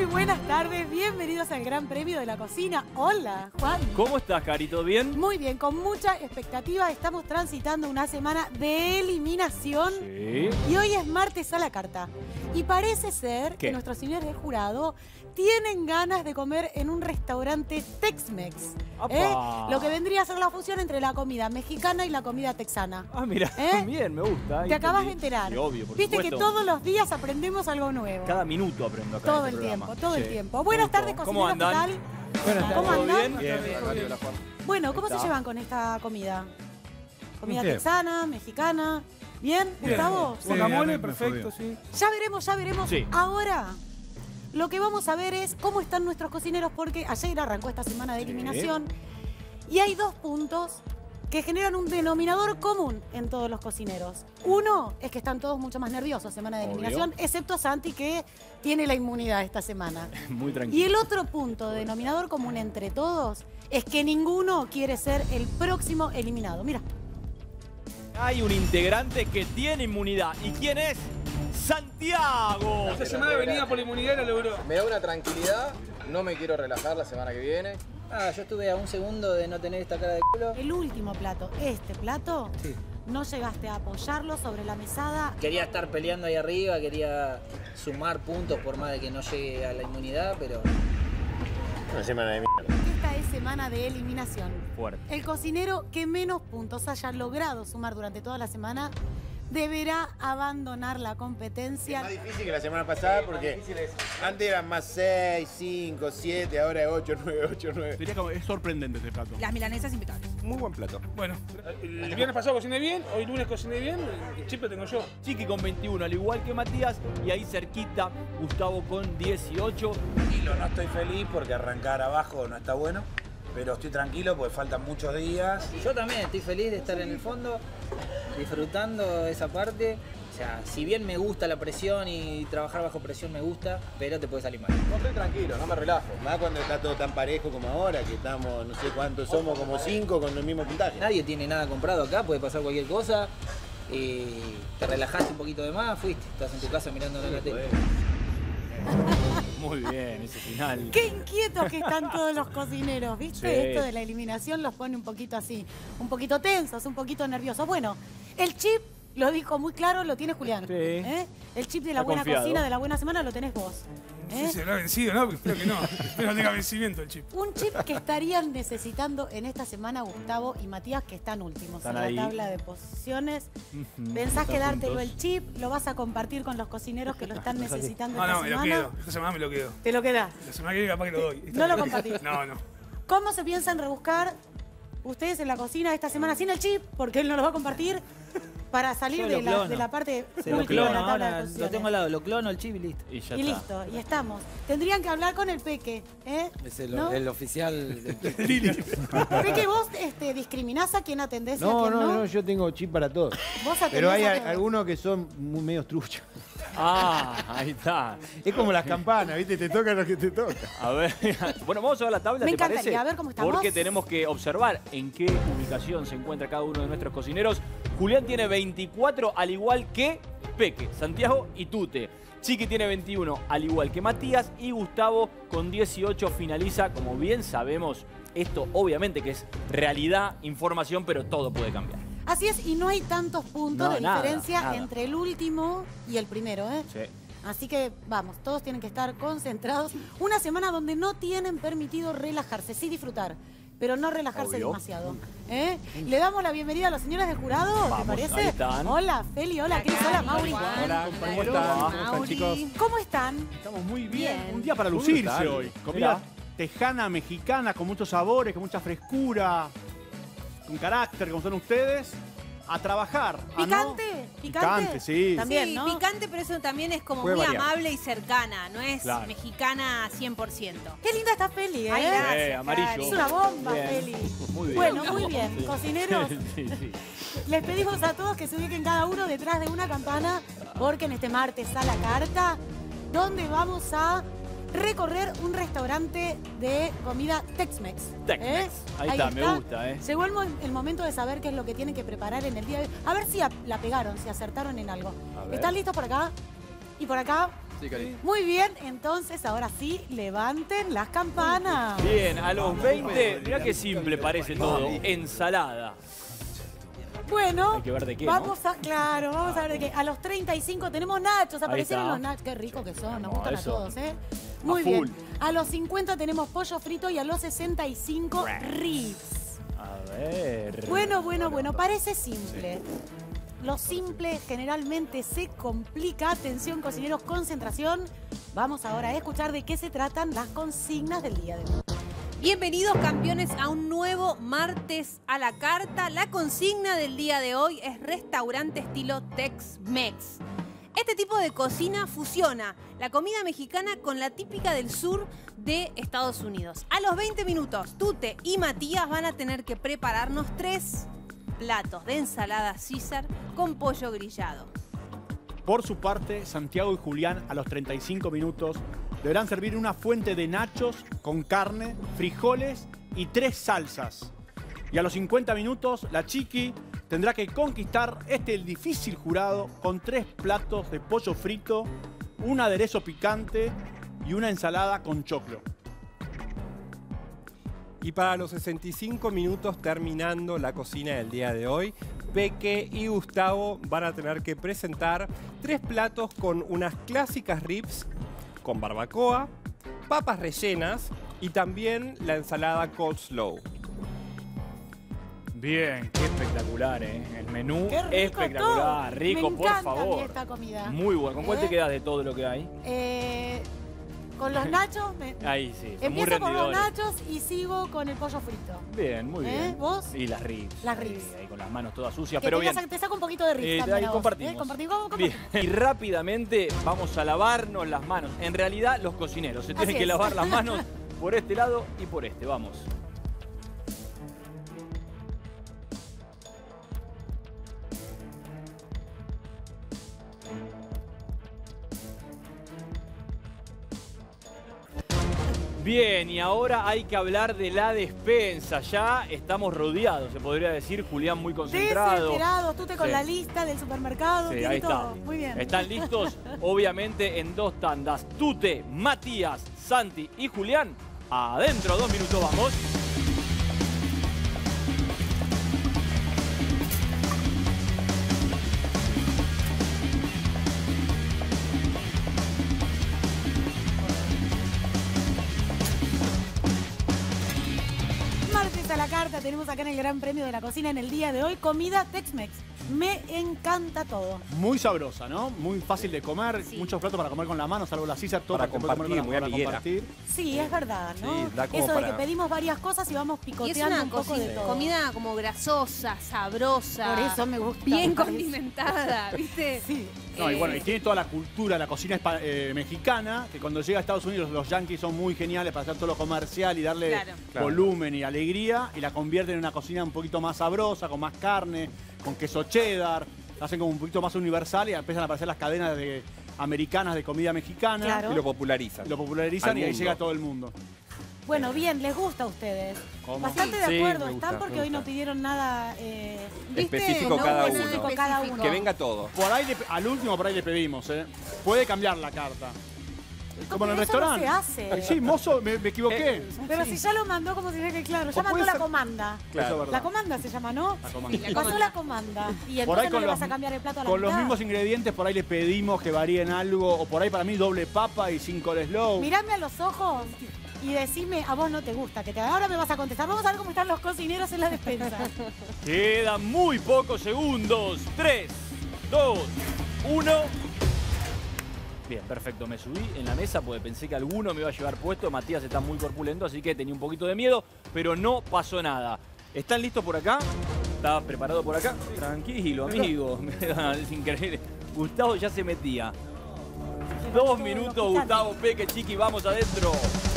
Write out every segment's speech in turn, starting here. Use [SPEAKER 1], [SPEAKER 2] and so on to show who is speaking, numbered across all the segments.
[SPEAKER 1] buenas tardes, bienvenidos al Gran Premio de la Cocina. Hola, Juan.
[SPEAKER 2] ¿Cómo estás, Carito? ¿Bien?
[SPEAKER 1] Muy bien, con mucha expectativa. Estamos transitando una semana de eliminación.
[SPEAKER 2] Sí.
[SPEAKER 1] Y hoy es martes a la carta. Y parece ser que nuestros señores de jurado tienen ganas de comer en un restaurante Tex-Mex. Lo que vendría a ser la fusión entre la comida mexicana y la comida texana.
[SPEAKER 2] Ah, mira, bien, me gusta.
[SPEAKER 1] Te acabas de enterar.
[SPEAKER 2] Sí, obvio, por
[SPEAKER 1] Viste
[SPEAKER 2] supuesto.
[SPEAKER 1] que todos los días aprendemos algo nuevo.
[SPEAKER 2] Cada minuto aprendo acá.
[SPEAKER 1] Todo
[SPEAKER 2] en
[SPEAKER 1] el
[SPEAKER 2] este
[SPEAKER 1] tiempo,
[SPEAKER 2] programa.
[SPEAKER 1] todo el
[SPEAKER 2] Sí.
[SPEAKER 1] tiempo. Buenas tardes,
[SPEAKER 2] ¿Cómo
[SPEAKER 1] cocineros, ¿qué
[SPEAKER 2] andan?
[SPEAKER 1] tal?
[SPEAKER 3] Buenas tardes.
[SPEAKER 1] ¿Cómo andan?
[SPEAKER 2] Bien.
[SPEAKER 1] Bueno, ¿cómo
[SPEAKER 2] Ahí
[SPEAKER 1] se
[SPEAKER 2] está.
[SPEAKER 1] llevan con esta comida? ¿Comida
[SPEAKER 3] Bien.
[SPEAKER 1] texana, mexicana? ¿Bien, Gustavo?
[SPEAKER 3] Sí,
[SPEAKER 4] Guacamole,
[SPEAKER 3] me fue
[SPEAKER 4] perfecto,
[SPEAKER 3] bien.
[SPEAKER 4] sí.
[SPEAKER 1] Ya veremos, ya veremos.
[SPEAKER 2] Sí.
[SPEAKER 1] Ahora, lo que vamos a ver es cómo están nuestros cocineros, porque ayer arrancó esta semana de eliminación y hay dos puntos que generan un denominador común en todos los cocineros. Uno es que están todos mucho más nerviosos semana de
[SPEAKER 2] Obvio.
[SPEAKER 1] eliminación, excepto Santi, que tiene la inmunidad esta semana.
[SPEAKER 2] Muy
[SPEAKER 1] Y
[SPEAKER 2] tranquilo.
[SPEAKER 1] el otro punto, denominador común entre todos, es que ninguno quiere ser el próximo eliminado. Mira.
[SPEAKER 2] Hay un integrante que tiene inmunidad. ¿Y quién es? ¡Santiago!
[SPEAKER 4] Esta semana venía por la inmunidad y la logró.
[SPEAKER 5] Me da una tranquilidad, no me quiero relajar la semana que viene.
[SPEAKER 6] Yo estuve a un segundo de no tener esta cara de culo.
[SPEAKER 1] El último plato, este plato,
[SPEAKER 6] Sí.
[SPEAKER 1] no llegaste a apoyarlo sobre la mesada.
[SPEAKER 6] Quería estar peleando ahí arriba, quería sumar puntos por más de que no llegue a la inmunidad, pero
[SPEAKER 5] Una semana de mierda.
[SPEAKER 1] Esta es semana de eliminación.
[SPEAKER 2] Fuerte.
[SPEAKER 1] El cocinero que menos puntos haya logrado sumar durante toda la semana deberá abandonar la competencia.
[SPEAKER 7] Más difícil que la semana pasada porque antes eran más 6, 5, 7, ahora es 8, 9, 8, 9.
[SPEAKER 3] Diría que es sorprendente este plato.
[SPEAKER 8] Las milanesas impecables.
[SPEAKER 7] Muy buen plato.
[SPEAKER 4] Bueno, el viernes pasado cociné bien, hoy lunes cociné bien, el chip lo tengo yo.
[SPEAKER 2] Chiqui con 21, al igual que Matías. Y ahí cerquita, Gustavo con 18.
[SPEAKER 9] No estoy feliz porque arrancar abajo no está bueno, pero estoy tranquilo porque faltan muchos días.
[SPEAKER 6] yo también estoy feliz de estar en el fondo, disfrutando esa parte. O sea, si bien me gusta la presión y trabajar bajo presión me gusta, pero te puede salir mal.
[SPEAKER 5] No estoy tranquilo, no me relajo.
[SPEAKER 7] Más cuando está todo tan parejo como ahora, que estamos, no sé cuántos somos, como 5 con el mismo puntaje.
[SPEAKER 6] Nadie tiene nada comprado acá, puede pasar cualquier cosa. Te relajaste un poquito de más, fuiste, estás en tu casa mirando la tele.
[SPEAKER 2] Muy bien, ese final.
[SPEAKER 1] Qué inquietos que están todos los cocineros, ¿viste?
[SPEAKER 2] Sí.
[SPEAKER 1] Esto de la eliminación los pone un poquito así, un poquito tensos, un poquito nerviosos. Bueno, el chip, lo dijo muy claro, lo tiene Julián.
[SPEAKER 2] Sí.
[SPEAKER 1] El chip de la
[SPEAKER 2] Está
[SPEAKER 1] buena
[SPEAKER 2] confiado.
[SPEAKER 1] cocina, de la buena semana, lo tenés vos.
[SPEAKER 4] Sí, se lo ha vencido, ¿no? Espero que no. Espero que tenga vencimiento el chip.
[SPEAKER 1] Un chip que estarían necesitando en esta semana Gustavo y Matías, que están últimos
[SPEAKER 2] Están
[SPEAKER 1] en
[SPEAKER 2] ahí.
[SPEAKER 1] la tabla de posiciones. Pensás
[SPEAKER 2] Están
[SPEAKER 1] quedártelo
[SPEAKER 2] juntos.
[SPEAKER 1] el chip, lo vas a compartir con los cocineros que lo están necesitando
[SPEAKER 4] No,
[SPEAKER 1] esta
[SPEAKER 4] no, me lo
[SPEAKER 1] semana.
[SPEAKER 4] quedo. Esta semana me lo quedo.
[SPEAKER 1] Te lo quedás.
[SPEAKER 4] La semana que viene capaz que lo doy.
[SPEAKER 1] No lo compartís.
[SPEAKER 4] No, no.
[SPEAKER 1] ¿Cómo se piensan rebuscar ustedes en la cocina esta semana sin el chip? Porque él no lo va a compartir para salir
[SPEAKER 6] Yo
[SPEAKER 1] de
[SPEAKER 6] lo
[SPEAKER 1] la,
[SPEAKER 6] clono.
[SPEAKER 1] de la parte
[SPEAKER 6] Se lo
[SPEAKER 1] última de
[SPEAKER 6] clono
[SPEAKER 1] la tabla de
[SPEAKER 6] ahora,
[SPEAKER 1] posiciones.
[SPEAKER 6] lo tengo al lado, lo clono el chip y listo.
[SPEAKER 2] Y ya
[SPEAKER 1] Y
[SPEAKER 2] está.
[SPEAKER 1] listo, y estamos. Tendrían que hablar con el Peque, ¿eh?
[SPEAKER 3] Es el,
[SPEAKER 1] ¿No?
[SPEAKER 3] el oficial.
[SPEAKER 1] Peque, vos discriminás a quién atendés y a
[SPEAKER 7] No,
[SPEAKER 1] quién
[SPEAKER 7] no,
[SPEAKER 1] no.
[SPEAKER 7] no, yo tengo chip para todos.
[SPEAKER 1] Vos atendés
[SPEAKER 7] Pero hay
[SPEAKER 1] a todos.
[SPEAKER 7] algunos que son muy medios truchos.
[SPEAKER 2] Ah, ahí está.
[SPEAKER 7] Es como las campanas, ¿viste? Te toca lo que te toca.
[SPEAKER 2] A ver, bueno, vamos a ver la tabla,
[SPEAKER 1] Me
[SPEAKER 2] ¿te
[SPEAKER 1] encantaría,
[SPEAKER 2] parece?
[SPEAKER 1] a ver cómo estamos.
[SPEAKER 2] Porque tenemos que observar en qué ubicación se encuentra cada uno de nuestros cocineros. Julián tiene 24, al igual que Peque, Santiago y Tute. Chiqui tiene 21, al igual que Matías. Y Gustavo con 18 finaliza. Como bien sabemos, esto obviamente que es realidad, información, pero todo puede cambiar.
[SPEAKER 1] Así es, y no hay tantos puntos
[SPEAKER 2] No,
[SPEAKER 1] de
[SPEAKER 2] nada,
[SPEAKER 1] diferencia
[SPEAKER 2] nada.
[SPEAKER 1] entre el último y el primero, ¿eh?
[SPEAKER 2] Sí.
[SPEAKER 1] Así que vamos, todos tienen que estar concentrados. Una semana donde no tienen permitido relajarse, sí disfrutar, pero no relajarse
[SPEAKER 2] Obvio.
[SPEAKER 1] demasiado. ¿Eh? Le damos la bienvenida a los señores del jurado, ¿te
[SPEAKER 2] Vamos,
[SPEAKER 1] parece?
[SPEAKER 2] ahí están.
[SPEAKER 1] Hola, Feli, hola, Cris, hola, Mauri.
[SPEAKER 3] Hola, ¿cómo están? ¿Cómo están, chicos?
[SPEAKER 1] ¿Cómo están?
[SPEAKER 3] Estamos muy bien.
[SPEAKER 1] Bien.
[SPEAKER 3] Un día para
[SPEAKER 2] ¿Cómo
[SPEAKER 3] lucirse
[SPEAKER 2] están?
[SPEAKER 3] hoy. Comida
[SPEAKER 2] Mirá.
[SPEAKER 3] tejana, mexicana, con muchos sabores, con mucha frescura, con carácter, como son ustedes. A trabajar. ¿ah, no?
[SPEAKER 1] ¿Picante?
[SPEAKER 3] Picante, sí.
[SPEAKER 1] También,
[SPEAKER 8] Sí,
[SPEAKER 1] ¿no?
[SPEAKER 8] picante, pero eso también es como
[SPEAKER 3] Puede
[SPEAKER 8] muy
[SPEAKER 3] variar.
[SPEAKER 8] amable y cercana, no es
[SPEAKER 3] Claro.
[SPEAKER 8] mexicana 100%.
[SPEAKER 1] Qué linda está Feli, ¿eh?
[SPEAKER 8] Ay, gracias,
[SPEAKER 2] amarillo.
[SPEAKER 8] Cari.
[SPEAKER 1] Es una bomba,
[SPEAKER 2] Bien.
[SPEAKER 1] Feli.
[SPEAKER 2] Muy bien.
[SPEAKER 1] Bueno, muy bien.
[SPEAKER 2] Sí.
[SPEAKER 1] Cocineros,
[SPEAKER 2] Sí, sí.
[SPEAKER 1] les pedimos a todos que se ubiquen cada uno detrás de una campana, porque en este martes a la carta, donde vamos a recorrer un restaurante de comida Tex-Mex.
[SPEAKER 2] Tex-Mex. Ahí está, me gusta, ¿eh?
[SPEAKER 1] Llegó el momento de saber qué es lo que tienen que preparar en el día de hoy. A ver si la pegaron, si acertaron en algo.
[SPEAKER 2] A ver.
[SPEAKER 1] ¿Están listos por acá? Y por acá.
[SPEAKER 5] Sí, Cari.
[SPEAKER 1] Muy bien, entonces ahora sí, levanten las campanas.
[SPEAKER 2] Bien, a los 20, mirá qué simple parece todo. Ensalada.
[SPEAKER 1] Bueno,
[SPEAKER 2] Hay que ver de qué,
[SPEAKER 1] vamos a ver de qué. A los 35 tenemos nachos, aparecieron
[SPEAKER 2] está.
[SPEAKER 1] los nachos. Qué rico que son, nos
[SPEAKER 2] No,
[SPEAKER 1] gustan
[SPEAKER 2] eso.
[SPEAKER 1] a todos, ¿eh? Muy
[SPEAKER 2] full.
[SPEAKER 1] bien. A los 50 tenemos pollo frito y a los 65 ribs.
[SPEAKER 2] A ver.
[SPEAKER 1] Bueno, parece simple. Lo simple generalmente se complica. Atención, cocineros, concentración. Vamos ahora a escuchar de qué se tratan las consignas del día de hoy.
[SPEAKER 8] Bienvenidos, campeones, a un nuevo martes a la carta. La consigna del día de hoy es restaurante estilo Tex-Mex. Este tipo de cocina fusiona la comida mexicana con la típica del sur de Estados Unidos. A los 20 minutos, Tute y Matías van a tener que prepararnos 3 platos de ensalada César con pollo grillado.
[SPEAKER 3] Por su parte, Santiago y Julián a los 35 minutos deberán servir una fuente de nachos con carne, frijoles y 3 salsas. Y a los 50 minutos, la Chiqui tendrá que conquistar el difícil jurado con 3 platos de pollo frito, un aderezo picante y una ensalada con choclo.
[SPEAKER 10] Y para los 65 minutos terminando la cocina del día de hoy, Peque y Gustavo van a tener que presentar 3 platos con unas clásicas ribs con barbacoa, papas rellenas y también la ensalada coleslaw.
[SPEAKER 2] Bien, qué espectacular, ¿eh? El menú
[SPEAKER 1] Qué rico
[SPEAKER 2] espectacular.
[SPEAKER 1] todo.
[SPEAKER 2] Rico,
[SPEAKER 1] Me
[SPEAKER 2] por
[SPEAKER 1] encanta a mí
[SPEAKER 2] favor.
[SPEAKER 1] esta comida.
[SPEAKER 2] Muy bueno. ¿Con cuál te quedas de todo lo que hay?
[SPEAKER 1] Con los nachos,
[SPEAKER 2] Ahí sí, son muy
[SPEAKER 1] empiezo por los
[SPEAKER 2] rendidores.
[SPEAKER 1] nachos y sigo con el pollo frito.
[SPEAKER 2] Bien, muy bien.
[SPEAKER 1] ¿Vos?
[SPEAKER 2] Y las ribs.
[SPEAKER 1] Las ribs.
[SPEAKER 2] Ahí con las manos todas sucias,
[SPEAKER 1] Que
[SPEAKER 2] pero
[SPEAKER 1] te,
[SPEAKER 2] bien.
[SPEAKER 1] te saco un poquito de ribs también
[SPEAKER 2] ahí
[SPEAKER 1] a vos,
[SPEAKER 2] compartimos.
[SPEAKER 1] Compartimos.
[SPEAKER 2] Bien. Y rápidamente vamos a lavarnos las manos. En realidad, los cocineros se tienen
[SPEAKER 1] Así
[SPEAKER 2] que
[SPEAKER 1] es.
[SPEAKER 2] lavar las manos por este lado y por este. Vamos. Bien, y ahora hay que hablar de la despensa. Ya estamos rodeados, se podría decir. Julián muy concentrado.
[SPEAKER 1] Desesperado, tú te con
[SPEAKER 2] Sí.
[SPEAKER 1] la lista del supermercado,
[SPEAKER 2] Sí,
[SPEAKER 1] tiene
[SPEAKER 2] ahí está.
[SPEAKER 1] todo. Muy bien.
[SPEAKER 2] ¿Están listos? Obviamente en 2 tandas. Tute, Matías, Santi y Julián. Adentro, 2 minutos, vamos.
[SPEAKER 1] Martes a la carta, tenemos acá en el Gran Premio de la Cocina en el día de hoy, comida Tex-Mex. Me encanta todo.
[SPEAKER 3] Muy sabrosa, ¿no? Muy fácil de comer,
[SPEAKER 8] Sí.
[SPEAKER 3] muchos platos para comer con la mano, salvo la César, todo
[SPEAKER 10] Para
[SPEAKER 3] se puede comer
[SPEAKER 10] compartir, muy
[SPEAKER 3] para
[SPEAKER 10] amiguera.
[SPEAKER 3] compartir.
[SPEAKER 1] Sí, es verdad, ¿no?
[SPEAKER 10] Sí, da como
[SPEAKER 1] Eso de
[SPEAKER 10] para-
[SPEAKER 1] que pedimos varias cosas y vamos
[SPEAKER 8] Y es
[SPEAKER 1] picoteando
[SPEAKER 8] una
[SPEAKER 1] un poco de todo.
[SPEAKER 8] comida como grasosa, sabrosa.
[SPEAKER 1] Por eso me gusta.
[SPEAKER 8] Bien
[SPEAKER 1] me parece.
[SPEAKER 8] condimentada, ¿viste?
[SPEAKER 1] Sí.
[SPEAKER 3] No, y bueno, y tiene toda la cultura, la cocina mexicana, que cuando llega a Estados Unidos los yankees son muy geniales para hacer todo lo comercial y darle
[SPEAKER 8] Claro.
[SPEAKER 3] volumen y alegría, y la convierten en una cocina un poquito más sabrosa, con más carne, con queso cheddar, la hacen como un poquito más universal y empiezan a aparecer las cadenas americanas de comida mexicana,
[SPEAKER 1] Claro.
[SPEAKER 10] Y lo popularizan.
[SPEAKER 3] lo popularizan
[SPEAKER 10] Al
[SPEAKER 3] y ahí
[SPEAKER 10] mundo.
[SPEAKER 3] llega a todo el mundo.
[SPEAKER 1] Bueno, bien, ¿les gusta a ustedes?
[SPEAKER 3] ¿Cómo?
[SPEAKER 1] Bastante de
[SPEAKER 10] Sí,
[SPEAKER 1] acuerdo
[SPEAKER 10] me
[SPEAKER 1] están
[SPEAKER 10] gusta,
[SPEAKER 1] porque
[SPEAKER 10] me
[SPEAKER 1] hoy no
[SPEAKER 10] gusta.
[SPEAKER 1] pidieron nada
[SPEAKER 8] ¿Viste?
[SPEAKER 10] Específico
[SPEAKER 8] No
[SPEAKER 10] cada
[SPEAKER 8] hubo
[SPEAKER 10] uno.
[SPEAKER 8] nada
[SPEAKER 1] específico cada
[SPEAKER 8] específico.
[SPEAKER 1] uno.
[SPEAKER 10] Que venga todo.
[SPEAKER 3] Por ahí al último por ahí le pedimos, ¿eh? Puede cambiar la carta. Como en el
[SPEAKER 1] Pero eso
[SPEAKER 3] restaurante.
[SPEAKER 1] no se hace.
[SPEAKER 3] Ay, sí, mozo, me equivoqué.
[SPEAKER 1] Pero si ya lo mandó, como si dijera que claro, ya
[SPEAKER 3] O
[SPEAKER 1] mandó
[SPEAKER 3] puede
[SPEAKER 1] la
[SPEAKER 3] ser-
[SPEAKER 1] comanda.
[SPEAKER 3] Eso es verdad.
[SPEAKER 1] La comanda se llama, ¿no?
[SPEAKER 3] La comanda.
[SPEAKER 8] Sí, la
[SPEAKER 1] Pasó la comanda. Y
[SPEAKER 3] Por
[SPEAKER 1] entonces
[SPEAKER 3] ahí
[SPEAKER 1] no le vas a cambiar el plato a la
[SPEAKER 3] con los
[SPEAKER 1] mitad.
[SPEAKER 3] mismos ingredientes, por ahí le pedimos que varíen algo, o por ahí para mí doble papa y 5 coleslaw.
[SPEAKER 1] Mirame a los ojos y decime, a vos no te gusta, que ahora me vas a contestar. Vamos a ver cómo están los cocineros en la despensa.
[SPEAKER 2] Quedan muy pocos segundos. 3, 2, 1. Bien, perfecto. Me subí en la mesa porque pensé que alguno me iba a llevar puesto. Matías está muy corpulento, así que tenía un poquito de miedo, pero no pasó nada. ¿Están listos por acá? ¿Está preparado por acá? Tranquilo, amigo. Es increíble. Gustavo ya se metía. 2 minutos, Gustavo, Peque, Chiqui, vamos adentro.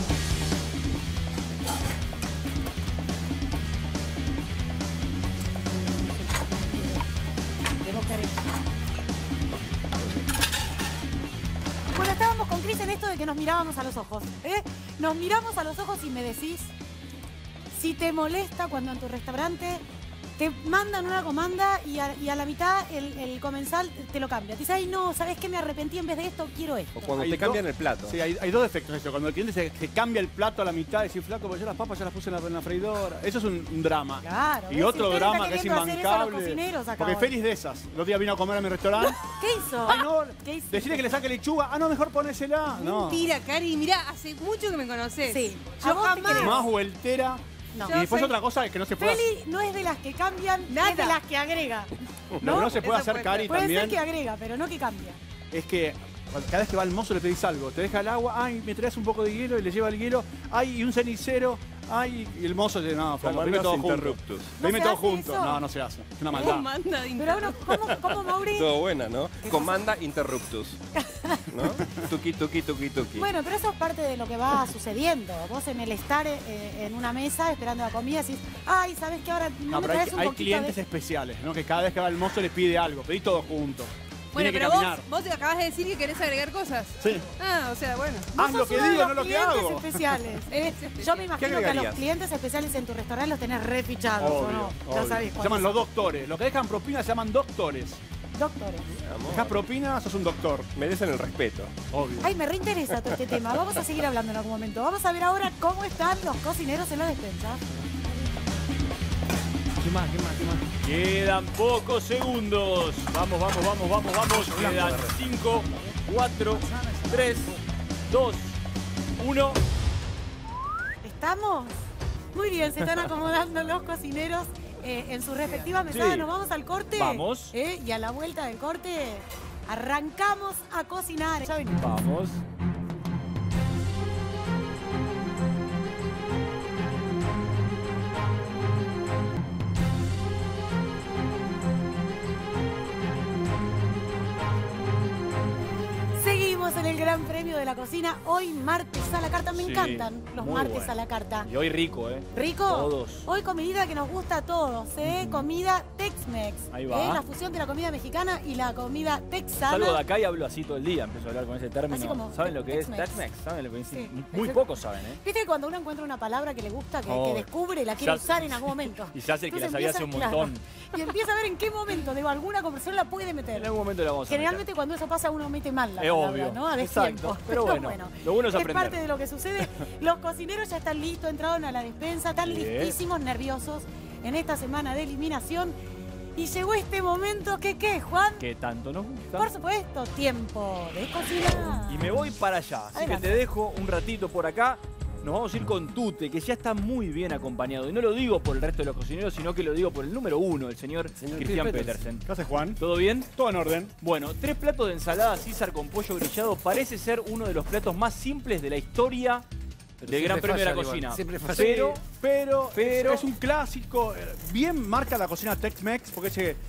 [SPEAKER 1] Bueno, estábamos con Cris en esto de que nos mirábamos a los ojos. ¿eh? Nos miramos a los ojos y me decís si te molesta cuando en tu restaurante te mandan una comanda y a la mitad el comensal te lo cambia. Te dice, ay no, ¿sabes qué? Me arrepentí, en vez de esto quiero esto.
[SPEAKER 10] O cuando te cambian el plato.
[SPEAKER 3] Sí, hay dos efectos eso. Cuando el cliente se cambia el plato a la mitad y dice, flaco, pues yo las papas ya las puse en la freidora. Eso es un drama.
[SPEAKER 1] Claro.
[SPEAKER 3] Y
[SPEAKER 1] ¿ves?
[SPEAKER 3] otro
[SPEAKER 1] Si usted
[SPEAKER 3] drama
[SPEAKER 1] está
[SPEAKER 3] que es
[SPEAKER 1] queriendo hacer eso a los
[SPEAKER 3] imbancable.
[SPEAKER 1] cocineros acá
[SPEAKER 3] Porque
[SPEAKER 1] hoy.
[SPEAKER 3] Félix de esas. El otro día vino a comer a mi restaurante.
[SPEAKER 1] ¿Qué hizo?
[SPEAKER 3] Ay, no,
[SPEAKER 1] ¿Qué hizo?
[SPEAKER 3] decirle que le saque lechuga. Ah, no, mejor ponésela. No.
[SPEAKER 8] Mentira, Cari, mirá, hace mucho que me conocés.
[SPEAKER 1] Sí.
[SPEAKER 8] Yo
[SPEAKER 1] ¿A vos te
[SPEAKER 8] jamás.
[SPEAKER 1] crees?
[SPEAKER 3] Más vueltera.
[SPEAKER 1] No.
[SPEAKER 3] Y después
[SPEAKER 8] soy-
[SPEAKER 3] otra cosa es que no se puede
[SPEAKER 1] Feli no es de las que cambian,
[SPEAKER 8] Nada.
[SPEAKER 1] es de las que agrega.
[SPEAKER 3] no se puede
[SPEAKER 8] Eso
[SPEAKER 3] hacer
[SPEAKER 8] puede
[SPEAKER 3] Cari
[SPEAKER 8] ser.
[SPEAKER 1] Puede
[SPEAKER 3] también.
[SPEAKER 1] ser que agrega, pero no que cambia.
[SPEAKER 3] Es que cada vez que va al mozo le pedís algo. Te deja el agua, ay, me traes un poco de hielo y le lleva el hielo. Ay, y un cenicero. Ay, y el mozo dice, no, flaco, pedime
[SPEAKER 10] Comandas
[SPEAKER 3] todo junto.
[SPEAKER 10] interruptus.
[SPEAKER 1] ¿No
[SPEAKER 3] Pedime
[SPEAKER 1] se
[SPEAKER 3] todo
[SPEAKER 1] hace
[SPEAKER 3] junto.
[SPEAKER 1] eso?
[SPEAKER 3] No, no se hace. Es una maldad.
[SPEAKER 8] Manda de
[SPEAKER 1] Pero uno, ¿cómo Mauri?
[SPEAKER 10] Todo buena, ¿no? Comanda interruptus. ¿No? Tuki, tuki, tuki, tuki.
[SPEAKER 1] Bueno, pero eso es parte de lo que va sucediendo. Vos en el estar en una mesa esperando la comida decís, ay, ¿sabes qué? Ahora no,
[SPEAKER 3] No,
[SPEAKER 1] me
[SPEAKER 3] pero
[SPEAKER 1] traes un
[SPEAKER 3] hay
[SPEAKER 1] poquito
[SPEAKER 3] clientes
[SPEAKER 1] de...
[SPEAKER 3] especiales, ¿no? Que cada vez que va el mozo le pide algo. Pedí todo junto.
[SPEAKER 8] Bueno,
[SPEAKER 3] Tiene que
[SPEAKER 8] pero
[SPEAKER 3] caminar.
[SPEAKER 8] vos acabas de decir que querés agregar cosas.
[SPEAKER 3] Sí.
[SPEAKER 8] Ah, o sea, bueno.
[SPEAKER 1] Vos
[SPEAKER 3] Haz lo
[SPEAKER 1] sos
[SPEAKER 3] que
[SPEAKER 1] uno de
[SPEAKER 3] digo,
[SPEAKER 1] los
[SPEAKER 3] no lo que
[SPEAKER 1] clientes
[SPEAKER 3] hago.
[SPEAKER 1] especiales. Yo me imagino que a los
[SPEAKER 10] agregarías?
[SPEAKER 1] clientes especiales en tu restaurante los tenés refichados, ¿o no?
[SPEAKER 3] Obvio.
[SPEAKER 1] Ya sabés
[SPEAKER 3] Se
[SPEAKER 1] cuáles
[SPEAKER 3] llaman los
[SPEAKER 1] son.
[SPEAKER 3] doctores. Los que dejan propina se llaman doctores.
[SPEAKER 1] Doctores.
[SPEAKER 3] Dejas propina, sos un doctor.
[SPEAKER 10] Merecen el respeto.
[SPEAKER 3] Obvio.
[SPEAKER 1] Ay, me reinteresa todo este tema. Vamos a seguir hablando en algún momento. Vamos a ver ahora cómo están los cocineros en la despensa.
[SPEAKER 3] ¿Qué más?
[SPEAKER 2] Quedan pocos segundos. Vamos. Quedan 5, 4, 3, 2, 1.
[SPEAKER 1] ¿Estamos? Muy bien, se están acomodando los cocineros en sus respectivas mesadas.
[SPEAKER 2] Sí.
[SPEAKER 1] Nos vamos al corte.
[SPEAKER 2] Vamos.
[SPEAKER 1] Y a la vuelta del corte arrancamos a cocinar. Ya venimos.
[SPEAKER 2] Vamos.
[SPEAKER 1] Seguimos en el Gran Premio de la Cocina. Hoy martes a la carta. Me
[SPEAKER 2] Sí,
[SPEAKER 1] encantan los
[SPEAKER 2] muy
[SPEAKER 1] martes
[SPEAKER 2] bueno.
[SPEAKER 1] a la carta.
[SPEAKER 2] Y hoy rico, ¿eh?
[SPEAKER 1] ¿Rico?
[SPEAKER 2] Todos.
[SPEAKER 1] Hoy comidita que nos gusta a todos, ¿eh? Comida Tex-Mex.
[SPEAKER 2] Ahí va.
[SPEAKER 1] La fusión de la comida mexicana y la comida texana.
[SPEAKER 2] Salgo de acá y hablo así todo el día. Empiezo a hablar con ese término.
[SPEAKER 1] Así como
[SPEAKER 2] ¿Saben lo que es
[SPEAKER 1] Tex-Mex?
[SPEAKER 2] Tex-Mex? ¿Saben lo que es?
[SPEAKER 1] Sí.
[SPEAKER 2] Muy pocos saben, ¿eh?
[SPEAKER 1] Viste que cuando uno encuentra una palabra que le gusta, que
[SPEAKER 2] Oh.
[SPEAKER 1] descubre y la quiere
[SPEAKER 2] Ya-
[SPEAKER 1] usar en algún momento.
[SPEAKER 2] Y se hace el que la
[SPEAKER 1] Entonces
[SPEAKER 2] sabía hace
[SPEAKER 1] empieza-
[SPEAKER 2] un montón.
[SPEAKER 1] claro, y empieza a ver en qué momento, digo, alguna conversión la puede meter.
[SPEAKER 2] En algún momento la vamos a meter.
[SPEAKER 1] Generalmente cuando eso pasa uno mete mal la
[SPEAKER 2] Es
[SPEAKER 1] palabra,
[SPEAKER 2] obvio.
[SPEAKER 1] ¿no? A
[SPEAKER 2] Exacto.
[SPEAKER 1] destiempo.
[SPEAKER 2] Pero bueno, lo bueno es aprender.
[SPEAKER 1] parte de lo que sucede. Los cocineros ya están listos, entraron a la despensa, están
[SPEAKER 2] Bien.
[SPEAKER 1] listísimos, nerviosos en esta semana de eliminación. Y llegó este momento que, ¿qué, Juan?
[SPEAKER 2] Que tanto nos gusta.
[SPEAKER 1] Por supuesto, tiempo de cocinar.
[SPEAKER 2] Y me voy para allá. Así
[SPEAKER 1] Adelante.
[SPEAKER 2] que te dejo un ratito por acá. Nos vamos a ir con Tute, que ya está muy bien acompañado. Y no lo digo por el resto de los cocineros, sino que lo digo por el número 1, el señor Cristian Petersen.
[SPEAKER 3] ¿Qué haces, Juan?
[SPEAKER 2] ¿Todo bien?
[SPEAKER 3] Todo en orden.
[SPEAKER 2] Bueno, 3 platos de ensalada César con pollo grillado parece ser uno de los platos más simples de la historia del Gran Premio de la Cocina.
[SPEAKER 3] Pero es un clásico. Bien marca la cocina Tex-Mex porque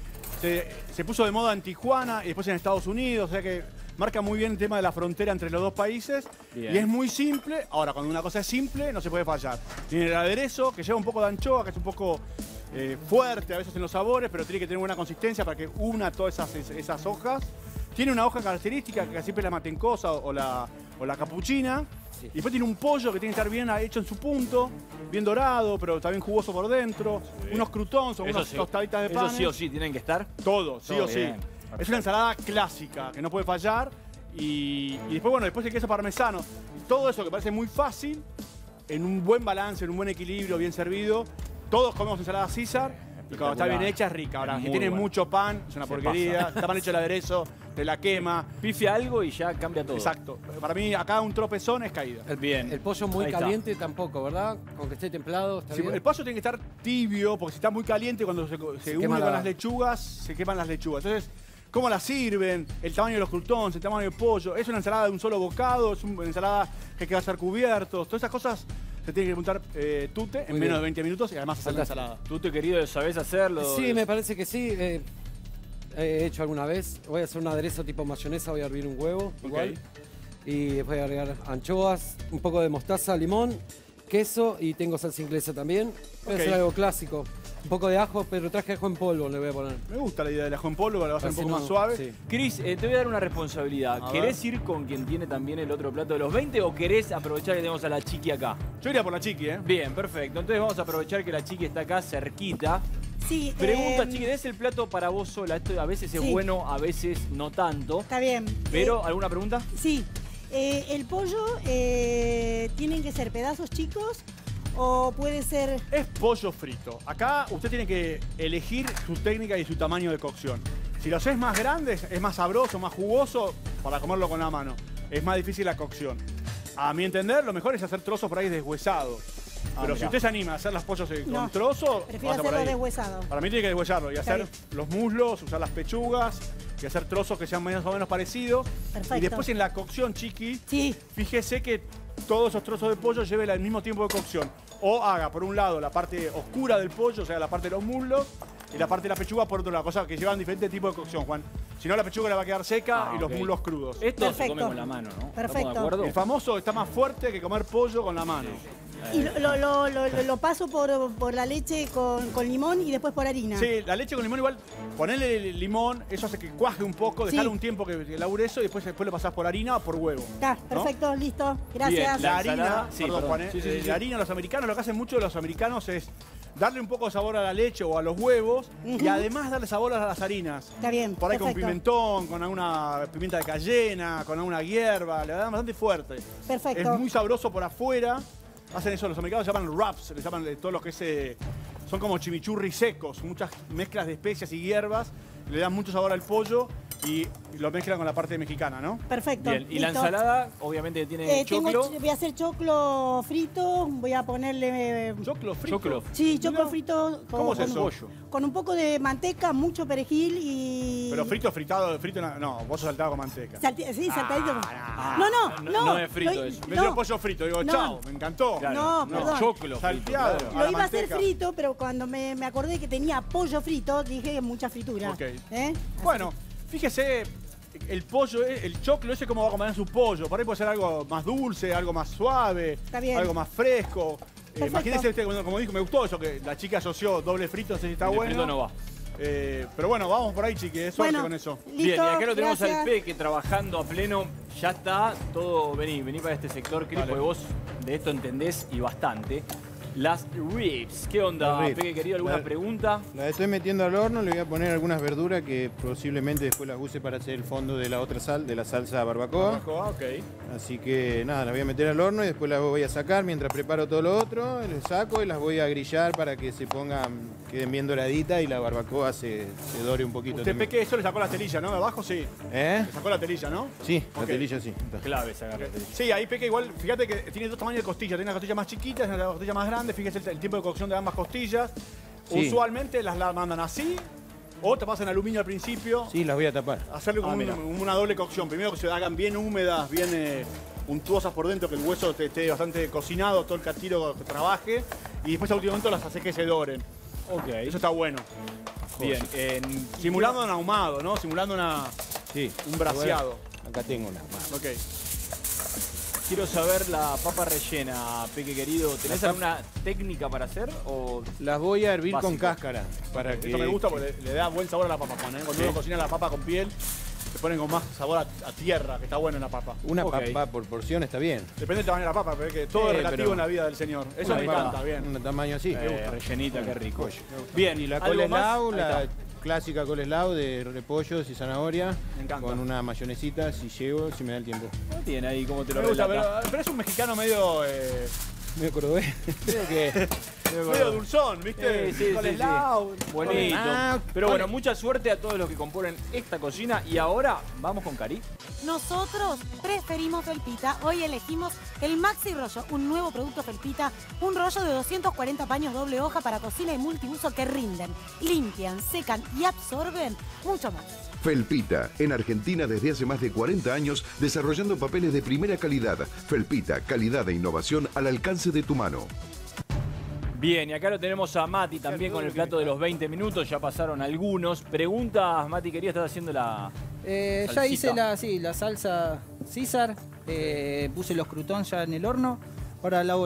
[SPEAKER 3] se puso de moda en Tijuana y después en Estados Unidos. O sea que marca muy bien el tema de la frontera entre los dos países.
[SPEAKER 2] Bien.
[SPEAKER 3] Y es muy simple. Ahora, cuando una cosa es simple, no se puede fallar. Tiene el aderezo que lleva un poco de anchoa, que es un poco fuerte a veces en los sabores, pero tiene que tener buena consistencia para que una todas esas hojas. Tiene una hoja característica que siempre es la matencosa o la capuchina. Y después tiene un pollo que tiene que estar bien hecho en su punto, bien dorado, pero también jugoso por dentro. Unos croutons o
[SPEAKER 2] Eso
[SPEAKER 3] unas
[SPEAKER 2] sí.
[SPEAKER 3] tostaditas de
[SPEAKER 2] Eso
[SPEAKER 3] pan.
[SPEAKER 2] sí o sí tienen que estar.
[SPEAKER 3] Todo, sí
[SPEAKER 2] Todo
[SPEAKER 3] o sí.
[SPEAKER 2] bien.
[SPEAKER 3] Es una ensalada clásica que no puede fallar. Y después, bueno, después el queso parmesano. Todo eso que parece muy fácil, en un buen balance, en un buen equilibrio, bien servido. Todos comemos ensalada César. Y cuando está bien hecha es rica. Ahora,
[SPEAKER 2] Es
[SPEAKER 3] si
[SPEAKER 2] muy
[SPEAKER 3] tiene
[SPEAKER 2] buena.
[SPEAKER 3] mucho pan, es una
[SPEAKER 2] Se
[SPEAKER 3] porquería.
[SPEAKER 2] pasa.
[SPEAKER 3] Está mal hecho el aderezo, te la quema.
[SPEAKER 2] Pifia algo y ya cambia todo.
[SPEAKER 3] Exacto. Para mí, acá un tropezón es caída.
[SPEAKER 2] Bien.
[SPEAKER 11] El pollo muy
[SPEAKER 2] Ahí está.
[SPEAKER 11] caliente tampoco, ¿verdad? Con que esté templado, ¿está
[SPEAKER 3] Sí,
[SPEAKER 11] bien?
[SPEAKER 3] el pollo tiene que estar tibio, porque si está muy caliente, cuando se une
[SPEAKER 11] quema
[SPEAKER 3] con
[SPEAKER 11] la-
[SPEAKER 3] las lechugas, se queman las lechugas. Entonces, ¿cómo la sirven? El tamaño de los croutons, el tamaño del pollo. ¿Es una ensalada de un solo bocado? ¿Es una ensalada que hay que hacer cubiertos? Todas esas cosas se tienen que preguntar Tute en
[SPEAKER 11] Muy
[SPEAKER 3] menos
[SPEAKER 11] bien.
[SPEAKER 3] de 20 minutos y además hacer la
[SPEAKER 11] Fantástico.
[SPEAKER 3] ensalada.
[SPEAKER 2] Tute, querido, ¿sabés hacerlo?
[SPEAKER 11] Sí, me parece que sí. He hecho alguna vez. Voy a hacer un aderezo tipo mayonesa, voy a hervir un huevo, igual. Y después voy a agregar anchoas, un poco de mostaza, limón, queso y tengo salsa inglesa también. Voy a hacer algo clásico. Un poco de ajo, pero traje ajo en polvo le voy a poner.
[SPEAKER 3] Me gusta la idea del ajo en polvo, para que va a ser un
[SPEAKER 11] Así
[SPEAKER 3] poco
[SPEAKER 11] no-
[SPEAKER 3] más suave.
[SPEAKER 11] sí.
[SPEAKER 2] Cris, te voy a dar una responsabilidad.
[SPEAKER 3] A
[SPEAKER 2] ¿Querés ir con quien tiene también el otro plato de los 20 o querés aprovechar que tenemos a la chiqui acá?
[SPEAKER 3] Yo iría por la chiqui, ¿eh?
[SPEAKER 2] Bien, perfecto. Entonces vamos a aprovechar que la chiqui está acá cerquita.
[SPEAKER 1] Sí.
[SPEAKER 2] Pregunta, Chiqui, ¿es el plato para vos sola? Esto a veces es
[SPEAKER 1] Sí.
[SPEAKER 2] bueno, a veces no tanto.
[SPEAKER 1] Está bien.
[SPEAKER 2] Pero, ¿alguna pregunta?
[SPEAKER 1] Sí. El pollo, ¿tienen que ser pedazos chicos o puede ser...?
[SPEAKER 3] Es pollo frito. Acá usted tiene que elegir su técnica y su tamaño de cocción. Si los es más grandes, es más sabroso, más jugoso para comerlo con la mano. Es más difícil la cocción. A mi entender, lo mejor es hacer trozos por ahí deshuesados. Pero si
[SPEAKER 2] mirá.
[SPEAKER 3] usted se anima a hacer los pollos con
[SPEAKER 1] No,
[SPEAKER 3] trozos,
[SPEAKER 1] prefiero
[SPEAKER 3] pasa por
[SPEAKER 1] hacerlo
[SPEAKER 3] ahí.
[SPEAKER 1] deshuesado.
[SPEAKER 3] Para mí tiene que deshuesarlo y
[SPEAKER 1] Está
[SPEAKER 3] hacer los muslos, usar las pechugas y hacer trozos que sean más o menos parecidos.
[SPEAKER 1] Perfecto.
[SPEAKER 3] Y después en la cocción, Chiqui,
[SPEAKER 1] Sí.
[SPEAKER 3] fíjese que todos esos trozos de pollo lleven el mismo tiempo de cocción. O haga, por un lado, la parte oscura del pollo, o sea, la parte de los muslos, y la parte de la pechuga por otro lado. Cosa que llevan diferentes tipos de cocción, Juan. Si no, la pechuga le va a quedar seca y los
[SPEAKER 2] ok.
[SPEAKER 3] muslos crudos.
[SPEAKER 2] Esto se
[SPEAKER 1] Perfecto.
[SPEAKER 2] come con la mano, ¿no?
[SPEAKER 1] Perfecto.
[SPEAKER 2] ¿Estamos de acuerdo?
[SPEAKER 3] El famoso está más fuerte que comer pollo con la mano.
[SPEAKER 1] Y lo paso por la leche con limón y después por harina.
[SPEAKER 3] Sí, la leche con limón igual, ponerle limón, eso hace que cuaje un poco, dejarlo
[SPEAKER 1] Sí.
[SPEAKER 3] un tiempo que labure eso y después lo pasás por harina o por huevo.
[SPEAKER 1] Está, perfecto, listo. Gracias.
[SPEAKER 3] La
[SPEAKER 2] ensalada,
[SPEAKER 3] harina,
[SPEAKER 2] sí,
[SPEAKER 3] perdón,
[SPEAKER 2] perdón.
[SPEAKER 3] Juan, ¿eh?
[SPEAKER 2] Sí, sí, sí.
[SPEAKER 3] La harina, los americanos, lo que hacen mucho los americanos es darle un poco de sabor a la leche o a los huevos y
[SPEAKER 1] Ujú.
[SPEAKER 3] además darle sabor a las harinas.
[SPEAKER 1] Está bien,
[SPEAKER 3] Por ahí con
[SPEAKER 1] perfecto.
[SPEAKER 3] pimentón, con alguna pimienta de cayena, con alguna hierba, le dan bastante fuerte.
[SPEAKER 1] Perfecto.
[SPEAKER 3] Es muy sabroso por afuera. Hacen eso, los americanos llaman wraps, le llaman todo lo que es... son como chimichurri secos, muchas mezclas de especias y hierbas, le dan mucho sabor al pollo y lo mezclan con la parte mexicana, ¿no?
[SPEAKER 1] Perfecto.
[SPEAKER 2] Bien, y la
[SPEAKER 1] listo.
[SPEAKER 2] ensalada, obviamente, tiene choclo.
[SPEAKER 1] Voy a hacer choclo frito, voy a ponerle...
[SPEAKER 3] ¿Choclo frito?
[SPEAKER 2] Choclo.
[SPEAKER 1] Sí, choclo
[SPEAKER 3] Mirá.
[SPEAKER 1] frito
[SPEAKER 3] ¿Cómo es eso?
[SPEAKER 2] pollo.
[SPEAKER 1] con un poco de manteca, mucho perejil y...
[SPEAKER 3] Pero fritado, no, vos sos saltado con manteca.
[SPEAKER 1] Sí, saltadito.
[SPEAKER 2] Ah,
[SPEAKER 1] no.
[SPEAKER 2] no es frito
[SPEAKER 1] lo-
[SPEAKER 2] eso.
[SPEAKER 3] Me
[SPEAKER 1] no.
[SPEAKER 3] dio pollo frito, digo,
[SPEAKER 1] No.
[SPEAKER 3] chao, me encantó.
[SPEAKER 2] Claro,
[SPEAKER 1] No, perdón.
[SPEAKER 2] Choclo frito,
[SPEAKER 3] Salteado.
[SPEAKER 2] claro.
[SPEAKER 1] Lo
[SPEAKER 3] la
[SPEAKER 1] iba a hacer
[SPEAKER 3] manteca.
[SPEAKER 1] frito, pero cuando me acordé que tenía pollo frito, dije mucha fritura.
[SPEAKER 3] Ok.
[SPEAKER 1] ¿Eh?
[SPEAKER 3] Bueno, fíjese, el pollo, el choclo ese cómo va a comer en su pollo. Por ahí puede ser algo más dulce, algo más suave,
[SPEAKER 1] Está bien.
[SPEAKER 3] algo más fresco.
[SPEAKER 1] Perfecto.
[SPEAKER 3] Imagínese usted, como dijo, me gustó eso, que la chica asoció doble frito, no sé si está
[SPEAKER 2] El
[SPEAKER 3] bueno.
[SPEAKER 2] frito no va.
[SPEAKER 3] Pero bueno, vamos por ahí, chiqui, suerte
[SPEAKER 1] Bueno,
[SPEAKER 3] con eso.
[SPEAKER 1] listo,
[SPEAKER 2] Bien, y acá lo tenemos
[SPEAKER 1] gracias.
[SPEAKER 2] al Peque trabajando a pleno. Ya está todo. Vení para este sector, Cris,
[SPEAKER 3] Dale.
[SPEAKER 2] porque vos de esto entendés y bastante. Las ribs. ¿Qué onda,
[SPEAKER 12] Las ribs.
[SPEAKER 2] Peque querido? ¿Alguna
[SPEAKER 12] La-
[SPEAKER 2] pregunta?
[SPEAKER 12] La estoy metiendo al horno, le voy a poner algunas verduras que posiblemente después las use para hacer el fondo de la otra de la salsa barbacoa.
[SPEAKER 3] Barbacoa, ok.
[SPEAKER 12] Así que nada, las voy a meter al horno y después las voy a sacar mientras preparo todo lo otro. Les saco y las voy a grillar para que se pongan, queden bien doraditas y la barbacoa se dore un poquito.
[SPEAKER 3] Usted,
[SPEAKER 12] también.
[SPEAKER 3] Peque, eso le sacó la telilla, ¿no? De abajo sí.
[SPEAKER 12] ¿Eh?
[SPEAKER 3] Le sacó la telilla, ¿no?
[SPEAKER 12] Sí, la
[SPEAKER 3] Ok.
[SPEAKER 12] telilla sí. Está.
[SPEAKER 2] Clave sacar.
[SPEAKER 3] Sí, ahí Peque igual, fíjate que tiene dos tamaños de costilla. Tiene una costilla más chiquita y una costilla más grande. Fíjese el tiempo de cocción de ambas costillas.
[SPEAKER 12] Sí.
[SPEAKER 3] Usualmente las mandan así o te pasan aluminio al principio.
[SPEAKER 12] Sí, las voy a tapar.
[SPEAKER 3] Hacerle como
[SPEAKER 2] mira.
[SPEAKER 3] una doble cocción. Primero que se hagan bien húmedas, bien untuosas por dentro, que el hueso esté bastante cocinado, todo el catiro que trabaje. Y después a último momento las hace que se doren.
[SPEAKER 2] Ok.
[SPEAKER 3] Eso está bueno.
[SPEAKER 2] Bien.
[SPEAKER 3] Simulando un ahumado, ¿no? Simulando
[SPEAKER 12] Sí.
[SPEAKER 3] un braseado.
[SPEAKER 12] Acá tengo una.
[SPEAKER 3] Ok.
[SPEAKER 2] Quiero saber la papa rellena, Peque querido. ¿Tenés alguna técnica para hacer? O
[SPEAKER 12] Las voy a hervir con
[SPEAKER 2] Básico.
[SPEAKER 12] cáscara. Para que...
[SPEAKER 3] Esto me gusta porque le da buen sabor a la papa, Juan. Cuando
[SPEAKER 12] Sí.
[SPEAKER 3] uno cocina la papa con piel, se pone con más sabor a tierra, que está bueno en la papa.
[SPEAKER 12] Una
[SPEAKER 2] Ok.
[SPEAKER 12] papa por porción está bien.
[SPEAKER 3] Depende del tamaño de la papa, pero es que todo
[SPEAKER 12] Sí,
[SPEAKER 3] es relativo
[SPEAKER 12] pero-
[SPEAKER 3] en la vida del señor. Eso
[SPEAKER 12] Una
[SPEAKER 3] me
[SPEAKER 12] papa,
[SPEAKER 3] encanta, bien.
[SPEAKER 12] Un tamaño así.
[SPEAKER 2] rellenita, qué rico.
[SPEAKER 12] Bien, y la
[SPEAKER 2] ¿algo
[SPEAKER 12] coleslaw,
[SPEAKER 2] más? Ahí
[SPEAKER 12] la
[SPEAKER 2] está.
[SPEAKER 12] clásica coleslaw de repollos y zanahoria.
[SPEAKER 3] Me encanta.
[SPEAKER 12] Con una mayonesita, si llego, si me da el tiempo.
[SPEAKER 2] ¿Cómo tiene ahí? ¿Cómo te lo
[SPEAKER 3] Me gusta,
[SPEAKER 2] relata?
[SPEAKER 3] pero es un mexicano medio,
[SPEAKER 12] Me acordé.
[SPEAKER 2] Creo que...
[SPEAKER 3] medio dulzón, ¿viste?
[SPEAKER 2] Sí, sí, sí,
[SPEAKER 3] Coleslaw,
[SPEAKER 2] Bonito.
[SPEAKER 12] Ah,
[SPEAKER 2] Pero bueno, mucha suerte a todos los que componen esta cocina. Y ahora vamos con Cari.
[SPEAKER 1] Nosotros preferimos Felpita. Hoy elegimos el Maxi Rollo, un nuevo producto Felpita, un rollo de 240 paños doble hoja para cocina y multiuso que rinden, limpian, secan y absorben mucho más.
[SPEAKER 13] Felpita, en Argentina desde hace más de 40 años, desarrollando papeles de primera calidad. Felpita, calidad e innovación al alcance de tu mano.
[SPEAKER 2] Bien, y acá lo tenemos a Mati también con el plato de los 20 minutos. Ya pasaron algunos. Preguntas, Mati, quería estar haciendo la...
[SPEAKER 6] Ya
[SPEAKER 2] salsita.
[SPEAKER 6] hice la salsa César, puse los croutons ya en el horno. Ahora lavo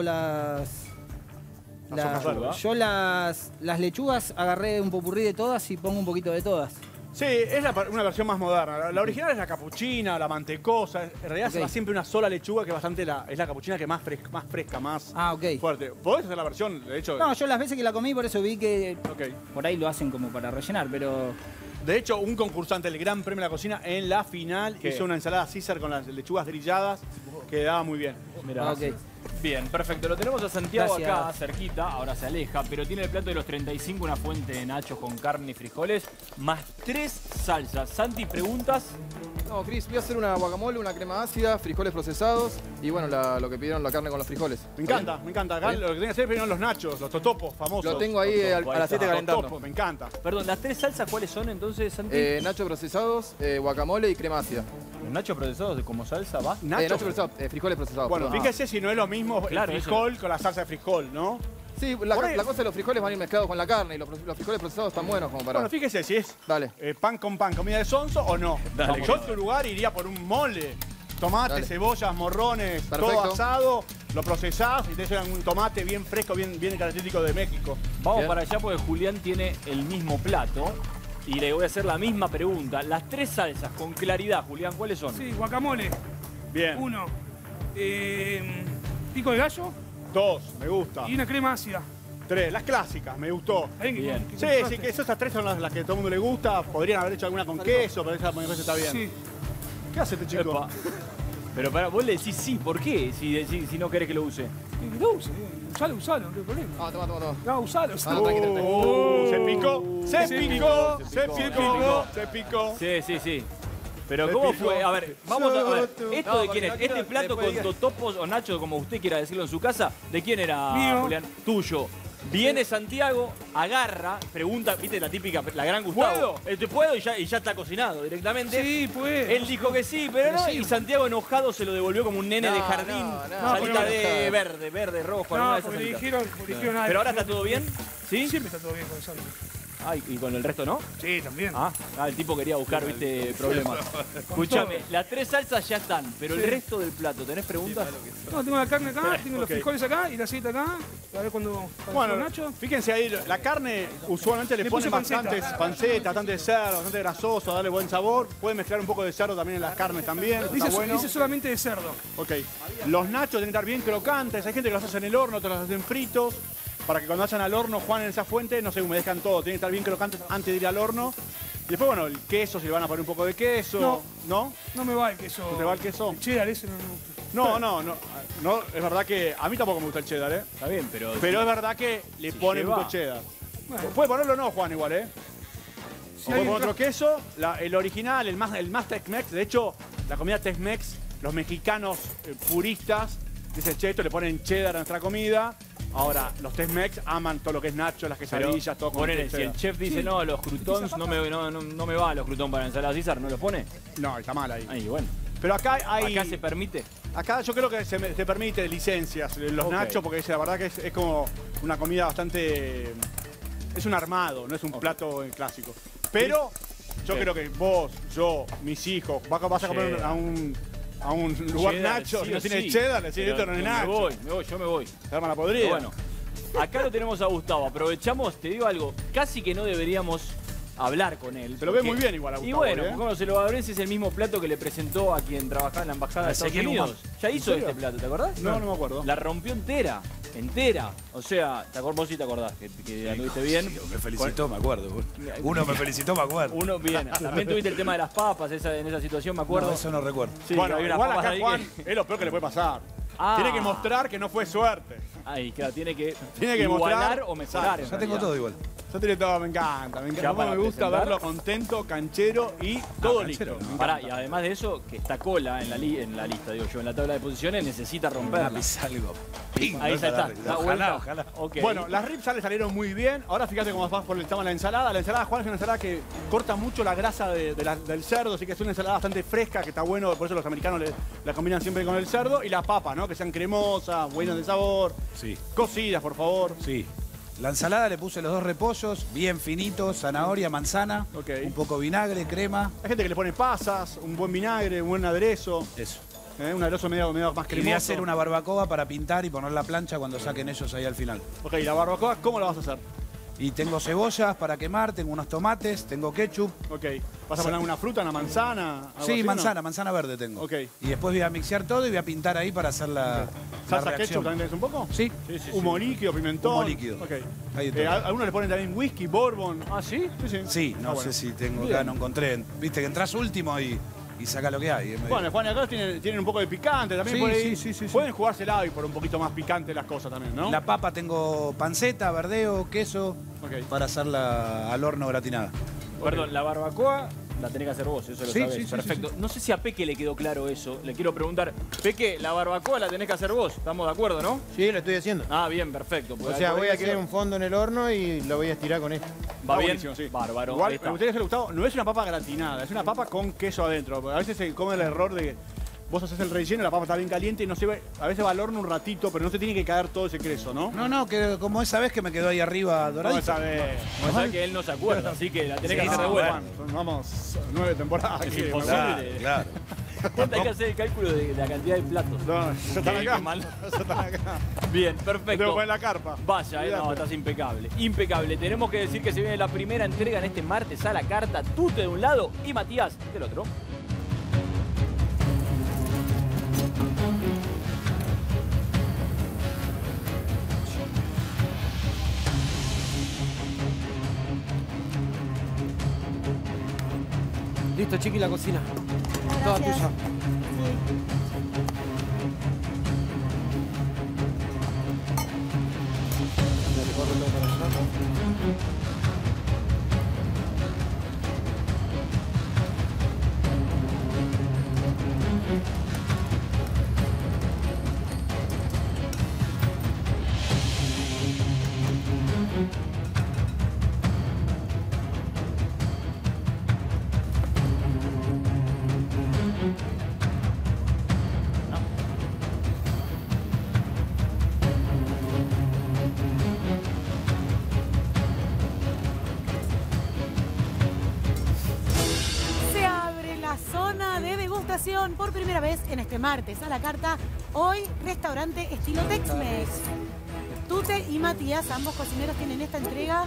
[SPEAKER 3] hojas verdes,
[SPEAKER 6] yo las lechugas agarré un popurrí de todas y pongo un poquito de todas.
[SPEAKER 3] Sí, es una versión más moderna. La original es la capuchina, la mantecosa. En realidad se va siempre una sola lechuga, que es la capuchina que más fresca, más fuerte. ¿Podés hacer la versión, de hecho?
[SPEAKER 6] No, yo las veces que la comí, por eso vi que por ahí lo hacen como para rellenar, pero...
[SPEAKER 3] De hecho, un concursante del Gran Premio de la Cocina en la final hizo una ensalada César con las lechugas grilladas que daba muy bien.
[SPEAKER 2] Mirá. Bien, perfecto. Lo tenemos a Santiago acá, cerquita. Ahora se aleja, pero tiene el plato de los 35, una fuente de nachos con carne y frijoles, más 3 salsas. Santi, ¿preguntas?
[SPEAKER 5] No, Cris, voy a hacer una guacamole, una crema ácida, frijoles procesados y bueno, lo que pidieron, la carne con los frijoles.
[SPEAKER 3] Me encanta. Acá lo que tiene que hacer primero los nachos, los totopos famosos.
[SPEAKER 5] Lo tengo ahí a las 7 calentando.
[SPEAKER 3] Totopos, me encanta.
[SPEAKER 2] Perdón, ¿las 3 salsas cuáles son entonces, Santi?
[SPEAKER 5] Nachos procesados, guacamole y crema ácida.
[SPEAKER 2] ¿Los nachos procesados como salsa va?
[SPEAKER 5] Nachos procesados, frijoles procesados.
[SPEAKER 3] Bueno,
[SPEAKER 5] perdón.
[SPEAKER 3] fíjese si no es lo mismo el frijol con la salsa de frijol, ¿no?
[SPEAKER 5] Sí, la cosa de los frijoles van a ir mezclados con la carne y los frijoles procesados están buenos como para...
[SPEAKER 3] Bueno, fíjese si es pan con pan, comida de sonso o no.
[SPEAKER 2] Dale.
[SPEAKER 3] Yo en tu lugar iría por un mole. Tomate, cebollas, morrones, todo asado, lo procesás y te echan un tomate bien fresco, bien característico de México.
[SPEAKER 2] Vamos para allá porque Julián tiene el mismo plato. Y le voy a hacer la misma pregunta. Las 3 salsas, con claridad, Julián, ¿cuáles son?
[SPEAKER 4] Sí, guacamole.
[SPEAKER 3] Bien.
[SPEAKER 4] 1. Pico de gallo.
[SPEAKER 3] 2, me gusta.
[SPEAKER 4] Y una crema ácida.
[SPEAKER 3] 3, las clásicas, me gustó.
[SPEAKER 4] Bien.
[SPEAKER 3] Sí, que esas 3 son las que a todo el mundo le gusta. Podrían haber hecho alguna con queso, pero esa me parece está bien.
[SPEAKER 4] Sí.
[SPEAKER 3] ¿Qué hace este chico?
[SPEAKER 2] Epa. Pero para, vos le decís sí, ¿por qué? Si no querés que lo use.
[SPEAKER 4] No use, usalo, no hay problema.
[SPEAKER 5] Toma.
[SPEAKER 4] No, usalo.
[SPEAKER 3] Se picó.
[SPEAKER 2] Sí. Pero ¿cómo fue? A ver, vamos a ver. ¿Esto de quién es? ¿Este plato con totopos o nachos, como usted quiera decirlo en su casa, de quién era,
[SPEAKER 4] mío.
[SPEAKER 2] Julián? Tuyo. Viene Santiago, agarra, pregunta, viste la típica, la gran Gustavo. ¿Puedo? Y ya está cocinado directamente.
[SPEAKER 4] Sí, puede.
[SPEAKER 2] Él dijo que sí, pero no. Y Santiago enojado se lo devolvió como un nene de jardín. Salita de verde, rojo.
[SPEAKER 4] No, porque le dijeron
[SPEAKER 2] Pero ahora está todo bien, ¿sí?
[SPEAKER 4] Siempre está todo bien con Santi.
[SPEAKER 2] Ay, ¿y con el resto no?
[SPEAKER 4] Sí, también.
[SPEAKER 2] El tipo quería buscar, viste, problemas. Escuchame, las 3 salsas ya están, pero el resto del plato, ¿tenés preguntas?
[SPEAKER 4] No, tengo la carne acá, tengo los frijoles acá y la aceite acá. A ver cuando Nacho.
[SPEAKER 3] Fíjense ahí, la carne usualmente le ponen bastantes panceta, bastante cerdo, bastante grasoso, darle buen sabor. Pueden mezclar un poco de cerdo también en las carnes también.
[SPEAKER 4] Dice solamente de cerdo.
[SPEAKER 3] Ok. Los nachos tienen que estar bien crocantes. Hay gente que los hace en el horno, otros los hacen fritos. Para que cuando vayan al horno, Juan, en esa fuente, no se humedezcan todo. Tienen que estar bien crocantes antes de ir al horno. Y después, bueno, el queso, si le van a poner un poco de queso. ¿No?
[SPEAKER 4] No me va el queso.
[SPEAKER 3] ¿No te va el queso?
[SPEAKER 4] El cheddar ese no me gusta.
[SPEAKER 3] No, es verdad que a mí tampoco me gusta el cheddar, ¿eh?
[SPEAKER 2] Está bien, pero
[SPEAKER 3] es verdad que le ponen mucho cheddar. Bueno. Puede ponerlo o no, Juan, igual, ¿eh? Si puede poner otro queso, el original, el más Tex-Mex. De hecho, la comida Tex-Mex, los mexicanos puristas, dicen, che, esto le ponen cheddar a nuestra comida. Ahora, los Tex-Mex aman todo lo que es nacho, las quesadillas, todo con
[SPEAKER 2] cheddar. Si el chef dice, no, los croutons no me va los croutons para ensalada César, ¿no los pone?
[SPEAKER 3] No, está mal ahí.
[SPEAKER 2] Ahí, bueno.
[SPEAKER 3] Pero acá
[SPEAKER 2] se permite.
[SPEAKER 3] Acá yo creo que se permite licencias los nachos, porque la verdad que es como una comida bastante... Es un armado, no es un plato clásico. Pero yo creo que vos, yo, mis hijos, vas a comer a un lugar
[SPEAKER 2] cheddar,
[SPEAKER 3] nacho,
[SPEAKER 2] sí
[SPEAKER 3] no tiene cheddar, le decís, esto no es nacho.
[SPEAKER 2] Yo me voy.
[SPEAKER 3] Hermana podrida.
[SPEAKER 2] Bueno, acá lo tenemos a Gustavo. Aprovechamos, te digo algo, casi que no deberíamos hablar con él.
[SPEAKER 3] Pero ve muy bien igual a Gustavo.
[SPEAKER 2] Y bueno, cuando se lo abres es el mismo plato que le presentó a quien trabajaba en la embajada de Estados Unidos. Ya hizo este plato, ¿te acordás?
[SPEAKER 3] No me acuerdo.
[SPEAKER 2] La rompió entera. O sea, vos sí te acordás que anduviste bien.
[SPEAKER 9] Sí, me felicitó, me acuerdo. Uno me felicitó, me acuerdo.
[SPEAKER 2] Uno bien. También tuviste el tema de las papas en esa situación, me acuerdo.
[SPEAKER 9] No, eso no recuerdo.
[SPEAKER 2] Sí,
[SPEAKER 3] bueno, igual acá Juan es lo peor que le puede pasar. Tiene que mostrar que no fue suerte.
[SPEAKER 2] Ahí, claro, tiene que
[SPEAKER 3] igualar
[SPEAKER 2] o mejorar.
[SPEAKER 9] Ya tengo todo igual.
[SPEAKER 3] Yo tiene todo, me encanta. Me gusta verlo contento, canchero y todo listo.
[SPEAKER 2] Pará, y además de eso, que está cola en la lista, digo yo, en la tabla de posiciones, necesita romperla.
[SPEAKER 9] Algo.
[SPEAKER 2] Ahí está.
[SPEAKER 9] Ojalá.
[SPEAKER 2] Okay.
[SPEAKER 3] Bueno, las ribs le salieron muy bien. Ahora fíjate cómo vas por el tema de la ensalada. La ensalada, Juan, es una ensalada que corta mucho la grasa del cerdo, así que es una ensalada bastante fresca, que está bueno, por eso los americanos la combinan siempre con el cerdo. Y la papa, ¿no? Que sean cremosas, buenas de sabor.
[SPEAKER 9] Sí.
[SPEAKER 3] Cocidas, por favor.
[SPEAKER 9] Sí. La ensalada le puse los 2 repollos, bien finitos, zanahoria, manzana, un poco vinagre, crema.
[SPEAKER 3] Hay gente que le pone pasas, un buen vinagre, un buen aderezo.
[SPEAKER 9] Eso.
[SPEAKER 3] Un aderezo medio más cremoso.
[SPEAKER 9] Y voy a hacer una barbacoa para pintar y poner la plancha cuando saquen ellos ahí al final.
[SPEAKER 3] Ok, la barbacoa, ¿cómo la vas a hacer?
[SPEAKER 9] Y tengo cebollas para quemar, tengo unos tomates, tengo ketchup.
[SPEAKER 3] Ok. ¿Vas a poner una fruta, una manzana? algo
[SPEAKER 9] Sí,
[SPEAKER 3] así,
[SPEAKER 9] manzana,
[SPEAKER 3] ¿no?
[SPEAKER 9] manzana verde tengo.
[SPEAKER 3] Ok.
[SPEAKER 9] Y después voy a mixear todo y voy a pintar ahí para hacer la
[SPEAKER 3] ¿Salsa
[SPEAKER 9] reacción.
[SPEAKER 3] ketchup también tenés un poco?
[SPEAKER 9] Sí.
[SPEAKER 3] Humo líquido, pimentón.
[SPEAKER 9] Humo líquido.
[SPEAKER 3] Ok.
[SPEAKER 9] Ahí está.
[SPEAKER 3] Algunos le ponen también whisky, bourbon.
[SPEAKER 2] ¿Ah, sí?
[SPEAKER 3] Sí, sí.
[SPEAKER 9] Sí, no
[SPEAKER 3] bueno.
[SPEAKER 9] sé si tengo
[SPEAKER 3] Bien.
[SPEAKER 9] acá, no encontré. Viste que entras último y saca lo que hay. Es medio-
[SPEAKER 3] Bueno, Juan, y acá tienen un poco de picante también.
[SPEAKER 9] Sí,
[SPEAKER 3] por ahí.
[SPEAKER 9] sí.
[SPEAKER 3] Pueden jugársela y por un poquito más picante las cosas también, ¿no?
[SPEAKER 9] La papa tengo panceta, verdeo, queso, para hacerla al horno gratinada.
[SPEAKER 2] Perdón, la barbacoa la tenés que hacer vos, eso lo
[SPEAKER 9] Sí,
[SPEAKER 2] sabés.
[SPEAKER 9] sí, sí,
[SPEAKER 2] Perfecto. No sé si a Peque le quedó claro eso. Le quiero preguntar, Peque, la barbacoa la tenés que hacer vos. ¿Estamos de acuerdo, no?
[SPEAKER 12] Sí, lo estoy haciendo.
[SPEAKER 2] Ah, bien, perfecto.
[SPEAKER 12] O sea, voy a querer un fondo en el horno y lo voy a estirar con esto.
[SPEAKER 2] Va bien.
[SPEAKER 3] buenísimo, sí.
[SPEAKER 2] Bárbaro.
[SPEAKER 3] Igual,
[SPEAKER 2] Ahí está.
[SPEAKER 3] me gustaría decirle, Gustavo, no es una papa gratinada, es una papa con queso adentro. Porque a veces se come el error de que vos haces el relleno, la papa está bien caliente y no se ve, a veces va al horno un ratito, pero no se tiene que caer todo ese queso, ¿no?
[SPEAKER 9] No, que como esa vez que me quedó ahí arriba doradito.
[SPEAKER 3] esa vez.
[SPEAKER 2] Vos sabés que él no se acuerda, así que la tenés que
[SPEAKER 3] Sí,
[SPEAKER 2] hacer de
[SPEAKER 3] no,
[SPEAKER 2] vuelta.
[SPEAKER 3] Juan, vamos 9 temporadas.
[SPEAKER 2] Es
[SPEAKER 3] aquí,
[SPEAKER 2] imposible.
[SPEAKER 3] ¿no?
[SPEAKER 9] Claro.
[SPEAKER 2] Vos tenés que hacer el cálculo de la cantidad de platos.
[SPEAKER 3] No, ya están
[SPEAKER 2] Qué
[SPEAKER 3] acá.
[SPEAKER 2] mal.
[SPEAKER 3] Ya están acá.
[SPEAKER 2] Bien,
[SPEAKER 3] Tengo que
[SPEAKER 2] perfecto.
[SPEAKER 3] poner la carpa.
[SPEAKER 2] Vaya, no,
[SPEAKER 3] Olvídate.
[SPEAKER 2] estás impecable. Impecable. Tenemos que decir que se viene la primera entrega en este martes a la carta. Tute de un lado y Matías del otro.
[SPEAKER 11] Listo, Chiqui, la cocina. Toda
[SPEAKER 1] Gracias.
[SPEAKER 11] tuya. Dale, córrelo para allá.
[SPEAKER 1] Se abre la zona de degustación por primera vez en este martes a la carta. Hoy, restaurante estilo Tex-Mex. Tute y Matías, ambos cocineros, tienen esta entrega.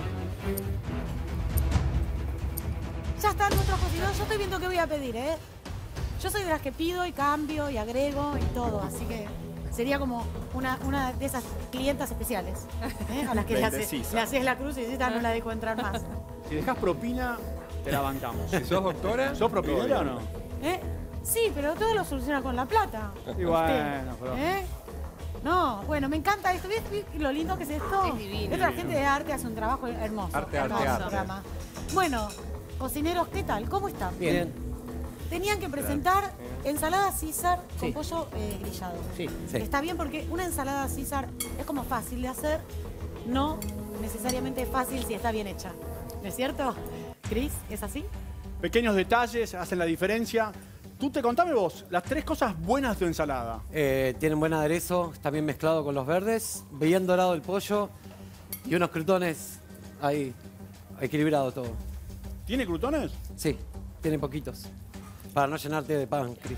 [SPEAKER 1] Ya están nuestros cocineros. Yo estoy viendo qué voy a pedir, ¿eh? Yo soy de las que pido y cambio y agrego y todo, así que sería como una de esas clientas especiales, ¿eh? A las que le haces la cruz y dices, no la dejo entrar más.
[SPEAKER 3] Si dejás propina, te la bancamos.
[SPEAKER 10] Si sos doctora,
[SPEAKER 3] ¿Sos propinera o no?
[SPEAKER 1] ¿Eh? Sí, pero todo lo soluciona con la plata.
[SPEAKER 3] Y bueno, pero...
[SPEAKER 1] ¿Eh? No, bueno, me encanta esto. ¿Ves lo lindo que es esto?
[SPEAKER 8] Es divino.
[SPEAKER 1] Esta gente de arte hace un trabajo hermoso.
[SPEAKER 10] Arte,
[SPEAKER 1] hermoso
[SPEAKER 10] arte.
[SPEAKER 1] programa. Bueno, cocineros, ¿qué tal? ¿Cómo están?
[SPEAKER 11] Bien.
[SPEAKER 1] Tenían que presentar ensalada César con
[SPEAKER 6] Sí.
[SPEAKER 1] pollo grillado.
[SPEAKER 6] Sí.
[SPEAKER 1] Está bien porque una ensalada César es como fácil de hacer, no necesariamente fácil si está bien hecha. ¿No es cierto? Cris, ¿es así?
[SPEAKER 3] Pequeños detalles hacen la diferencia. Tú te contame vos, las 3 cosas buenas de tu ensalada.
[SPEAKER 11] Tienen buen aderezo, está bien mezclado con los verdes, bien dorado el pollo y unos crutones ahí, equilibrado todo.
[SPEAKER 3] ¿Tiene crutones?
[SPEAKER 11] Sí, tiene poquitos. Para no llenarte de pan, Cris.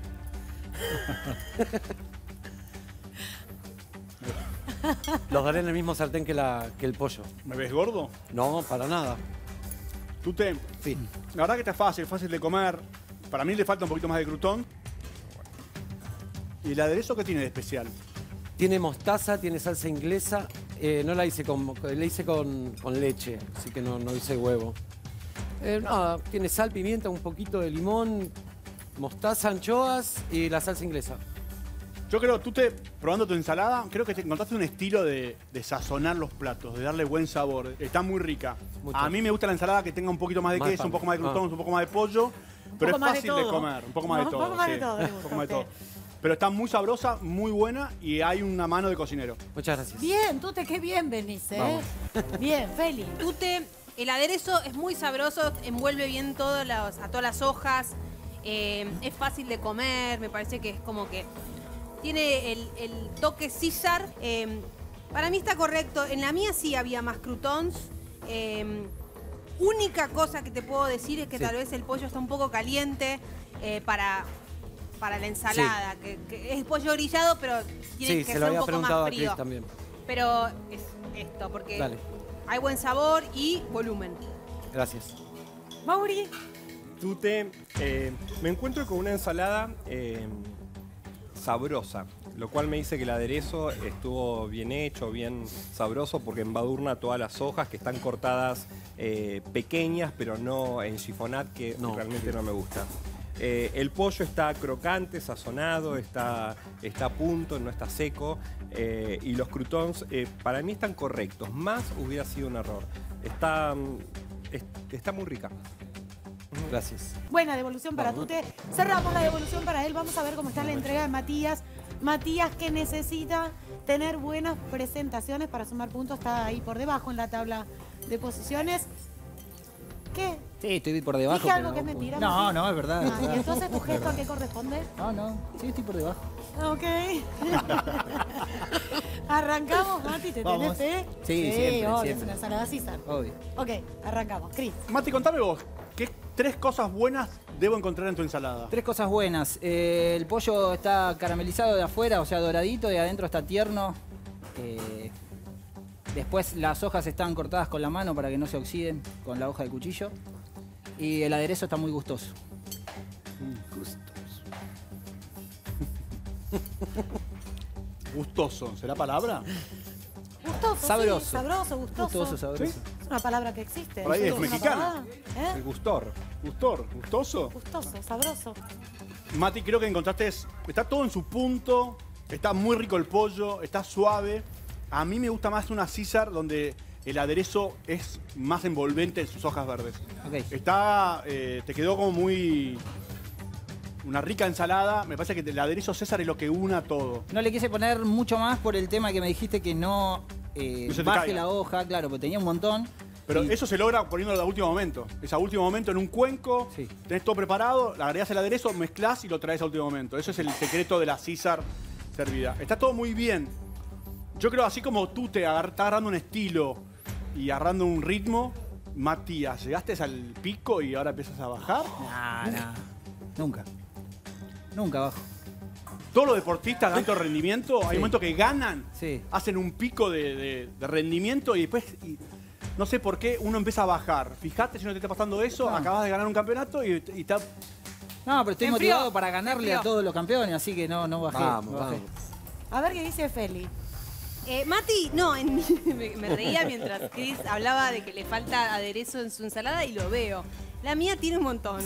[SPEAKER 11] Los daré en el mismo sartén que el pollo.
[SPEAKER 3] ¿Me ves gordo?
[SPEAKER 11] No, para nada.
[SPEAKER 3] Tú te...
[SPEAKER 11] Sí.
[SPEAKER 3] La verdad que está fácil de comer. Para mí le falta un poquito más de crutón. ¿Y el aderezo qué tiene de especial?
[SPEAKER 11] Tiene mostaza, tiene salsa inglesa. No la hice la hice con leche, así que no hice huevo. Nada, tiene sal, pimienta, un poquito de limón, mostaza, anchoas y la salsa inglesa.
[SPEAKER 3] Yo creo, probando tu ensalada, creo que te encontraste un estilo de sazonar los platos, de darle buen sabor. Está muy rica.
[SPEAKER 11] Mucho.
[SPEAKER 3] A mí me gusta la ensalada que tenga un poquito más de
[SPEAKER 11] Más de
[SPEAKER 3] queso,
[SPEAKER 11] pan.
[SPEAKER 3] un poco más de crutón, un poco más de pollo. Pero
[SPEAKER 1] poco
[SPEAKER 3] es
[SPEAKER 1] más de
[SPEAKER 3] fácil de
[SPEAKER 1] todo.
[SPEAKER 3] comer. Un poco más
[SPEAKER 1] No,
[SPEAKER 3] de todo.
[SPEAKER 1] un poco más de
[SPEAKER 3] sí.
[SPEAKER 1] todo, le
[SPEAKER 3] Un
[SPEAKER 1] gusta
[SPEAKER 3] poco más de
[SPEAKER 1] a
[SPEAKER 3] todo.
[SPEAKER 1] usted.
[SPEAKER 3] Pero está muy sabrosa, muy buena y hay una mano de cocinero.
[SPEAKER 11] Muchas gracias.
[SPEAKER 1] Bien, Tute, qué bien venís, ¿eh?
[SPEAKER 11] Vamos.
[SPEAKER 1] Bien, Feli.
[SPEAKER 8] Tute, el aderezo es muy sabroso, envuelve bien a todas las hojas, es fácil de comer, me parece que es como que tiene el toque César. Para mí está correcto, en la mía sí había más croutons. Única cosa que te puedo decir es que
[SPEAKER 11] Sí.
[SPEAKER 8] tal vez el pollo está un poco caliente para la ensalada, que es pollo grillado, pero tiene
[SPEAKER 11] Sí,
[SPEAKER 8] que
[SPEAKER 11] se
[SPEAKER 8] ser
[SPEAKER 11] lo
[SPEAKER 8] un
[SPEAKER 11] había
[SPEAKER 8] poco
[SPEAKER 11] preguntado
[SPEAKER 8] más
[SPEAKER 11] a Cris
[SPEAKER 8] frío.
[SPEAKER 11] también.
[SPEAKER 8] Pero es esto, porque
[SPEAKER 11] Dale.
[SPEAKER 8] Hay buen sabor y volumen.
[SPEAKER 11] Gracias.
[SPEAKER 1] Mauri.
[SPEAKER 10] Tute, me encuentro con una ensalada sabrosa, lo cual me dice que el aderezo estuvo bien hecho, bien sabroso, porque embadurna todas las hojas que están cortadas pequeñas, pero no en chiffonat, que realmente no me gusta. El pollo está crocante, sazonado, está a punto, no está seco. Y los croutons para mí están correctos. Más hubiera sido un error. Está muy rica.
[SPEAKER 11] Gracias.
[SPEAKER 1] Buena devolución para Tute. Cerramos la devolución para él. Vamos a ver cómo está la entrega de Matías. Matías, que necesita tener buenas presentaciones para sumar puntos. Está ahí por debajo en la tabla de posiciones. ¿Qué?
[SPEAKER 6] Sí, estoy por debajo.
[SPEAKER 1] ¿Dije algo que es mentira?
[SPEAKER 6] No, no, es verdad.
[SPEAKER 1] Ah, ¿y entonces tu gesto a qué corresponde?
[SPEAKER 6] No, sí, estoy por debajo.
[SPEAKER 1] Ok. Arrancamos, Mati, ¿te tenés fe?
[SPEAKER 6] Sí, siempre,
[SPEAKER 1] obvio,
[SPEAKER 6] siempre.
[SPEAKER 1] es una ensalada César.
[SPEAKER 6] Obvio.
[SPEAKER 1] Ok, arrancamos. Cris.
[SPEAKER 3] Mati, contame vos, ¿qué 3 cosas buenas debo encontrar en tu ensalada?
[SPEAKER 6] 3 cosas buenas. El pollo está caramelizado de afuera, o sea, doradito, y adentro está tierno. Después las hojas están cortadas con la mano para que no se oxiden con la hoja del cuchillo. Y el aderezo está muy gustoso.
[SPEAKER 3] Gustoso, ¿será palabra?
[SPEAKER 1] Gustoso,
[SPEAKER 6] Sabroso.
[SPEAKER 1] sí, sabroso, gustoso.
[SPEAKER 6] Gustoso, sabroso.
[SPEAKER 1] ¿Sí? Es una palabra que existe.
[SPEAKER 3] Por ahí es
[SPEAKER 1] una
[SPEAKER 3] mexicana.
[SPEAKER 1] palabra,
[SPEAKER 3] El gustor. ¿Gustoso?
[SPEAKER 1] Gustoso, sabroso.
[SPEAKER 3] Mati, creo que encontraste, está todo en su punto, está muy rico el pollo, está suave. A mí me gusta más una César donde el aderezo es más envolvente en sus hojas verdes.
[SPEAKER 6] Okay.
[SPEAKER 3] Te quedó como muy... Una rica ensalada. Me parece que el aderezo César es lo que una todo.
[SPEAKER 6] No le quise poner mucho más por el tema que me dijiste que no
[SPEAKER 3] se te
[SPEAKER 6] baje
[SPEAKER 3] caiga.
[SPEAKER 6] la hoja, claro, porque tenía un montón.
[SPEAKER 3] Pero eso se logra poniéndolo a último momento. Es a último momento en un cuenco, tenés todo preparado, le agregás el aderezo, mezclás y lo traes a último momento. Eso es el secreto de la César servida. Está todo muy bien. Yo creo, así como tú te estás agarrando un estilo y agarrando un ritmo, Matías, ¿llegaste al pico y ahora empiezas a bajar?
[SPEAKER 6] No. Nunca. Nunca bajo.
[SPEAKER 3] Todos los deportistas de alto rendimiento, hay momentos que ganan,
[SPEAKER 6] Sí.
[SPEAKER 3] hacen un pico de rendimiento y después, no sé por qué, uno empieza a bajar. Fijate si no te está pasando eso, acabas de ganar un campeonato y está...
[SPEAKER 6] No, pero estoy
[SPEAKER 1] Me enfrió,
[SPEAKER 6] motivado para ganarle
[SPEAKER 1] me
[SPEAKER 6] a
[SPEAKER 1] enfrió.
[SPEAKER 6] todos los campeones, así que no bajé.
[SPEAKER 11] Vamos,
[SPEAKER 6] no bajé.
[SPEAKER 11] vamos.
[SPEAKER 1] A ver qué dice Feli.
[SPEAKER 8] Mati, no, me reía mientras Chris hablaba de que le falta aderezo en su ensalada y lo veo. La mía tiene un montón.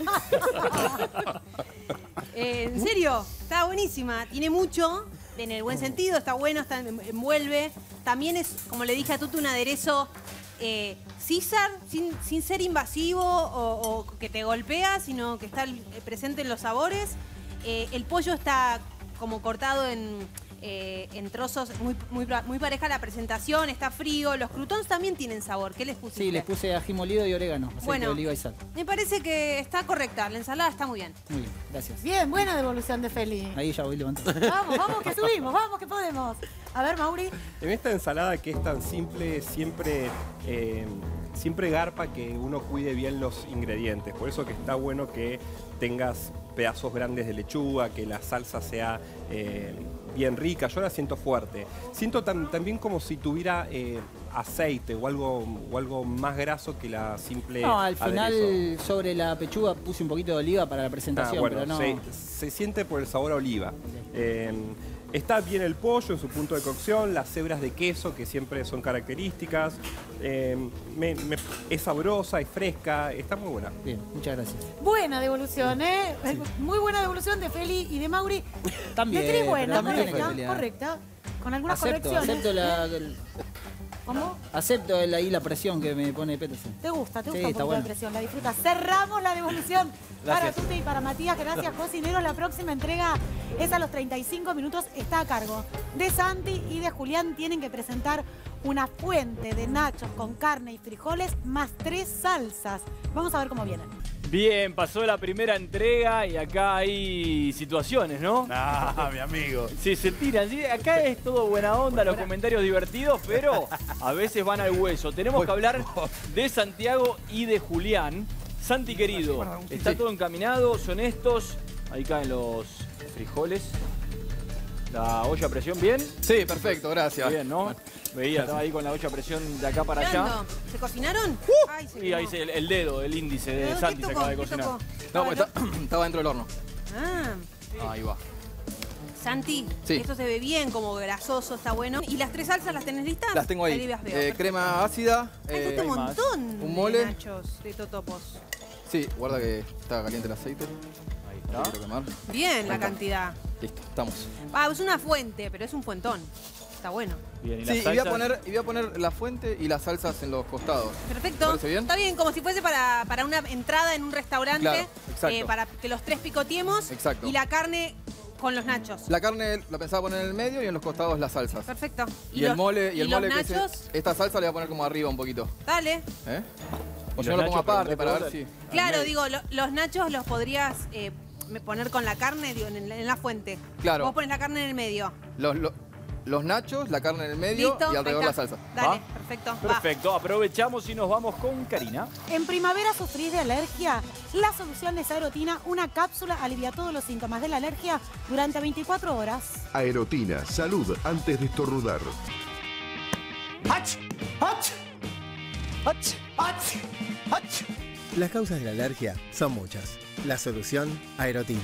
[SPEAKER 8] En serio, está buenísima. Tiene mucho, en el buen sentido, está bueno, envuelve. También es, como le dije a Tutu, un aderezo César, sin ser invasivo o que te golpea, sino que está presente en los sabores. El pollo está como cortado en trozos, muy pareja la presentación, está frío. Los croutons también tienen sabor. ¿Qué les pusiste?
[SPEAKER 6] Sí, les puse ají molido y orégano, aceite
[SPEAKER 8] Bueno.
[SPEAKER 6] de oliva y sal.
[SPEAKER 8] Me parece que está correcta. La ensalada está muy bien.
[SPEAKER 6] Muy bien, gracias.
[SPEAKER 1] Bien, buena devolución de Feli.
[SPEAKER 6] Ahí ya voy levantando.
[SPEAKER 1] Vamos, que subimos, vamos, que podemos. A ver, Mauri.
[SPEAKER 10] En esta ensalada que es tan simple, siempre garpa que uno cuide bien los ingredientes. Por eso que está bueno que tengas pedazos grandes de lechuga, que la salsa sea bien rica. Yo la siento fuerte. Siento también como si tuviera aceite o algo más graso que la simple
[SPEAKER 6] No, al final
[SPEAKER 10] aderezo.
[SPEAKER 6] sobre la pechuga puse un poquito de oliva para la presentación,
[SPEAKER 10] Bueno,
[SPEAKER 6] pero no...
[SPEAKER 10] se siente por el sabor a oliva. Está bien el pollo en su punto de cocción, las hebras de queso que siempre son características. Es sabrosa, es fresca, está muy buena.
[SPEAKER 6] Bien, muchas gracias.
[SPEAKER 1] Buena devolución, ¿eh? Muy buena devolución de Feli y de Mauri.
[SPEAKER 6] También,
[SPEAKER 1] De Cris, buena,
[SPEAKER 6] pero también
[SPEAKER 1] correcta,
[SPEAKER 6] tiene
[SPEAKER 1] correcta. Con algunas correcciones. ¿Cómo?
[SPEAKER 6] Acepto ahí la presión que me pone Peterson.
[SPEAKER 1] ¿Te gusta? ¿Te gusta
[SPEAKER 6] Sí,
[SPEAKER 1] un
[SPEAKER 6] está
[SPEAKER 1] poquito
[SPEAKER 6] bueno.
[SPEAKER 1] de presión? La disfrutas. Cerramos la devolución para
[SPEAKER 6] Gracias.
[SPEAKER 1] Tute y para Matías. Gracias, cocineros. La próxima entrega es a los 35 minutos. Está a cargo de Santi y de Julián. Tienen que presentar una fuente de nachos con carne y frijoles más 3 salsas. Vamos a ver cómo vienen.
[SPEAKER 2] Bien, pasó la primera entrega y acá hay situaciones, ¿no?
[SPEAKER 3] Ah, mi amigo.
[SPEAKER 2] Sí, se tiran. ¿Sí? Acá es todo buena onda, los comentarios divertidos, pero a veces van al hueso. Tenemos que hablar de Santiago y de Julián. Santi, querido, está todo encaminado, son estos. Ahí caen los frijoles. ¿La olla a presión bien?
[SPEAKER 5] Sí, perfecto, gracias.
[SPEAKER 2] Bien, ¿no? Veía, estaba ahí con la olla a presión de acá para allá.
[SPEAKER 8] Mirando. ¿Se cocinaron? Ay, se
[SPEAKER 2] Y ahí el dedo, el índice de Santi se acaba de cocinar.
[SPEAKER 5] No, pues estaba dentro del horno.
[SPEAKER 8] Ah.
[SPEAKER 5] Ahí va.
[SPEAKER 8] Santi,
[SPEAKER 5] Sí.
[SPEAKER 8] esto se ve bien, como grasoso, está bueno. ¿Y las 3 salsas las tenés listas?
[SPEAKER 5] Las tengo ahí.
[SPEAKER 8] las veo.
[SPEAKER 5] Crema ácida.
[SPEAKER 8] Hay un montón
[SPEAKER 5] un mole.
[SPEAKER 8] de nachos, de totopos.
[SPEAKER 5] Sí, guarda que está caliente el aceite.
[SPEAKER 2] Ahí
[SPEAKER 5] está. Quiero quemar.
[SPEAKER 8] Bien la
[SPEAKER 5] Ahí está.
[SPEAKER 8] cantidad.
[SPEAKER 5] Listo, estamos.
[SPEAKER 8] Es una fuente, pero es un fuentón. Está bueno.
[SPEAKER 2] Bien, ¿y
[SPEAKER 5] Sí,
[SPEAKER 2] las
[SPEAKER 5] y
[SPEAKER 2] salsas?
[SPEAKER 5] voy a poner la fuente y las salsas en los costados.
[SPEAKER 8] Perfecto.
[SPEAKER 5] ¿Te parece bien?
[SPEAKER 8] Está bien, como si fuese para una entrada en un restaurante.
[SPEAKER 5] Claro, exacto.
[SPEAKER 8] Para que los 3 picoteemos.
[SPEAKER 5] Exacto.
[SPEAKER 8] Y la carne con los nachos.
[SPEAKER 5] La carne la pensaba poner en el medio y en los costados las salsas.
[SPEAKER 8] Perfecto.
[SPEAKER 5] Y el mole,
[SPEAKER 8] los
[SPEAKER 5] que
[SPEAKER 8] nachos?
[SPEAKER 5] esta salsa le voy a poner como arriba un poquito.
[SPEAKER 8] Dale.
[SPEAKER 5] ¿Eh?
[SPEAKER 2] ¿Y
[SPEAKER 5] O si no
[SPEAKER 2] los
[SPEAKER 5] lo pongo
[SPEAKER 2] nachos,
[SPEAKER 5] aparte
[SPEAKER 2] pero
[SPEAKER 5] para ver si.
[SPEAKER 8] Claro, digo, los nachos los podrías poner con la carne digo, en la fuente.
[SPEAKER 5] Claro.
[SPEAKER 8] Vos pones la carne en el medio.
[SPEAKER 5] Los nachos, la carne en el medio
[SPEAKER 8] Listo,
[SPEAKER 5] y alrededor
[SPEAKER 8] ahí
[SPEAKER 5] la
[SPEAKER 8] está.
[SPEAKER 5] salsa.
[SPEAKER 8] Dale,
[SPEAKER 2] ¿Va?
[SPEAKER 8] perfecto.
[SPEAKER 2] Perfecto, aprovechamos y nos vamos con Karina.
[SPEAKER 1] En primavera sufrís de alergia. La solución es Aerotina, una cápsula alivia todos los síntomas de la alergia durante 24 horas.
[SPEAKER 13] Aerotina, salud antes de estornudar.
[SPEAKER 14] ¡Ach! ¡Ach! ¡Ach! ¡Ach! ¡Ach! Las causas de la alergia son muchas. La solución, Aerotina.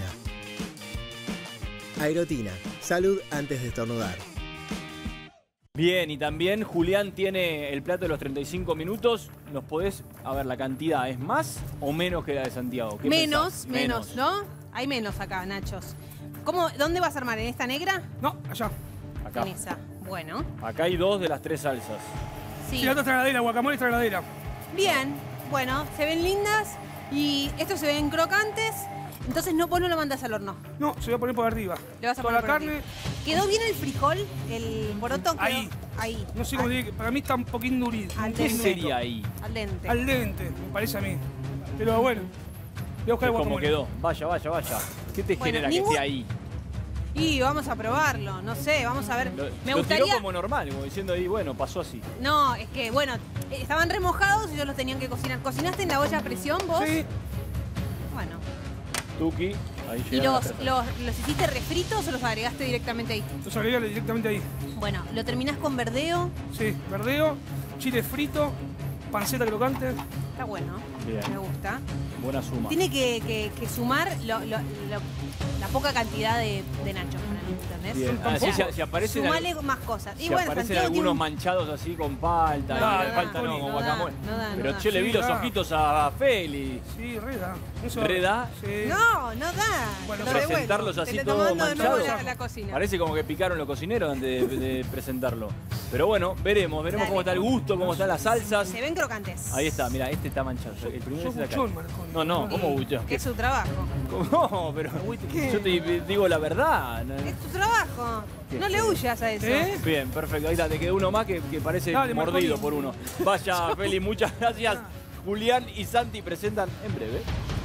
[SPEAKER 14] Aerotina, salud antes de estornudar.
[SPEAKER 2] Bien, y también Julián tiene el plato de los 35 minutos. ¿Nos podés, a ver, la cantidad es más o menos que la de Santiago? ¿Qué
[SPEAKER 8] Menos,
[SPEAKER 2] pensás?
[SPEAKER 8] ¿no? Hay menos acá, nachos. ¿Dónde vas a armar? ¿En esta negra?
[SPEAKER 4] No, allá.
[SPEAKER 2] Acá.
[SPEAKER 8] En esa. Bueno.
[SPEAKER 2] Acá hay 2 de las 3 salsas.
[SPEAKER 8] Sí.
[SPEAKER 4] Sí, la otra está heladera, guacamole está heladera.
[SPEAKER 8] Bien. Bueno, se ven lindas y estos se ven crocantes. Entonces vos no lo mandás al horno.
[SPEAKER 4] No, se voy a poner por arriba.
[SPEAKER 8] Le vas a
[SPEAKER 4] Toda
[SPEAKER 8] poner
[SPEAKER 4] la
[SPEAKER 8] por
[SPEAKER 4] carne.
[SPEAKER 8] arriba. ¿Quedó bien el frijol? ¿El poroto? quedó?
[SPEAKER 4] Ahí. No sé cómo diría, para mí está un poquito durito.
[SPEAKER 2] ¿Qué sería ahí?
[SPEAKER 8] Al dente.
[SPEAKER 4] Al dente, me parece a mí. Pero bueno, voy a buscar el
[SPEAKER 2] ¿Cómo
[SPEAKER 4] guacamole.
[SPEAKER 2] quedó? Vaya. ¿Qué te
[SPEAKER 8] Bueno,
[SPEAKER 2] genera que esté ahí?
[SPEAKER 8] Y vamos a probarlo, no sé, vamos a ver. Me
[SPEAKER 2] Lo
[SPEAKER 8] gustaría.
[SPEAKER 2] tiró como normal, como diciendo ahí, bueno, pasó así.
[SPEAKER 8] No, es que, bueno, estaban remojados y ellos los tenían que cocinar. ¿Cocinaste en la olla a presión vos?
[SPEAKER 4] Sí.
[SPEAKER 8] Bueno.
[SPEAKER 2] Tuki, ahí
[SPEAKER 8] ¿Y
[SPEAKER 2] llegaron
[SPEAKER 8] los hiciste refritos o los agregaste directamente ahí?
[SPEAKER 4] Los agregué directamente ahí.
[SPEAKER 8] Bueno, ¿lo terminás con verdeo?
[SPEAKER 4] Sí, verdeo, chile frito, panceta crocante.
[SPEAKER 8] Está bueno,
[SPEAKER 2] Bien.
[SPEAKER 8] me gusta.
[SPEAKER 2] Buena suma.
[SPEAKER 8] Tiene que sumar la poca cantidad de nachos para mí, ¿entendés?
[SPEAKER 2] Bien. Ah, sí, si aparecen
[SPEAKER 8] Sumale más cosas. Y
[SPEAKER 2] Si
[SPEAKER 8] bueno,
[SPEAKER 2] aparecen
[SPEAKER 8] Santiago
[SPEAKER 2] algunos
[SPEAKER 8] tiene
[SPEAKER 2] manchados así con palta,
[SPEAKER 8] No,
[SPEAKER 2] y
[SPEAKER 8] no da,
[SPEAKER 2] palta no,
[SPEAKER 8] no
[SPEAKER 2] con
[SPEAKER 8] da,
[SPEAKER 2] guacamole.
[SPEAKER 8] no da,
[SPEAKER 2] Pero
[SPEAKER 8] no da.
[SPEAKER 2] che, le vi
[SPEAKER 4] Sí,
[SPEAKER 2] los
[SPEAKER 4] da.
[SPEAKER 2] ojitos a Feli.
[SPEAKER 4] Sí, reda.
[SPEAKER 2] ¿Reda?
[SPEAKER 4] Sí.
[SPEAKER 8] No da.
[SPEAKER 4] Bueno,
[SPEAKER 8] Lo
[SPEAKER 2] presentarlos
[SPEAKER 8] devuelvo.
[SPEAKER 2] así
[SPEAKER 8] Te
[SPEAKER 2] todo
[SPEAKER 8] tomando de nuevo
[SPEAKER 2] manchado.
[SPEAKER 8] la cocina.
[SPEAKER 2] Parece como que picaron los cocineros antes de presentarlo. Pero bueno, veremos
[SPEAKER 8] Dale.
[SPEAKER 2] cómo está el gusto, cómo están las salsas.
[SPEAKER 8] Se ven crocantes.
[SPEAKER 2] Ahí está, mira, este está manchado. El primero
[SPEAKER 4] Sos
[SPEAKER 2] es acá.
[SPEAKER 4] buchón, Marcón.
[SPEAKER 2] No, ¿cómo buchón?
[SPEAKER 8] Es su trabajo.
[SPEAKER 2] No, pero
[SPEAKER 8] ¿Qué?
[SPEAKER 2] yo te digo la verdad.
[SPEAKER 8] Es tu trabajo. No le huyas a eso.
[SPEAKER 2] Bien, perfecto. Ahí está, te quedó uno más que parece
[SPEAKER 4] Dale,
[SPEAKER 2] mordido
[SPEAKER 4] Marconi.
[SPEAKER 2] por uno. Vaya, Feli, muchas gracias. Julián y Santi presentan en breve.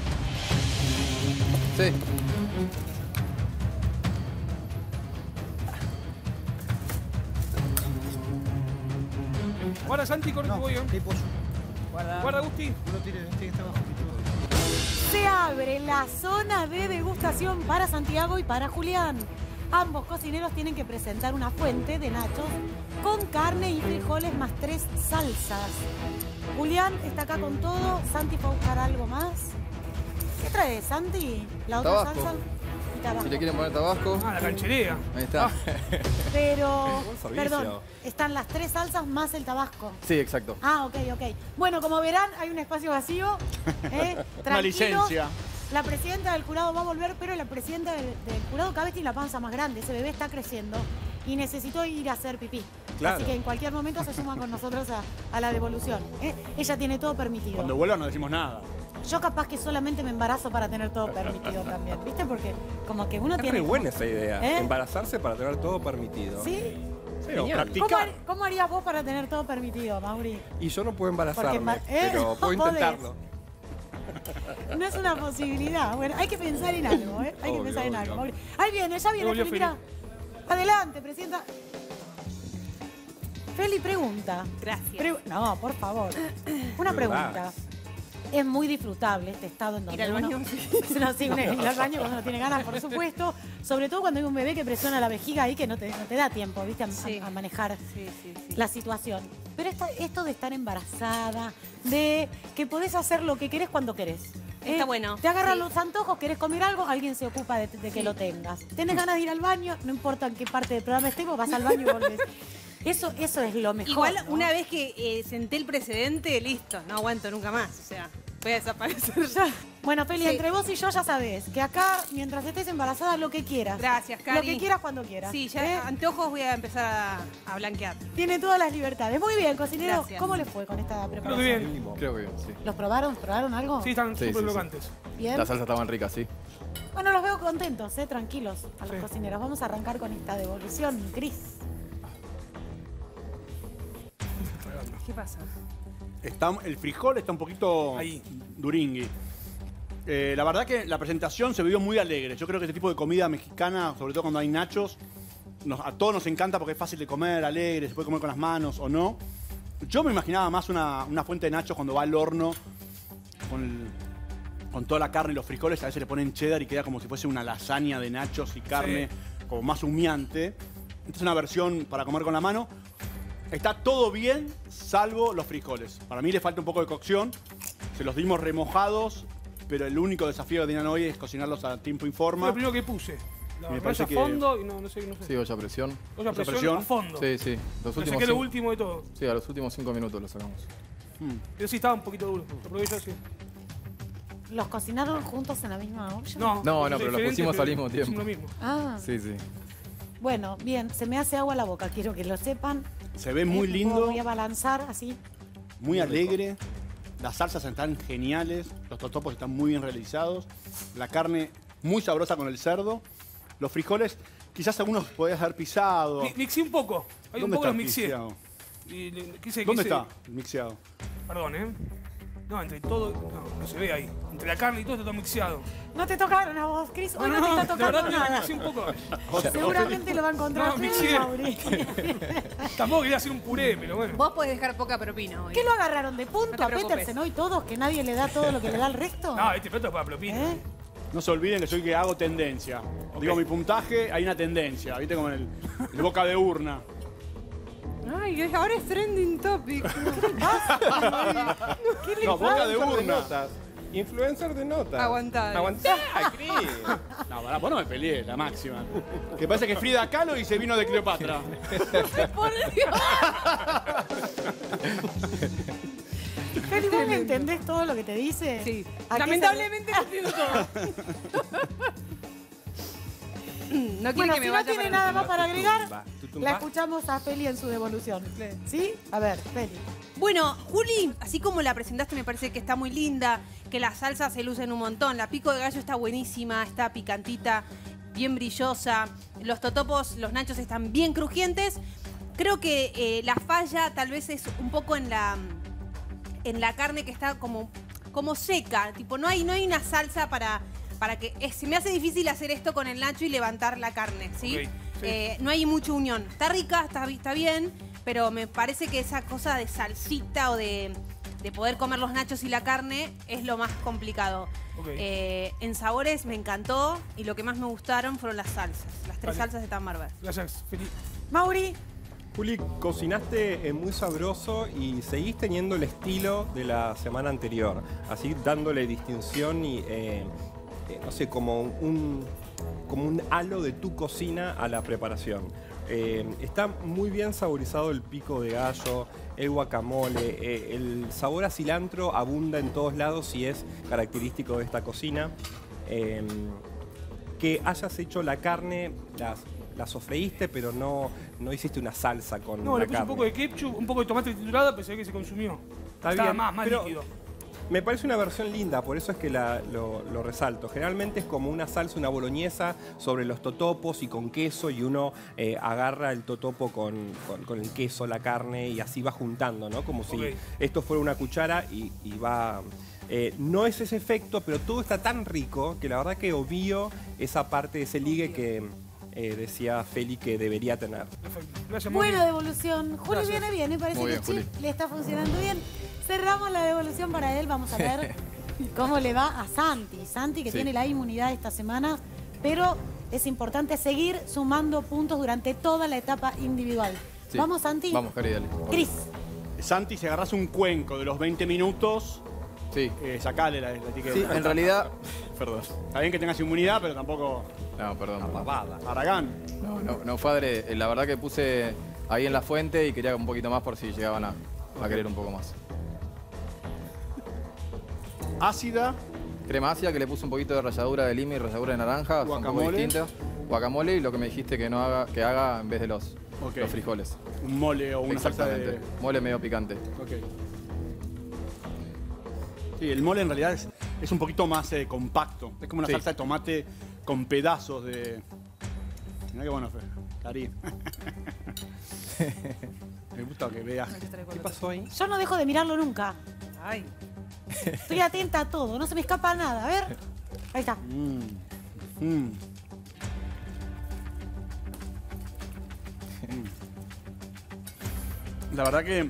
[SPEAKER 5] Sí.
[SPEAKER 4] Guarda, Santi, corre que voy, ¿eh? Guarda, Gusti.
[SPEAKER 1] Se abre la zona de degustación para Santiago y para Julián. Ambos cocineros tienen que presentar una fuente de nachos con carne y frijoles más 3 salsas. Julián está acá con todo. Santi fue a buscar algo más. ¿Qué trae, Santi? ¿La otra
[SPEAKER 5] Tabasco.
[SPEAKER 1] salsa? Y tabasco.
[SPEAKER 5] Si le quieren poner tabasco.
[SPEAKER 4] Ah, la canchería.
[SPEAKER 5] Ahí está.
[SPEAKER 1] Pero,
[SPEAKER 5] Buen servicio.
[SPEAKER 1] perdón, están las 3 salsas más el tabasco.
[SPEAKER 5] Sí, exacto.
[SPEAKER 1] Ah, ok. Bueno, como verán, hay un espacio vacío.
[SPEAKER 3] Una
[SPEAKER 1] Tranquilos.
[SPEAKER 3] licencia.
[SPEAKER 1] La presidenta del jurado va a volver, pero la presidenta del jurado cada vez tiene la panza más grande. Ese bebé está creciendo y necesitó ir a hacer pipí.
[SPEAKER 3] Claro.
[SPEAKER 1] Así que en cualquier momento se suma con nosotros a la devolución. Ella tiene todo permitido.
[SPEAKER 3] Cuando vuelva no decimos nada.
[SPEAKER 1] Yo capaz que solamente me embarazo para tener todo permitido también, ¿viste? Porque como que uno
[SPEAKER 10] Es
[SPEAKER 1] tiene...
[SPEAKER 10] re buena esa idea.
[SPEAKER 1] ¿Eh?
[SPEAKER 10] Embarazarse para tener todo permitido.
[SPEAKER 1] ¿Sí?
[SPEAKER 3] Pero
[SPEAKER 10] Genial.
[SPEAKER 1] ¿Cómo harías vos para tener todo permitido, Mauri?
[SPEAKER 10] Y yo no puedo embarazarme,
[SPEAKER 1] Porque
[SPEAKER 10] pero
[SPEAKER 1] no
[SPEAKER 10] puedo
[SPEAKER 1] podés.
[SPEAKER 10] intentarlo.
[SPEAKER 1] No es una posibilidad. Bueno, hay que pensar en algo, ¿eh? Hay que
[SPEAKER 10] Obvio,
[SPEAKER 1] pensar en
[SPEAKER 10] obvio.
[SPEAKER 1] algo, Mauri. Ahí viene, ya viene,
[SPEAKER 4] Volvió
[SPEAKER 1] Feli, mira. Adelante, presidenta. Feli, pregunta.
[SPEAKER 8] Gracias.
[SPEAKER 1] No, por favor. Una pregunta. Es muy disfrutable este estado en donde
[SPEAKER 8] Ir al baño,
[SPEAKER 1] uno...
[SPEAKER 8] sí.
[SPEAKER 1] No, sí, ir al baño cuando uno tiene ganas, por supuesto. Sobre todo cuando hay un bebé que presiona la vejiga ahí que no te da tiempo, ¿viste? A manejar la situación. Pero esto de estar embarazada, de que podés hacer lo que querés cuando querés.
[SPEAKER 8] Está bueno.
[SPEAKER 1] Te agarran los antojos, querés comer algo, alguien se ocupa de que lo tengas. Tenés ganas de ir al baño, no importa en qué parte del programa estemos, vas al baño y volvés. Eso es lo mejor.
[SPEAKER 8] Igual,
[SPEAKER 1] ¿no?
[SPEAKER 8] una vez que senté el precedente, listo, no aguanto nunca más. O sea, voy a desaparecer ya.
[SPEAKER 1] Bueno, Feli,
[SPEAKER 8] Sí.
[SPEAKER 1] entre vos y yo ya sabés que acá, mientras estés embarazada, lo que quieras.
[SPEAKER 8] Gracias, Cari.
[SPEAKER 1] Lo que quieras cuando quieras.
[SPEAKER 8] Sí, ya anteojos voy a empezar a blanquear.
[SPEAKER 1] Tiene todas las libertades. Muy bien, cocinero.
[SPEAKER 8] Gracias.
[SPEAKER 1] ¿Cómo les fue con esta
[SPEAKER 4] Creo
[SPEAKER 1] preparación?
[SPEAKER 4] que bien.
[SPEAKER 5] Creo que bien, sí.
[SPEAKER 1] ¿Los probaron? ¿Probaron algo?
[SPEAKER 4] Sí, están
[SPEAKER 5] Sí,
[SPEAKER 4] súper
[SPEAKER 5] sí,
[SPEAKER 4] crocantes.
[SPEAKER 1] Bien.
[SPEAKER 5] Las salsas estaban ricas, sí.
[SPEAKER 1] Bueno, los veo contentos, tranquilos a los cocineros. Vamos a arrancar con esta devolución, Cris.
[SPEAKER 8] ¿Qué pasa?
[SPEAKER 3] El frijol está un poquito duringui. La verdad que la presentación se vio muy alegre. Yo creo que este tipo de comida mexicana, sobre todo cuando hay nachos, a todos nos encanta porque es fácil de comer, alegre, se puede comer con las manos o no. Yo me imaginaba más una fuente de nachos cuando va al horno con toda la carne y los frijoles. A veces le ponen cheddar y queda como si fuese una lasaña de nachos y carne, como más humeante. Esta es una versión para comer con la mano. Está todo bien, salvo los frijoles. Para mí le falta un poco de cocción. Se los dimos remojados, pero el único desafío que tenían hoy es cocinarlos a tiempo y forma.
[SPEAKER 4] Fue lo primero que puse. La
[SPEAKER 3] Me
[SPEAKER 4] olla
[SPEAKER 3] parece
[SPEAKER 4] a
[SPEAKER 3] que-
[SPEAKER 4] fondo y no sé.
[SPEAKER 5] Sí, olla a presión.
[SPEAKER 4] Olla a presión a fondo.
[SPEAKER 5] Sí, sí.
[SPEAKER 4] Lo saqué lo último de todo.
[SPEAKER 5] Sí, a los últimos 5 minutos lo sacamos.
[SPEAKER 4] Pero sí estaba un poquito duro. Lo probé yo, sí.
[SPEAKER 1] ¿Los cocinaron juntos en la misma olla?
[SPEAKER 5] No, pero los pusimos al mismo tiempo.
[SPEAKER 4] Hicimos lo mismo.
[SPEAKER 1] Ah,
[SPEAKER 5] Sí, sí.
[SPEAKER 1] bueno, bien. Se me hace agua la boca, quiero que lo sepan.
[SPEAKER 3] Se ve muy
[SPEAKER 1] Me
[SPEAKER 3] lindo,
[SPEAKER 1] voy a balanzar así.
[SPEAKER 3] muy alegre. Las salsas están geniales, los totopos están muy bien realizados. La carne muy sabrosa con el cerdo. Los frijoles, quizás algunos podías haber pisado.
[SPEAKER 4] Mixé un poco. Hay un
[SPEAKER 3] ¿Dónde
[SPEAKER 4] poco
[SPEAKER 3] está
[SPEAKER 4] los mixé.
[SPEAKER 3] mixeado?
[SPEAKER 4] ¿Dónde
[SPEAKER 3] ¿Dónde está el mixeado?
[SPEAKER 4] Perdón, ¿eh? No, entre todo. No se ve ahí. Entre la carne y todo está todo mixeado.
[SPEAKER 1] No te tocaron a vos, Cris. Hoy no, te está
[SPEAKER 4] de
[SPEAKER 1] tocando
[SPEAKER 4] verdad
[SPEAKER 1] nada.
[SPEAKER 4] mixé un poco.
[SPEAKER 1] Seguramente lo va a encontrar
[SPEAKER 4] No,
[SPEAKER 1] Feli,
[SPEAKER 4] mixé.
[SPEAKER 1] Mauri.
[SPEAKER 4] Tampoco quería hacer un puré, pero bueno.
[SPEAKER 8] Vos podés dejar poca propina hoy.
[SPEAKER 1] ¿Qué lo agarraron de punto
[SPEAKER 8] No te
[SPEAKER 1] a
[SPEAKER 8] preocupes.
[SPEAKER 1] Petersen hoy todos? ¿Que nadie le da todo lo que le da al resto?
[SPEAKER 4] No, este plato es para propina.
[SPEAKER 3] No se olviden que soy que hago tendencia. Digo mi puntaje, hay una tendencia, ¿viste? Como en el boca de urna.
[SPEAKER 8] Ay, ahora es trending topic.
[SPEAKER 1] ¿Qué le
[SPEAKER 3] No, boca de
[SPEAKER 10] Influencer de
[SPEAKER 3] urna.
[SPEAKER 10] notas. Influencer de notas.
[SPEAKER 8] Aguantá.
[SPEAKER 10] Aguantá, Cris.
[SPEAKER 3] No, pará, vos no me peleé, la máxima. Que parece que Frida Kahlo y se vino de Cleopatra.
[SPEAKER 8] Por Dios.
[SPEAKER 1] Feli, ¿vos me entendés todo lo que te dice?
[SPEAKER 8] Sí.
[SPEAKER 1] ¿A qué
[SPEAKER 8] Lamentablemente no entiendo todo. No quiere
[SPEAKER 1] Bueno,
[SPEAKER 8] que me
[SPEAKER 1] si no
[SPEAKER 8] vaya
[SPEAKER 1] tiene
[SPEAKER 8] para
[SPEAKER 1] nada
[SPEAKER 8] el
[SPEAKER 1] más para agregar, la
[SPEAKER 10] Tutumba.
[SPEAKER 1] escuchamos a Feli en su devolución. ¿Sí? A ver, Feli.
[SPEAKER 8] Bueno, Juli, así como la presentaste, me parece que está muy linda, que las salsas se lucen un montón. La pico de gallo está buenísima, está picantita, bien brillosa. Los totopos, los nachos están bien crujientes. Creo que la falla tal vez es un poco en la carne que está como seca. Tipo, no hay una salsa para que... se me hace difícil hacer esto con el nacho y levantar la carne, ¿sí?
[SPEAKER 4] Ok, sí.
[SPEAKER 8] No hay mucha unión. Está rica, está bien, pero me parece que esa cosa de salsita o de poder comer los nachos y la carne es lo más complicado.
[SPEAKER 4] Ok.
[SPEAKER 8] En sabores me encantó y lo que más me gustaron fueron las salsas. Las tres
[SPEAKER 4] Vale.
[SPEAKER 8] salsas están bárbaras.
[SPEAKER 4] Gracias, Feli.
[SPEAKER 1] Mauri.
[SPEAKER 10] Juli, cocinaste muy sabroso y seguís teniendo el estilo de la semana anterior, así dándole distinción y, no sé, como un halo de tu cocina a la preparación. Está muy bien saborizado el pico de gallo, el guacamole, el sabor a cilantro abunda en todos lados y es característico de esta cocina. Que hayas hecho la carne, la sofreíste, pero no hiciste una salsa con
[SPEAKER 4] No,
[SPEAKER 10] la
[SPEAKER 4] le puse
[SPEAKER 10] carne.
[SPEAKER 4] un poco de ketchup, un poco de tomate triturada, pensé que se consumió.
[SPEAKER 10] Está
[SPEAKER 4] Estaba
[SPEAKER 10] bien,
[SPEAKER 4] más
[SPEAKER 10] pero
[SPEAKER 4] líquido.
[SPEAKER 10] Me parece una versión linda, por eso es que lo resalto. Generalmente es como una salsa, una boloñesa sobre los totopos y con queso y uno agarra el totopo con el queso, la carne y así va juntando, ¿no? Como si
[SPEAKER 4] Ok.
[SPEAKER 10] esto fuera una cuchara y va... no es ese efecto, pero todo está tan rico que la verdad que obvio esa parte de ese ligue que decía Feli que debería tener.
[SPEAKER 4] Perfecto. Gracias, Mauri.
[SPEAKER 1] Buena devolución. Juli
[SPEAKER 4] Gracias.
[SPEAKER 1] viene bien, me parece
[SPEAKER 5] Muy
[SPEAKER 1] que
[SPEAKER 5] bien,
[SPEAKER 1] el chip le está funcionando bien. Cerramos la devolución para él. Vamos a ver cómo le va a Santi. Santi que tiene la inmunidad esta semana, pero es importante seguir sumando puntos durante toda la etapa individual.
[SPEAKER 5] Sí.
[SPEAKER 1] Vamos, Santi.
[SPEAKER 5] Vamos, Cari, dale.
[SPEAKER 1] Cris.
[SPEAKER 3] Santi, si agarras un cuenco de los 20 minutos,
[SPEAKER 5] sí.
[SPEAKER 3] Sacale la etiqueta.
[SPEAKER 5] Sí, en realidad... Perdón.
[SPEAKER 3] Está bien que tengas inmunidad, pero tampoco...
[SPEAKER 5] No, perdón.
[SPEAKER 3] Aragán.
[SPEAKER 5] No fue adrede. La verdad que puse ahí en la fuente y quería un poquito más por si llegaban a querer un poco más.
[SPEAKER 3] Ácida.
[SPEAKER 5] Crema ácida que le puse un poquito de ralladura de lima y ralladura de naranja. Un poco distinta. Guacamole y lo que me dijiste que haga en vez de los frijoles.
[SPEAKER 3] Un mole o una salsa de...
[SPEAKER 5] Mole medio picante.
[SPEAKER 3] Ok. Sí, el mole en realidad es un poquito más compacto. Es como una salsa de tomate con pedazos de... Mirá qué bueno, Cari. Me gusta que veas.
[SPEAKER 10] ¿Qué pasó ahí?
[SPEAKER 1] Yo no dejo de mirarlo nunca.
[SPEAKER 8] Ay.
[SPEAKER 1] Estoy atenta a todo, no se me escapa nada. A ver. Ahí está.
[SPEAKER 3] La verdad que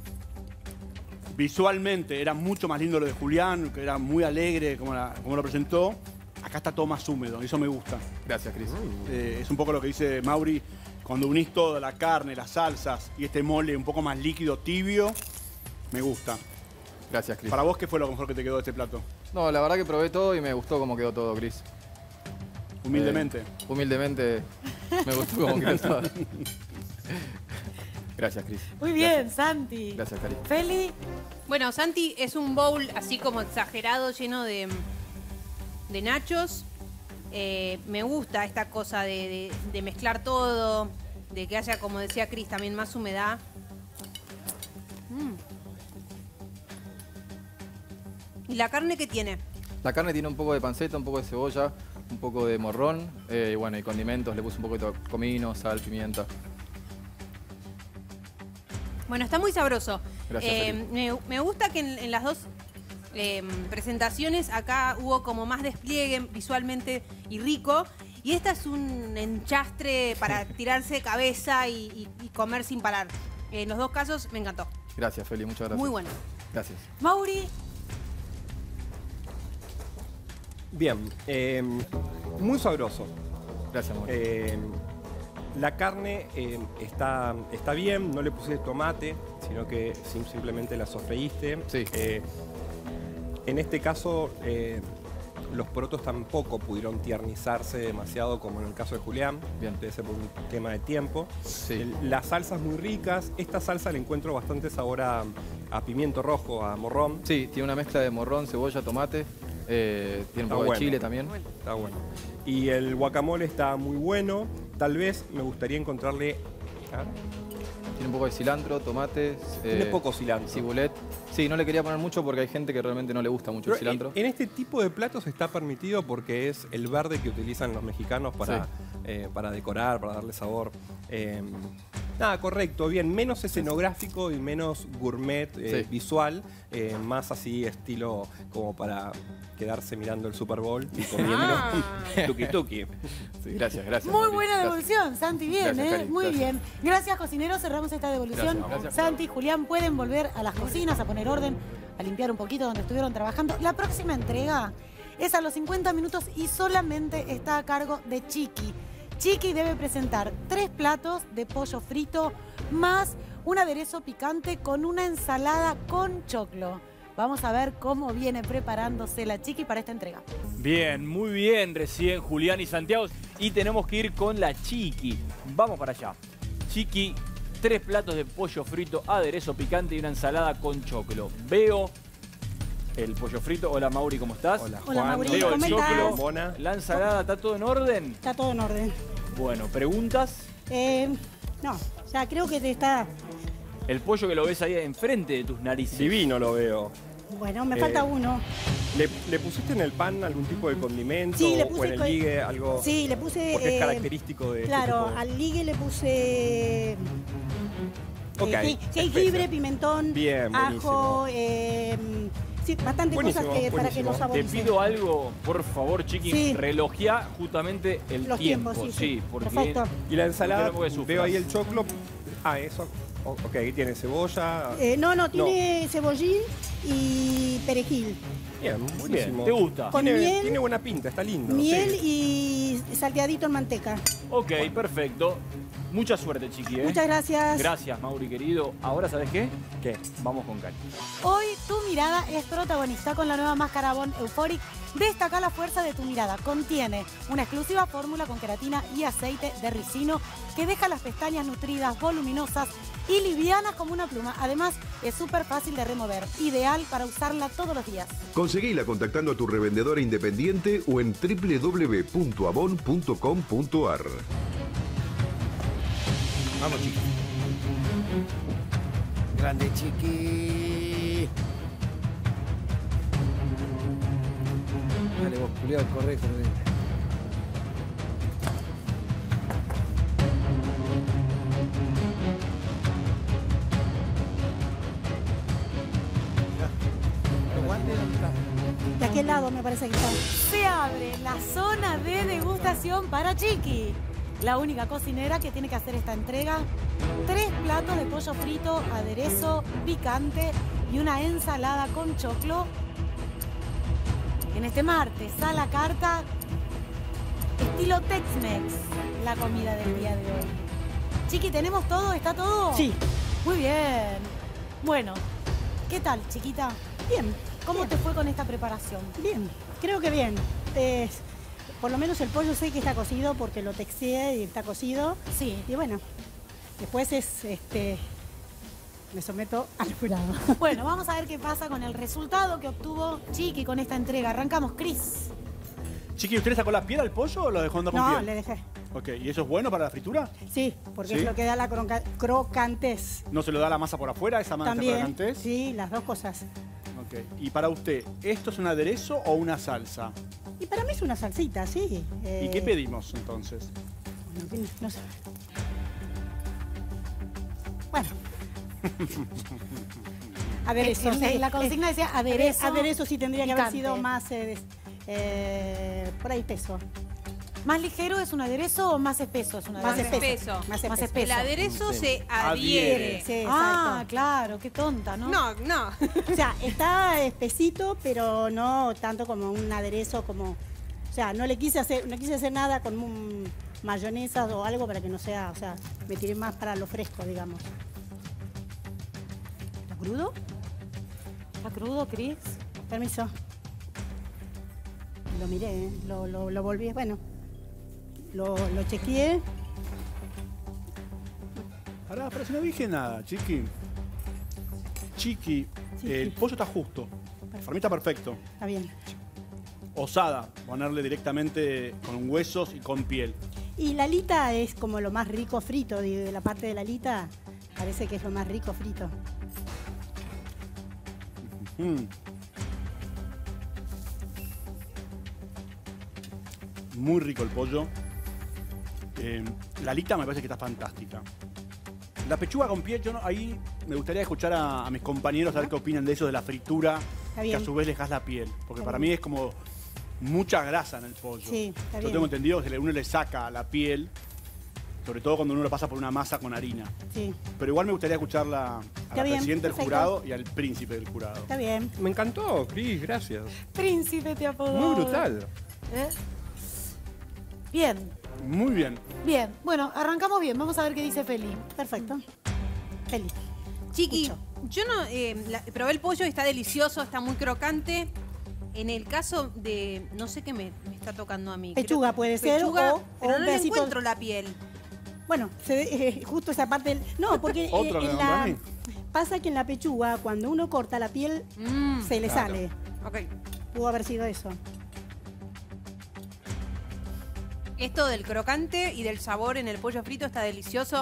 [SPEAKER 3] visualmente era mucho más lindo lo de Julián, que era muy alegre como lo presentó. Acá está todo más húmedo, y eso me gusta.
[SPEAKER 5] Gracias, Cris.
[SPEAKER 3] Es un poco lo que dice Mauri, cuando unís toda la carne, las salsas y este mole un poco más líquido, tibio, me gusta.
[SPEAKER 5] Gracias, Cris.
[SPEAKER 3] Para vos, ¿qué fue lo mejor que te quedó de este plato?
[SPEAKER 5] No, la verdad que probé todo y me gustó cómo quedó todo, Cris.
[SPEAKER 3] Humildemente.
[SPEAKER 5] Humildemente me gustó cómo quedó todo. Gracias, Cris.
[SPEAKER 1] Muy bien, Santi.
[SPEAKER 5] Gracias, Cari.
[SPEAKER 1] Feli.
[SPEAKER 8] Bueno, Santi es un bowl así como exagerado, lleno de nachos. Me gusta esta cosa de mezclar todo, de que haya, como decía Cris, también más humedad. ¿Y la carne qué tiene?
[SPEAKER 5] La carne tiene un poco de panceta, un poco de cebolla, un poco de morrón, y bueno, y condimentos. Le puse un poquito de comino, sal, pimienta.
[SPEAKER 8] Bueno, está muy sabroso.
[SPEAKER 5] Gracias,
[SPEAKER 8] me gusta que en las dos presentaciones acá hubo como más despliegue visualmente y rico. Y esta es un enchastre para tirarse de cabeza y comer sin parar. En los dos casos me encantó.
[SPEAKER 5] Gracias, Feli, muchas gracias.
[SPEAKER 8] Muy bueno.
[SPEAKER 5] Gracias.
[SPEAKER 1] Mauri.
[SPEAKER 10] Bien, muy sabroso.
[SPEAKER 5] Gracias, Mauri.
[SPEAKER 10] La carne está bien, no le puse tomate, sino que simplemente la sofreíste.
[SPEAKER 5] Sí.
[SPEAKER 10] En este caso, los porotos tampoco pudieron tiernizarse demasiado como en el caso de Julián.
[SPEAKER 5] Bien.
[SPEAKER 10] Debe ser por un tema de tiempo.
[SPEAKER 5] Sí.
[SPEAKER 10] Las salsas muy ricas. Esta salsa le encuentro bastante sabor a pimiento rojo, a morrón.
[SPEAKER 5] Sí, tiene una mezcla de morrón, cebolla, tomate. Tiene un poco de chile también.
[SPEAKER 10] Está bueno. Y el guacamole está muy bueno. Tal vez me gustaría encontrarle...
[SPEAKER 5] Tiene un poco de cilantro, tomates.
[SPEAKER 10] Tiene poco cilantro.
[SPEAKER 5] Cibulet. Sí, no le quería poner mucho porque hay gente que realmente no le gusta mucho el cilantro.
[SPEAKER 10] En este tipo de platos está permitido porque es el verde que utilizan los mexicanos para decorar, para darle sabor. Nada, correcto, bien, menos escenográfico y menos gourmet visual, más así estilo como para quedarse mirando el Super Bowl y comiendo tuki tuki.
[SPEAKER 5] Sí, gracias.
[SPEAKER 1] Muy buena devolución, Santi, bien,
[SPEAKER 5] Gracias, Cari,
[SPEAKER 1] muy
[SPEAKER 5] gracias.
[SPEAKER 1] bien. Gracias, cocineros, cerramos esta devolución.
[SPEAKER 5] Gracias.
[SPEAKER 1] Santi y Julián pueden volver a las cocinas, a poner orden, a limpiar un poquito donde estuvieron trabajando. La próxima entrega es a los 50 minutos y solamente está a cargo de Chiqui. Chiqui debe presentar 3 platos de pollo frito más un aderezo picante con una ensalada con choclo. Vamos a ver cómo viene preparándose la Chiqui para esta entrega.
[SPEAKER 2] Bien, muy bien, recién Julián y Santiago. Y tenemos que ir con la Chiqui. Vamos para allá. Chiqui, 3 platos de pollo frito, aderezo picante y una ensalada con choclo. Veo el pollo frito. Hola, Mauri, ¿cómo estás?
[SPEAKER 15] Hola,
[SPEAKER 1] Hola,
[SPEAKER 15] Juan.
[SPEAKER 1] Mauri,
[SPEAKER 2] Veo
[SPEAKER 1] ¿cómo
[SPEAKER 2] el choclo,
[SPEAKER 10] Mona.
[SPEAKER 2] la ensalada, ¿está todo en orden?
[SPEAKER 15] Está todo en orden.
[SPEAKER 2] Bueno, ¿preguntas?
[SPEAKER 15] No, ya creo que te está...
[SPEAKER 2] El pollo que lo ves ahí enfrente de tus narices.
[SPEAKER 10] Divino lo veo.
[SPEAKER 15] Bueno, me falta uno.
[SPEAKER 10] ¿Le pusiste en el pan algún tipo de condimento?
[SPEAKER 15] Sí, le
[SPEAKER 10] ¿O
[SPEAKER 15] puse
[SPEAKER 10] en el ligue algo?
[SPEAKER 15] Sí, le puse...
[SPEAKER 10] Porque es característico de
[SPEAKER 15] Claro,
[SPEAKER 10] este tipo de...
[SPEAKER 15] al ligue le puse... jengibre,
[SPEAKER 10] especia.
[SPEAKER 15] pimentón,
[SPEAKER 10] Bien,
[SPEAKER 15] ajo, sí, bastantes
[SPEAKER 10] Buenísimo,
[SPEAKER 15] cosas para que
[SPEAKER 10] buenísimo.
[SPEAKER 15] lo
[SPEAKER 2] Te
[SPEAKER 15] saboricen.
[SPEAKER 2] pido algo, por favor, Chiqui,
[SPEAKER 15] Sí.
[SPEAKER 2] relojeá justamente el
[SPEAKER 15] Los
[SPEAKER 2] tiempo.
[SPEAKER 15] tiempos, sí.
[SPEAKER 2] Porque
[SPEAKER 15] Perfecto.
[SPEAKER 10] Y la ensalada,
[SPEAKER 2] no quiero que sufras.
[SPEAKER 10] veo ahí el choclo. Eso. Ok, tiene cebolla.
[SPEAKER 15] No, tiene cebollín y perejil.
[SPEAKER 10] Bien, buenísimo.
[SPEAKER 2] ¿Te gusta?
[SPEAKER 15] Con miel.
[SPEAKER 10] Tiene buena pinta, está lindo.
[SPEAKER 15] Miel
[SPEAKER 10] sí.
[SPEAKER 15] y salteadito en manteca.
[SPEAKER 2] Ok, perfecto. Mucha suerte, Chiqui.
[SPEAKER 15] Muchas gracias.
[SPEAKER 2] Gracias, Mauri, querido. Ahora, ¿sabes qué? ¿Qué? Vamos con Cari.
[SPEAKER 1] Hoy tu mirada es protagonista con la nueva máscara Bon Euphoric. Destaca la fuerza de tu mirada. Contiene una exclusiva fórmula con queratina y aceite de ricino que deja las pestañas nutridas, voluminosas y livianas como una pluma. Además, es súper fácil de remover. Ideal para usarla todos los días.
[SPEAKER 13] Conseguila contactando a tu revendedora independiente o en www.avon.com.ar.
[SPEAKER 9] Vamos, Chiqui. Grande, Chiqui. Dale, vos, culiao, corre.
[SPEAKER 15] De aquel lado me parece que está.
[SPEAKER 1] Se abre la zona de degustación para Chiqui. La única cocinera que tiene que hacer esta entrega. 3 platos de pollo frito, aderezo, picante y una ensalada con choclo. En este martes a la carta, estilo Tex-Mex, la comida del día de hoy. Chiqui, ¿tenemos todo? ¿Está todo?
[SPEAKER 15] Sí.
[SPEAKER 1] Muy bien. Bueno, ¿qué tal, chiquita?
[SPEAKER 15] Bien.
[SPEAKER 1] ¿Cómo te fue con esta preparación?
[SPEAKER 15] Bien, creo que bien. Por lo menos el pollo sé que está cocido porque lo texteé y está cocido.
[SPEAKER 1] Sí.
[SPEAKER 15] Y bueno, después me someto al jurado.
[SPEAKER 1] Bueno, vamos a ver qué pasa con el resultado que obtuvo Chiqui con esta entrega. Arrancamos, Cris.
[SPEAKER 3] Chiqui, ¿usted le sacó la piel al pollo o lo dejó andando con piel?
[SPEAKER 15] No, le dejé.
[SPEAKER 3] Ok, ¿y eso es bueno para la fritura?
[SPEAKER 15] Sí, porque
[SPEAKER 3] ¿Sí?
[SPEAKER 15] es lo que da la crocantez.
[SPEAKER 3] ¿No se lo da la masa por afuera, esa masa
[SPEAKER 15] También,
[SPEAKER 3] crocantez?
[SPEAKER 15] sí, las dos cosas.
[SPEAKER 3] Ok, y para usted, ¿esto es un aderezo o una salsa?
[SPEAKER 15] Y para mí es una salsita, sí.
[SPEAKER 3] ¿Y qué pedimos entonces?
[SPEAKER 15] Bueno, no sé. Bueno. Aderezo.
[SPEAKER 1] La consigna decía aderezo.
[SPEAKER 15] Aderezo sí tendría que haber
[SPEAKER 1] picante.
[SPEAKER 15] sido más, por ahí peso.
[SPEAKER 1] ¿Más ligero es un aderezo o más espeso es un
[SPEAKER 15] Más
[SPEAKER 1] aderezo?
[SPEAKER 15] espeso. Más espeso.
[SPEAKER 8] El aderezo
[SPEAKER 3] Sí.
[SPEAKER 8] se adhiere.
[SPEAKER 15] Sí,
[SPEAKER 1] Ah,
[SPEAKER 15] exacto.
[SPEAKER 1] claro, qué tonta, ¿no?
[SPEAKER 8] No.
[SPEAKER 15] O sea, está espesito, pero no tanto como un aderezo, como. O sea, no quise hacer nada con mayonesa o algo para que no sea, o sea, me tiré más para lo fresco, digamos.
[SPEAKER 1] ¿Está crudo? ¿Está crudo, Cris?
[SPEAKER 15] Permiso. Lo miré, lo volví, bueno. Lo chequeé.
[SPEAKER 3] Pará, si no dije nada, Chiqui. Chiqui, el pollo está justo. Para mí está perfecto.
[SPEAKER 15] Está bien.
[SPEAKER 3] Osada, ponerle directamente con huesos y con piel.
[SPEAKER 15] Y la alita es como lo más rico frito, de la parte de la alita, parece que es lo más rico frito.
[SPEAKER 3] Muy rico el pollo. La alita me parece que está fantástica. La pechuga con piel, ahí me gustaría escuchar a mis compañeros a ver qué opinan de eso, de la fritura,
[SPEAKER 15] Está
[SPEAKER 3] que
[SPEAKER 15] bien.
[SPEAKER 3] a su vez le dejas la piel. Porque
[SPEAKER 15] Está
[SPEAKER 3] para
[SPEAKER 15] bien.
[SPEAKER 3] mí es como mucha grasa en el pollo.
[SPEAKER 15] Sí, está
[SPEAKER 3] Yo
[SPEAKER 15] bien.
[SPEAKER 3] tengo entendido que uno le saca la piel, sobre todo cuando uno lo pasa por una masa con harina.
[SPEAKER 15] Sí,
[SPEAKER 3] Pero igual me gustaría escuchar a
[SPEAKER 15] Está
[SPEAKER 3] la
[SPEAKER 15] bien,
[SPEAKER 3] presidenta del
[SPEAKER 15] perfecto.
[SPEAKER 3] jurado y al príncipe del jurado.
[SPEAKER 15] está bien.
[SPEAKER 10] Me encantó, Cris, gracias.
[SPEAKER 1] Príncipe te apodó.
[SPEAKER 10] Muy brutal.
[SPEAKER 1] ¿Eh? Bien,
[SPEAKER 3] Muy bien.
[SPEAKER 1] bien. Bueno, arrancamos bien. Vamos a ver qué dice Feli.
[SPEAKER 15] Perfecto. Feliz.
[SPEAKER 8] Chiqui,
[SPEAKER 15] Escucho.
[SPEAKER 8] yo no probé el pollo, está delicioso, está muy crocante. En el caso de, no sé qué me está tocando a mí.
[SPEAKER 15] Pechuga puede ser,
[SPEAKER 8] Pechuga,
[SPEAKER 15] o
[SPEAKER 8] pero
[SPEAKER 15] un
[SPEAKER 8] no le
[SPEAKER 15] pedacito-
[SPEAKER 8] encuentro la piel.
[SPEAKER 15] Bueno, justo esa parte del. No, porque
[SPEAKER 3] Otro que
[SPEAKER 15] en
[SPEAKER 3] no,
[SPEAKER 15] la.
[SPEAKER 3] Dani.
[SPEAKER 15] Pasa que en la pechuga, cuando uno corta la piel, se le
[SPEAKER 10] claro.
[SPEAKER 15] sale.
[SPEAKER 8] Ok.
[SPEAKER 15] Pudo haber sido eso.
[SPEAKER 8] Esto del crocante y del sabor en el pollo frito está delicioso.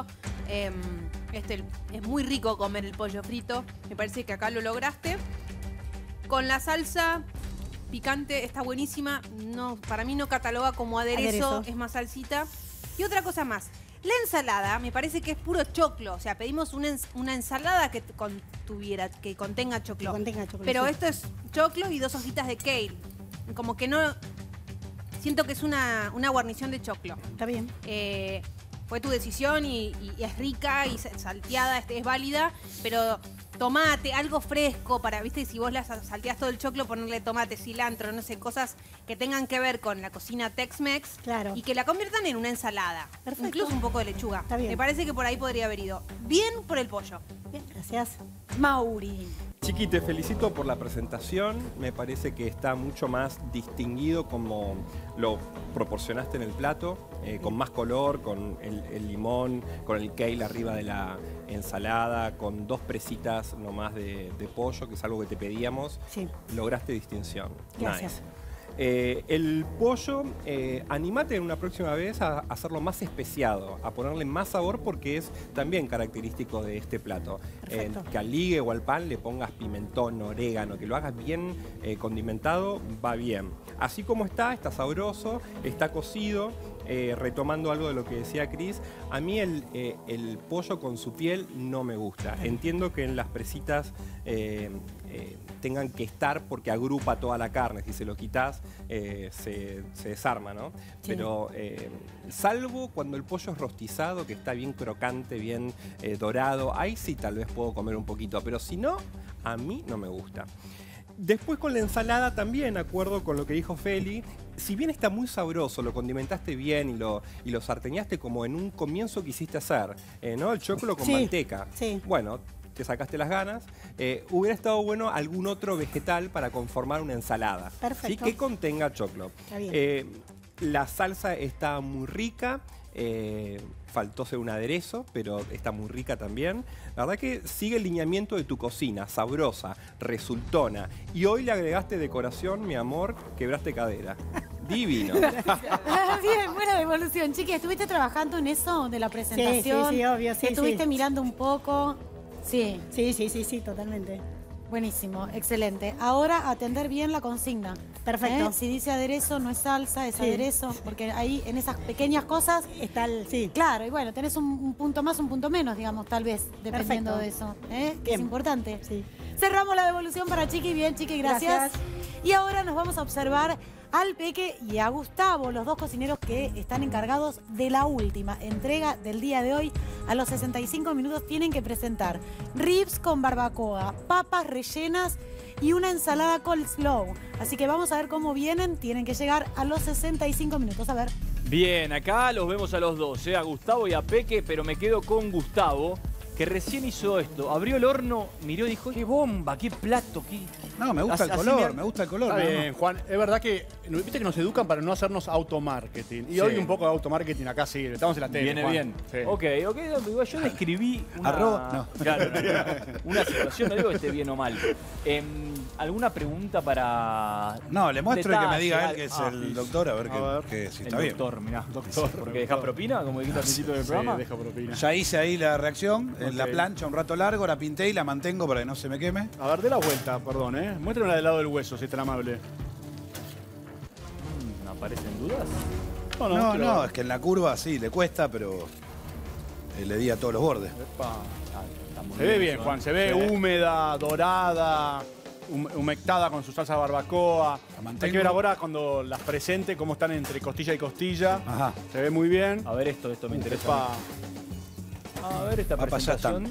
[SPEAKER 8] Es muy rico comer el pollo frito. Me parece que acá lo lograste. Con la salsa picante está buenísima. No, para mí no cataloga como aderezo,
[SPEAKER 15] Aderezo.
[SPEAKER 8] es más salsita. Y otra cosa más. La ensalada me parece que es puro choclo. O sea, pedimos una ensalada que contenga choclo.
[SPEAKER 15] Que contenga choclo,
[SPEAKER 8] Pero
[SPEAKER 15] sí.
[SPEAKER 8] esto es choclo y 2 hojitas de kale. Como que no... Siento que es una guarnición de choclo.
[SPEAKER 15] Está bien.
[SPEAKER 8] fue tu decisión y es rica y salteada, es válida, pero tomate, algo fresco para, viste, si vos salteás todo el choclo, ponerle tomate, cilantro, no sé, cosas que tengan que ver con la cocina Tex-Mex y que la conviertan en una ensalada. Perfecto. Incluso un poco de lechuga.
[SPEAKER 15] Está bien.
[SPEAKER 8] Me parece que por ahí podría haber ido. Bien por el pollo.
[SPEAKER 15] Bien, gracias.
[SPEAKER 1] Mauri.
[SPEAKER 10] Chiqui, te felicito por la presentación. Me parece que está mucho más distinguido como lo proporcionaste en el plato, con más color, con el limón, con el kale arriba de la ensalada, con 2 presitas nomás de pollo, que es algo que te pedíamos.
[SPEAKER 15] Sí.
[SPEAKER 10] Lograste distinción.
[SPEAKER 15] Gracias.
[SPEAKER 10] Nice. El pollo, animate en una próxima vez a hacerlo más especiado, a ponerle más sabor porque es también característico de este plato. Que al ligue o al pan le pongas pimentón, orégano, que lo hagas bien condimentado, va bien. Así como está sabroso, está cocido. Retomando algo de lo que decía Cris, a mí el pollo con su piel no me gusta. Entiendo que en las presitas tengan que estar porque agrupa toda la carne. Si se lo quitas, se desarma, ¿no? Sí. Pero salvo cuando el pollo es rostizado, que está bien crocante, bien dorado, ahí sí tal vez puedo comer un poquito, pero si no, a mí no me gusta. Después con la ensalada también, acuerdo con lo que dijo Feli, si bien está muy sabroso, lo condimentaste bien y lo sarteñaste como en un comienzo quisiste hacer, ¿no? El choclo con manteca. Sí. Bueno, te sacaste las ganas. Hubiera estado bueno algún otro vegetal para conformar una ensalada. Perfecto. ¿Sí? Que contenga choclo. Está bien. La salsa está muy rica. Faltó ser un aderezo, pero está muy rica también. La verdad que sigue el lineamiento de tu cocina, sabrosa, resultona. Y hoy le agregaste decoración, mi amor, quebraste cadera. Divino.
[SPEAKER 1] Bien, buena devolución. Chiqui, ¿estuviste trabajando en eso de la presentación?
[SPEAKER 15] Sí, obvio, sí.
[SPEAKER 1] ¿Estuviste mirando un poco? Sí.
[SPEAKER 15] Sí, totalmente.
[SPEAKER 1] Buenísimo, excelente. Ahora atender bien la consigna.
[SPEAKER 15] Perfecto.
[SPEAKER 1] Si dice aderezo, no es salsa, es aderezo, porque ahí en esas pequeñas cosas está el... Sí. Claro, y bueno, tenés un punto más, un punto menos, digamos, tal vez, dependiendo de eso. Que es importante. Sí. Cerramos la devolución para Chiqui. Bien, Chiqui, gracias. Y ahora nos vamos a observar al Peque y a Gustavo, los 2 cocineros que están encargados de la última entrega del día de hoy. A los 65 minutos tienen que presentar ribs con barbacoa, papas rellenas y una ensalada coleslaw. Así que vamos a ver cómo vienen. Tienen que llegar a los 65 minutos. A ver.
[SPEAKER 2] Bien, acá los vemos a los 2, a Gustavo y a Peque, pero me quedo con Gustavo, que recién hizo esto. Abrió el horno, miró y dijo, ¡qué bomba, qué plato, qué...!
[SPEAKER 3] No, me gusta el color, me gusta el color. Está bien, Juan. Es verdad que, viste que nos educan para no hacernos automarketing. Y hoy un poco de automarketing acá sí, estamos en la tele,
[SPEAKER 2] Viene
[SPEAKER 3] Juan.
[SPEAKER 2] Bien. Sí. Ok, yo describí una...
[SPEAKER 3] Claro,
[SPEAKER 2] una situación, no digo que esté bien o mal. ¿Alguna pregunta para...?
[SPEAKER 9] No, le muestro y que me diga él que es el doctor, a ver si está bien.
[SPEAKER 2] Doctor, mirá. Doctor. Porque deja propina, como dijiste al principio del programa.
[SPEAKER 3] Sí, deja propina.
[SPEAKER 9] Ya hice ahí la reacción en la plancha un rato largo, la pinté y la mantengo para que no se me queme.
[SPEAKER 3] A ver, dé la vuelta, perdón, Muéstrenla del lado del hueso, si es tan amable.
[SPEAKER 2] ¿Aparecen dudas?
[SPEAKER 9] No, es que en la curva sí, le cuesta, pero le di a todos los bordes.
[SPEAKER 3] Se ve bien, Juan, se ve húmeda, dorada, humectada con su salsa barbacoa. Hay que ver ahora cuando las presente cómo están entre costilla y costilla. Ajá. Se ve muy bien.
[SPEAKER 2] A ver esto me interesa. A ver esta presentación.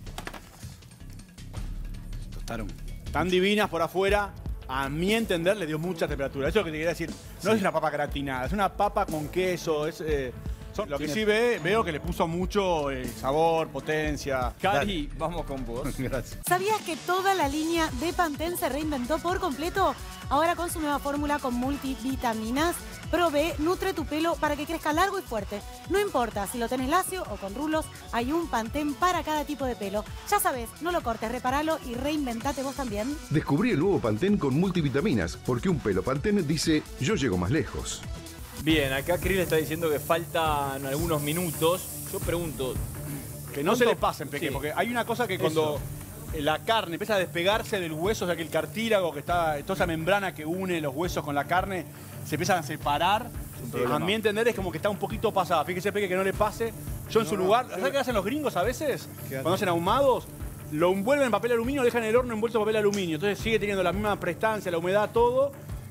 [SPEAKER 3] Tostaron. Tan divinas por afuera. A mi entender le dio mucha temperatura. Eso es lo que te quería decir. No es una papa gratinada, es una papa con queso. Lo que sí veo que le puso mucho sabor, potencia.
[SPEAKER 2] Cari, vamos con vos.
[SPEAKER 3] Gracias.
[SPEAKER 1] ¿Sabías que toda la línea de Pantene se reinventó por completo? Ahora con su nueva fórmula con multivitaminas, Pro-B nutre tu pelo para que crezca largo y fuerte. No importa si lo tenés lacio o con rulos, hay un Pantene para cada tipo de pelo. Ya sabes, no lo cortes, reparalo y reinventate vos también.
[SPEAKER 13] Descubrí el nuevo Pantene con multivitaminas, porque un pelo Pantene dice, yo llego más lejos.
[SPEAKER 2] Bien, acá Cris está diciendo que faltan algunos minutos. Yo pregunto...
[SPEAKER 3] Que no se le pasen, Peque, porque hay una cosa que cuando la carne empieza a despegarse del hueso, o sea que el cartílago, que está toda esa membrana que une los huesos con la carne, se empiezan a separar. A mi entender es como que está un poquito pasada. Fíjese, Peque, que no le pase. Yo en su lugar, ¿sabes qué hacen los gringos a veces? Cuando hacen ahumados, lo envuelven en papel aluminio, dejan el horno envuelto en papel aluminio. Entonces sigue teniendo la misma prestancia, la humedad, todo.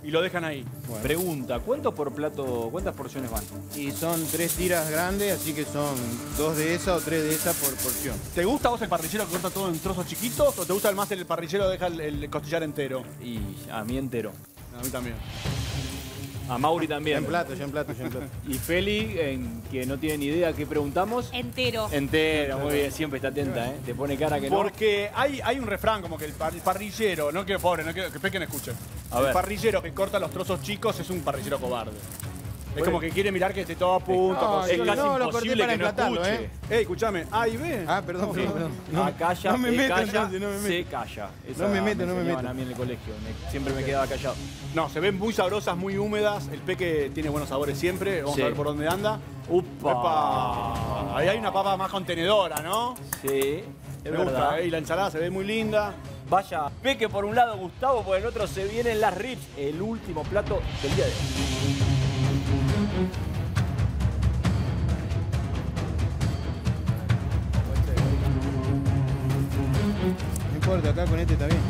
[SPEAKER 3] y lo dejan ahí.
[SPEAKER 12] Bueno.
[SPEAKER 2] Pregunta, ¿cuántas porciones van?
[SPEAKER 12] Y son 3 tiras grandes, así que son 2 de esa o 3 de esa por porción.
[SPEAKER 3] ¿Te gusta a vos el parrillero que corta todo en trozos chiquitos o te gusta más el parrillero que deja el costillar entero?
[SPEAKER 2] Y a mí entero.
[SPEAKER 3] A mí también.
[SPEAKER 2] A Mauri también.
[SPEAKER 12] Ya en plato.
[SPEAKER 2] Y Feli, que no tiene ni idea qué preguntamos.
[SPEAKER 8] Entero.
[SPEAKER 2] Entero, muy bien, siempre está atenta, ¿eh? Te pone cara que no.
[SPEAKER 3] Porque hay un refrán como que el parrillero, no quiero que Peque escuche.
[SPEAKER 2] A ver.
[SPEAKER 3] El parrillero que corta los trozos chicos es un parrillero cobarde. Es como que quiere mirar que esté todo a punto.
[SPEAKER 2] Es casi imposible que no escuche.
[SPEAKER 3] Escúchame, A y B.
[SPEAKER 12] Ah, perdón.
[SPEAKER 2] Calla,
[SPEAKER 12] no me meto,
[SPEAKER 2] calla,
[SPEAKER 12] entonces, no me meto.
[SPEAKER 2] se calla.
[SPEAKER 12] No me meto.
[SPEAKER 2] A mí en el colegio, siempre me quedaba callado.
[SPEAKER 3] No, se ven muy sabrosas, muy húmedas. El Peque tiene buenos sabores siempre. Vamos
[SPEAKER 2] Sí.
[SPEAKER 3] a ver por dónde anda.
[SPEAKER 2] ¡Upa!
[SPEAKER 3] ¡Epa! Ahí hay una papa más contenedora, ¿no?
[SPEAKER 2] Sí, es
[SPEAKER 3] Me
[SPEAKER 2] verdad.
[SPEAKER 3] gusta, y la ensalada se ve muy linda.
[SPEAKER 2] Vaya, Peque por un lado, Gustavo por el otro, se vienen las ribs, el último plato del día de hoy.
[SPEAKER 12] No importa, acá con este está bien.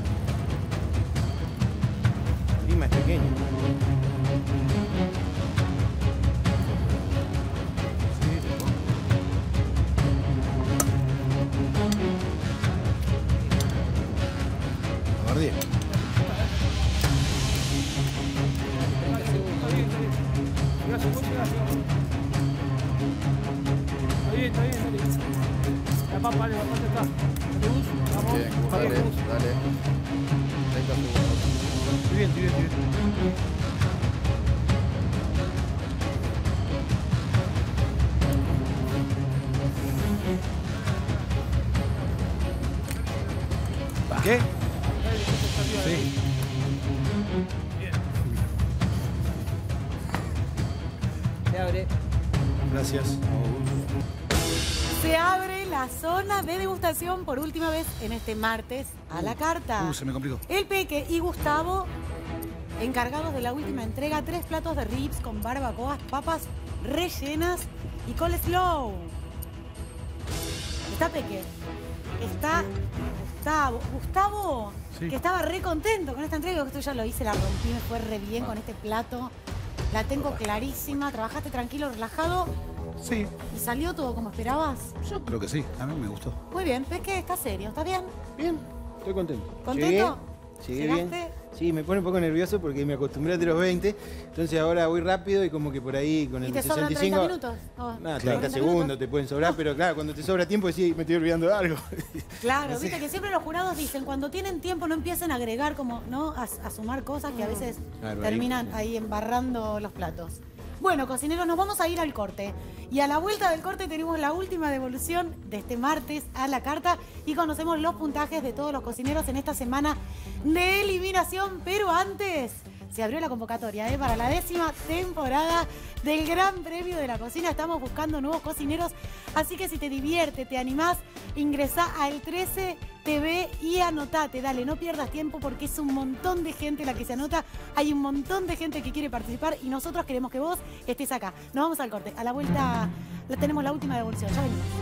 [SPEAKER 12] Lima es pequeño. Guardia.
[SPEAKER 4] Está bien, dale. La papa, dale, ¿dónde está? Vamos.
[SPEAKER 5] Bien, dale. 30 segundos.
[SPEAKER 12] Estoy bien.
[SPEAKER 9] ¿Qué?
[SPEAKER 12] Sí.
[SPEAKER 6] Se abre.
[SPEAKER 9] Gracias.
[SPEAKER 1] Se abre la zona de degustación por última vez en este martes a la carta.
[SPEAKER 9] Se me complicó.
[SPEAKER 1] El Peque y Gustavo, encargados de la última entrega, 3 platos de ribs con barbacoas, papas rellenas y coleslaw. Está Peque. Está Gustavo. Gustavo,
[SPEAKER 9] Sí.
[SPEAKER 1] que estaba re contento con esta entrega. Esto ya lo hice, la rompí, me fue re bien con este plato. La tengo clarísima. ¿Trabajaste tranquilo, relajado?
[SPEAKER 9] Sí.
[SPEAKER 1] ¿Y salió todo como esperabas?
[SPEAKER 9] Yo creo que sí. A mí me gustó.
[SPEAKER 1] Muy bien, Peque, ¿está serio? ¿Está bien?
[SPEAKER 12] Bien, estoy contento.
[SPEAKER 1] ¿Contento?
[SPEAKER 12] Llegué bien.
[SPEAKER 1] ¿Llegaste?
[SPEAKER 12] Sí, me pone un poco nervioso porque me acostumbré a los 20. Entonces ahora voy rápido y como que por ahí con
[SPEAKER 1] ¿Y
[SPEAKER 12] el
[SPEAKER 1] te sobran
[SPEAKER 12] 65...
[SPEAKER 1] 30 minutos? Oh,
[SPEAKER 12] Nada, 30
[SPEAKER 1] 40
[SPEAKER 12] segundos
[SPEAKER 1] minutos.
[SPEAKER 12] te pueden sobrar, pero claro, cuando te sobra tiempo sí me estoy olvidando de algo.
[SPEAKER 1] Claro,
[SPEAKER 12] No sé.
[SPEAKER 1] viste que siempre los jurados dicen, cuando tienen tiempo no empiecen a agregar como, ¿no? A sumar cosas que a veces
[SPEAKER 12] Claro,
[SPEAKER 1] terminan ahí embarrando los platos. Bueno, cocineros, nos vamos a ir al corte. Y a la vuelta del corte tenemos la última devolución de este martes a la carta y conocemos los puntajes de todos los cocineros en esta semana de eliminación. Pero antes, se abrió la convocatoria para la 10ª temporada del Gran Premio de la Cocina. Estamos buscando nuevos cocineros, así que si te divierte, te animás, ingresá al 13 TV y anotate. Dale, no pierdas tiempo porque es un montón de gente la que se anota. Hay un montón de gente que quiere participar y nosotros queremos que vos estés acá. Nos vamos al corte. A la vuelta tenemos la última devolución. Ya venimos.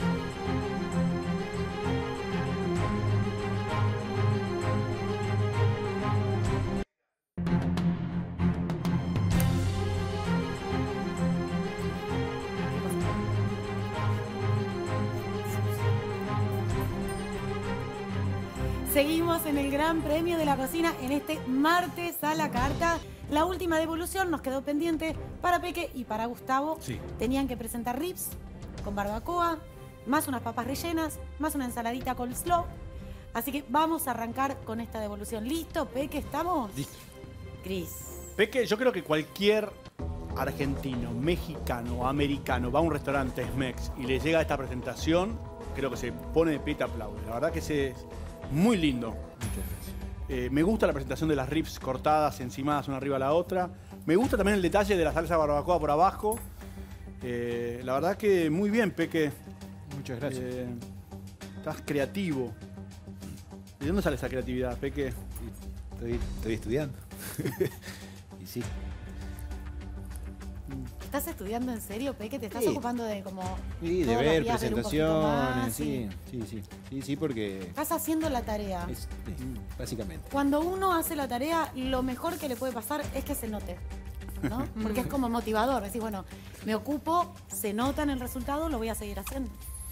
[SPEAKER 1] Seguimos en el Gran Premio de la Cocina en este martes a la carta. La última devolución nos quedó pendiente para Peque y para Gustavo.
[SPEAKER 9] Sí.
[SPEAKER 1] Tenían que presentar ribs con barbacoa, más unas papas rellenas, más una ensaladita coleslaw. Así que vamos a arrancar con esta devolución. ¿Listo, Peque? ¿Estamos?
[SPEAKER 9] Listo.
[SPEAKER 1] Cris.
[SPEAKER 3] Peque, yo creo que cualquier argentino, mexicano o americano va a un restaurante Tex-Mex y le llega esta presentación, creo que se pone de pie y te aplaude. La verdad que es muy lindo. Me gusta la presentación de las ribs cortadas, encimadas una arriba a la otra. Me gusta también el detalle de la salsa barbacoa por abajo. La verdad que muy bien, Peque.
[SPEAKER 12] Muchas gracias.
[SPEAKER 3] Estás creativo. ¿De dónde sale esa creatividad, Peque?
[SPEAKER 12] Estoy estudiando. Y sí.
[SPEAKER 1] ¿Estás estudiando en serio, Peque? ¿Te estás
[SPEAKER 12] Sí.
[SPEAKER 1] ocupando de como...
[SPEAKER 12] Sí, de
[SPEAKER 1] todos los
[SPEAKER 12] ver
[SPEAKER 1] días ver un poquito
[SPEAKER 12] presentaciones,
[SPEAKER 1] más,
[SPEAKER 12] sí, porque
[SPEAKER 1] Estás haciendo la tarea.
[SPEAKER 12] básicamente.
[SPEAKER 1] Cuando uno hace la tarea, lo mejor que le puede pasar es que se note, ¿no? Porque es como motivador. Decir, bueno, me ocupo, se nota en el resultado, lo voy a seguir haciendo.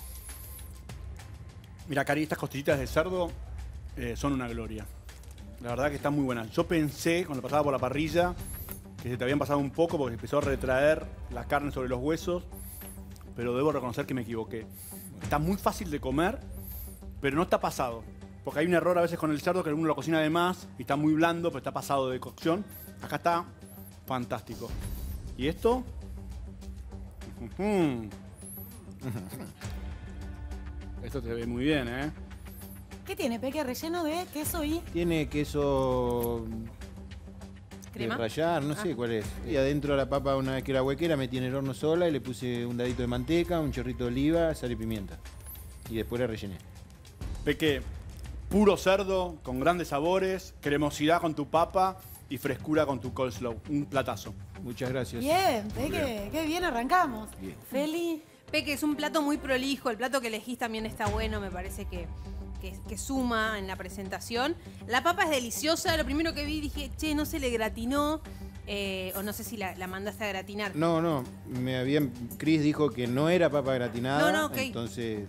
[SPEAKER 3] Mira, Cari, estas costillitas de cerdo son una gloria. La verdad que están muy buenas. Yo pensé, cuando pasaba por la parrilla, que se te habían pasado un poco porque empezó a retraer la carne sobre los huesos, pero debo reconocer que me equivoqué. Está muy fácil de comer, pero no está pasado. Porque hay un error a veces con el cerdo que uno lo cocina de más y está muy blando, pero está pasado de cocción. Acá está fantástico. ¿Y esto? Esto se ve muy bien, ¿eh?
[SPEAKER 1] ¿Qué tiene, Peque? Relleno de queso y...
[SPEAKER 12] Tiene queso
[SPEAKER 1] ¿Crema?
[SPEAKER 12] de rallar, no sé cuál es. Y adentro de la papa, una vez que era huequera, metí en el horno sola y le puse un dadito de manteca, un chorrito de oliva, sal y pimienta. Y después le rellené.
[SPEAKER 3] Peque, puro cerdo, con grandes sabores, cremosidad con tu papa y frescura con tu coleslaw. Un platazo.
[SPEAKER 12] Muchas gracias.
[SPEAKER 1] Bien, Peque, qué bien arrancamos. Feli.
[SPEAKER 8] Peque, es un plato muy prolijo, el plato que elegís también está bueno, me parece que suma en la presentación. La papa es deliciosa, lo primero que vi dije, che, no se le gratinó, o no sé si la mandaste a gratinar.
[SPEAKER 12] No, Chris dijo que no era papa gratinada,
[SPEAKER 8] No, ok.
[SPEAKER 12] entonces...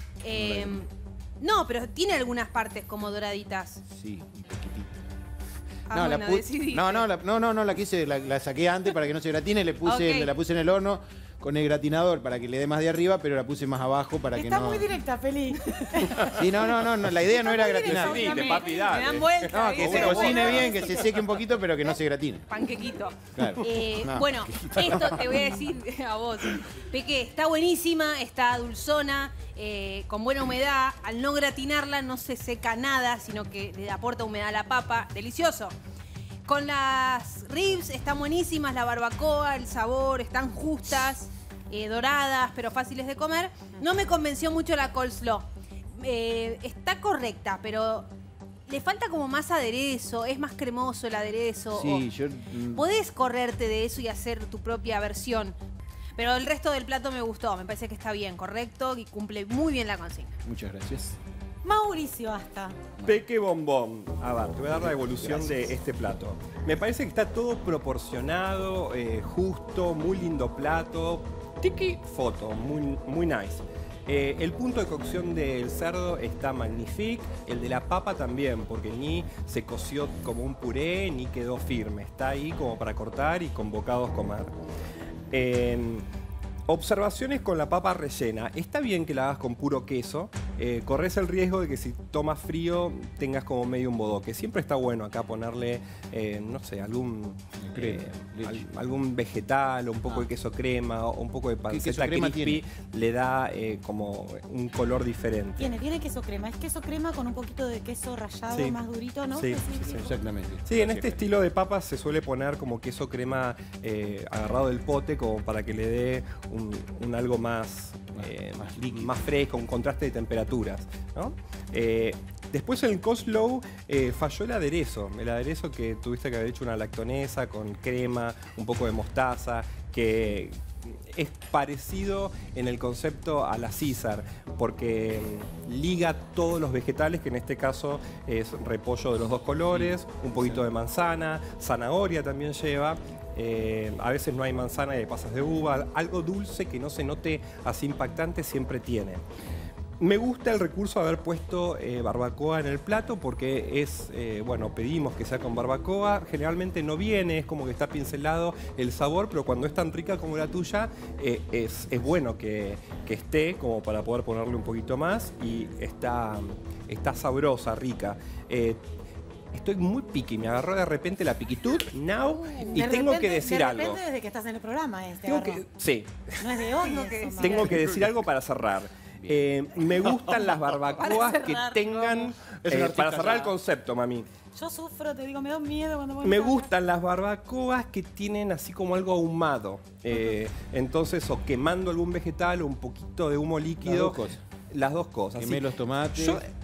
[SPEAKER 8] No, pero tiene algunas partes como doraditas.
[SPEAKER 12] Sí, un poquitito.
[SPEAKER 8] Ah, bueno, decidiste.
[SPEAKER 12] La quise, la saqué antes para que no se gratine, la puse en el horno con el gratinador para que le dé más de arriba, pero la puse más abajo para que
[SPEAKER 1] Está
[SPEAKER 12] no...
[SPEAKER 1] muy directa, Feli.
[SPEAKER 12] Sí, no, la idea no era gratinar.
[SPEAKER 8] Me dan vuelta.
[SPEAKER 12] No, que se cocine bien, que se seque un poquito, pero que no se gratine.
[SPEAKER 8] Panquequito.
[SPEAKER 12] Claro.
[SPEAKER 8] No. Bueno, esto te voy a decir a vos. Peque, está buenísima, está dulzona, con buena humedad. Al no gratinarla no se seca nada, sino que le aporta humedad a la papa. Delicioso. Con las ribs están buenísimas, la barbacoa, el sabor, están justas, doradas, pero fáciles de comer. No me convenció mucho la coleslaw. Está correcta, pero le falta como más aderezo, es más cremoso el aderezo.
[SPEAKER 12] Sí,
[SPEAKER 8] Podés correrte de eso y hacer tu propia versión. Pero el resto del plato me gustó, me parece que está bien, correcto y cumple muy bien la consigna.
[SPEAKER 12] Muchas gracias.
[SPEAKER 1] Mauricio hasta.
[SPEAKER 10] Peque bombón. A ver, te voy a dar la evolución de este plato. Me parece que está todo proporcionado, justo, muy lindo plato. Tiki foto, muy nice. El punto de cocción del cerdo está magnífico, el de la papa también, porque ni se coció como un puré, ni quedó firme. Está ahí como para cortar y con bocados comer. Observaciones con la papa rellena. Está bien que la hagas con puro queso. Corres el riesgo de que si tomas frío tengas como medio un bodoque. Siempre está bueno acá ponerle, no sé, algún vegetal o un poco de queso crema o un poco de panceta crispy. Le da como un color diferente.
[SPEAKER 1] Tiene queso crema. Es queso crema con un poquito de queso rallado más durito, ¿no?
[SPEAKER 10] Sí,
[SPEAKER 12] exactamente.
[SPEAKER 10] Sí, en este estilo de papas se suele poner como queso crema agarrado del pote como para que le dé un algo más fresco, un contraste de temperaturas, ¿no? Después en el coleslaw falló el aderezo que tuviste que haber hecho una lactonesa con crema, un poco de mostaza, que es parecido en el concepto a la César, porque liga todos los vegetales, que en este caso es repollo de los dos colores, un poquito de manzana, zanahoria también lleva. A veces no hay manzana y hay pasas de uva. Algo dulce que no se note así impactante siempre tiene. Me gusta el recurso de haber puesto barbacoa en el plato porque es, bueno, pedimos que sea con barbacoa. Generalmente no viene, es como que está pincelado el sabor, pero cuando es tan rica como la tuya, es bueno que esté como para poder ponerle un poquito más y está sabrosa, rica. Estoy muy piqui, me agarró de repente la piquitud, y tengo que decir algo.
[SPEAKER 1] De repente desde que estás en el programa
[SPEAKER 10] Sí.
[SPEAKER 1] No es de hoy.
[SPEAKER 10] Tengo que decir algo para cerrar. Me gustan las barbacoas que tengan... para cerrar el concepto, mami.
[SPEAKER 1] Yo sufro, te digo, me da miedo cuando
[SPEAKER 10] Me gustan las barbacoas que tienen así como algo ahumado. Entonces, o quemando algún vegetal o un poquito de humo líquido.
[SPEAKER 12] Las dos cosas.
[SPEAKER 10] Las dos cosas.
[SPEAKER 12] Quemé los tomates.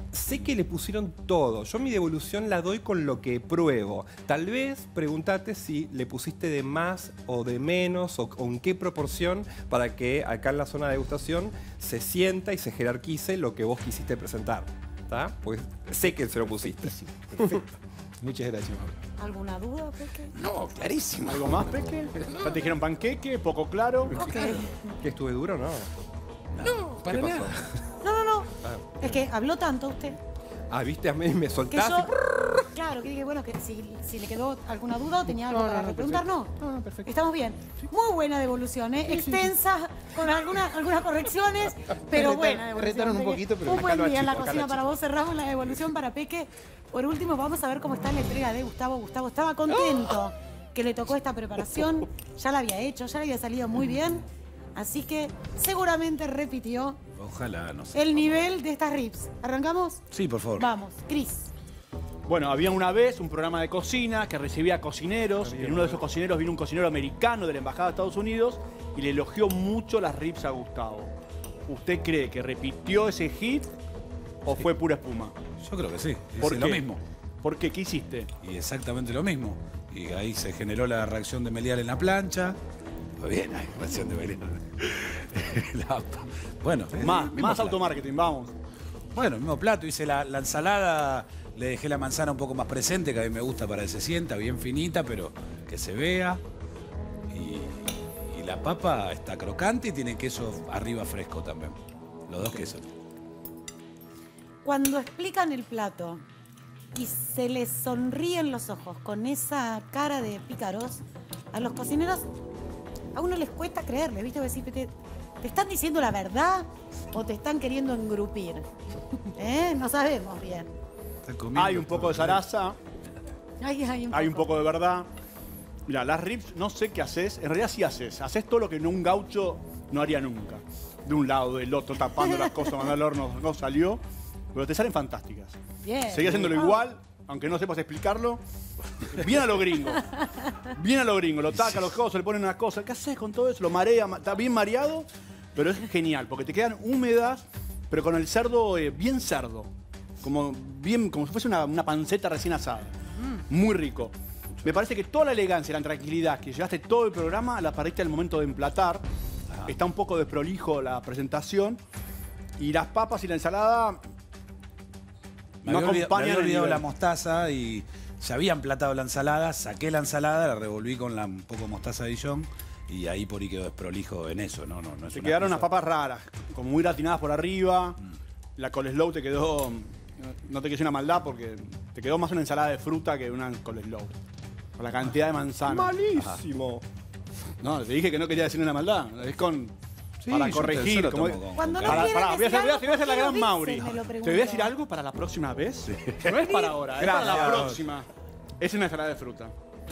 [SPEAKER 10] sé que le pusieron todo. Yo mi devolución la doy con lo que pruebo. Tal vez pregúntate si le pusiste de más o de menos o en qué proporción para que acá en la zona de degustación se sienta y se jerarquice lo que vos quisiste presentar. ¿Está? Pues sé que se lo pusiste.
[SPEAKER 9] Perfecto. Muchas gracias, Mauro.
[SPEAKER 1] ¿Alguna duda, Peque?
[SPEAKER 9] No, clarísimo.
[SPEAKER 3] ¿Algo más, Peque? ¿Ya te dijeron panqueque? ¿Poco claro?
[SPEAKER 1] Ok.
[SPEAKER 10] ¿Que estuve duro? No.
[SPEAKER 9] No, para
[SPEAKER 10] ¿Qué pasó?
[SPEAKER 9] nada.
[SPEAKER 1] No. Es que habló tanto usted.
[SPEAKER 10] Ah, viste, a mí me
[SPEAKER 1] Que
[SPEAKER 10] soltaste.
[SPEAKER 1] yo, claro, que dije, bueno, que si le quedó alguna duda o tenía algo para preguntar, no.
[SPEAKER 3] Perfecto.
[SPEAKER 1] Estamos bien. Muy buena devolución, ¿eh? Extensa, con algunas correcciones, pero buena devolución.
[SPEAKER 12] Retaron un
[SPEAKER 1] Peque.
[SPEAKER 12] poquito, pero
[SPEAKER 1] un
[SPEAKER 12] acá
[SPEAKER 1] buen
[SPEAKER 12] lo
[SPEAKER 1] día en la
[SPEAKER 12] achico, acá
[SPEAKER 1] cocina
[SPEAKER 12] lo
[SPEAKER 1] para vos. Cerramos la devolución para Peque. Por último, vamos a ver cómo está la entrega de Gustavo. Gustavo estaba contento que le tocó esta preparación. Ya la había hecho, ya le había salido muy bien. Así que seguramente repitió
[SPEAKER 9] Ojalá, no sé.
[SPEAKER 1] el nivel de estas ribs. ¿Arrancamos?
[SPEAKER 9] Sí, por favor.
[SPEAKER 1] Vamos, Cris.
[SPEAKER 3] Bueno, había una vez un programa de cocina que recibía cocineros. En uno de esos cocineros vino un cocinero americano de la Embajada de Estados Unidos y le elogió mucho las ribs a Gustavo. ¿Usted cree que repitió ese hit o fue pura espuma?
[SPEAKER 9] Yo creo que sí.
[SPEAKER 3] ¿Por
[SPEAKER 9] Hice
[SPEAKER 3] qué?
[SPEAKER 9] lo mismo.
[SPEAKER 3] ¿Por qué? ¿Qué hiciste?
[SPEAKER 9] Y exactamente lo mismo. Y ahí se generó la reacción de Meliar en la plancha. Muy bien, hay reacción de Meliar. Bueno,
[SPEAKER 3] Más automarketing, vamos.
[SPEAKER 9] Bueno, el mismo plato. Hice la ensalada, le dejé la manzana un poco más presente, que a mí me gusta para que se sienta, bien finita, pero que se vea. Y la papa está crocante y tiene queso arriba fresco también. Los dos quesos.
[SPEAKER 1] Cuando explican el plato y se les sonríen los ojos con esa cara de pícaros, a los cocineros a uno les cuesta creerle, ¿viste? Decir, ¿te están diciendo la verdad o te están queriendo engrupir? No sabemos bien.
[SPEAKER 3] Hay un poco de zaraza, hay un poco de verdad. Mira, las ribs, no sé qué haces. En realidad sí haces. Haces todo lo que un gaucho no haría nunca. De un lado, del otro, tapando las cosas, mandar al horno, no salió. Pero te salen fantásticas.
[SPEAKER 1] Bien.
[SPEAKER 3] Seguí haciéndolo igual, aunque no sepas explicarlo. Bien a lo gringo. Bien a lo gringo. Lo taca, los cosos, le ponen unas cosas. ¿Qué haces con todo eso? Lo marea, está bien mareado, pero es genial, porque te quedan húmedas, pero con el cerdo bien cerdo. Como si fuese una panceta recién asada. Muy rico. Me parece que toda la elegancia y la tranquilidad que llevaste todo el programa la perdiste al momento de emplatar. Está un poco desprolijo la presentación. Y las papas y la ensalada
[SPEAKER 9] Me había olvidado la mostaza y se había emplatado la ensalada, saqué la ensalada, la revolví con un poco de mostaza de Dijon y ahí por ahí quedó desprolijo en eso, no es
[SPEAKER 3] te
[SPEAKER 9] una
[SPEAKER 3] quedaron
[SPEAKER 9] cosa.
[SPEAKER 3] unas papas raras, como muy gratinadas por arriba. La coleslaw te quedó, no te quise una maldad porque te quedó más una ensalada de fruta que una coleslaw. Por la cantidad de manzana.
[SPEAKER 10] Malísimo.
[SPEAKER 3] No, te dije que no quería decir una maldad. Es con...
[SPEAKER 9] Sí,
[SPEAKER 3] para
[SPEAKER 9] yo
[SPEAKER 3] corregir.
[SPEAKER 9] lo
[SPEAKER 3] Como...
[SPEAKER 9] tomo con
[SPEAKER 1] Cuando no
[SPEAKER 3] Pará,
[SPEAKER 1] quieren
[SPEAKER 3] voy a
[SPEAKER 1] decir algo,
[SPEAKER 3] hacer la
[SPEAKER 1] ¿por
[SPEAKER 3] gran
[SPEAKER 1] qué lo
[SPEAKER 3] Mauri.
[SPEAKER 1] dicen? Me lo
[SPEAKER 3] Te voy a
[SPEAKER 1] pregunto.
[SPEAKER 3] decir algo para la próxima vez. No es para ahora, es para la próxima. Es una ensalada de fruta.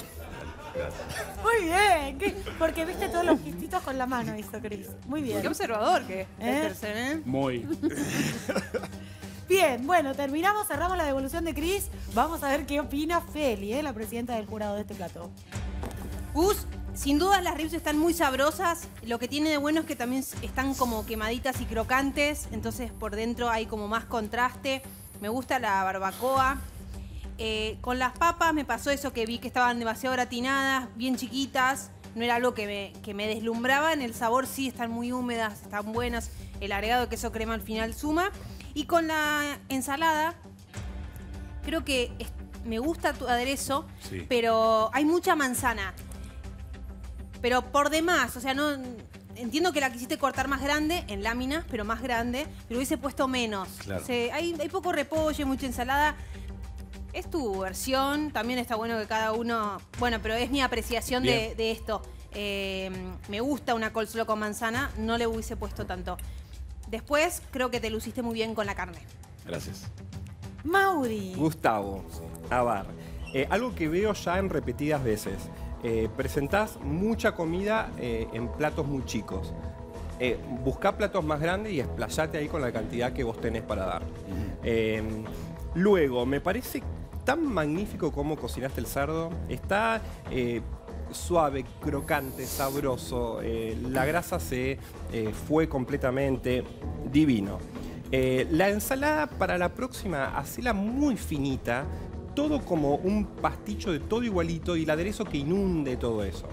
[SPEAKER 1] Muy bien. Porque viste todos los pistitos con la mano, hizo Cris. Muy bien.
[SPEAKER 8] Qué observador que Petersen, ¿eh?
[SPEAKER 3] Muy.
[SPEAKER 1] Bien, bueno, terminamos, cerramos la devolución de Cris. Vamos a ver qué opina Feli, la presidenta del jurado de este plato.
[SPEAKER 8] Gus, sin duda las ribs están muy sabrosas. Lo que tiene de bueno es que también están como quemaditas y crocantes. Entonces por dentro hay como más contraste. Me gusta la barbacoa. Con las papas me pasó eso que vi que estaban demasiado gratinadas, bien chiquitas. No era algo que me deslumbraba. En el sabor sí están muy húmedas, están buenas. El agregado de queso crema al final suma. Y con la ensalada, creo que me gusta tu aderezo,
[SPEAKER 9] Sí.
[SPEAKER 8] pero hay mucha manzana. Pero por demás, o sea, no entiendo que la quisiste cortar más grande, en láminas, pero más grande, pero hubiese puesto menos.
[SPEAKER 9] Claro.
[SPEAKER 8] O sea, hay poco repollo, mucha ensalada. Es tu versión, también está bueno que cada uno... Bueno, pero es mi apreciación de esto. Me gusta una coleslaw con manzana, no le hubiese puesto tanto. Después, creo que te luciste muy bien con la carne.
[SPEAKER 9] Gracias.
[SPEAKER 1] Mauri.
[SPEAKER 10] Gustavo, a ver, algo que veo ya en repetidas veces. Presentás mucha comida en platos muy chicos. Buscá platos más grandes y explayate ahí con la cantidad que vos tenés para dar. Luego, me parece tan magnífico como cocinaste el cerdo. Está suave, crocante, sabroso. La grasa se fue completamente divino. La ensalada para la próxima, hacela muy finita, todo como un pasticho de todo igualito y el aderezo que inunde todo eso.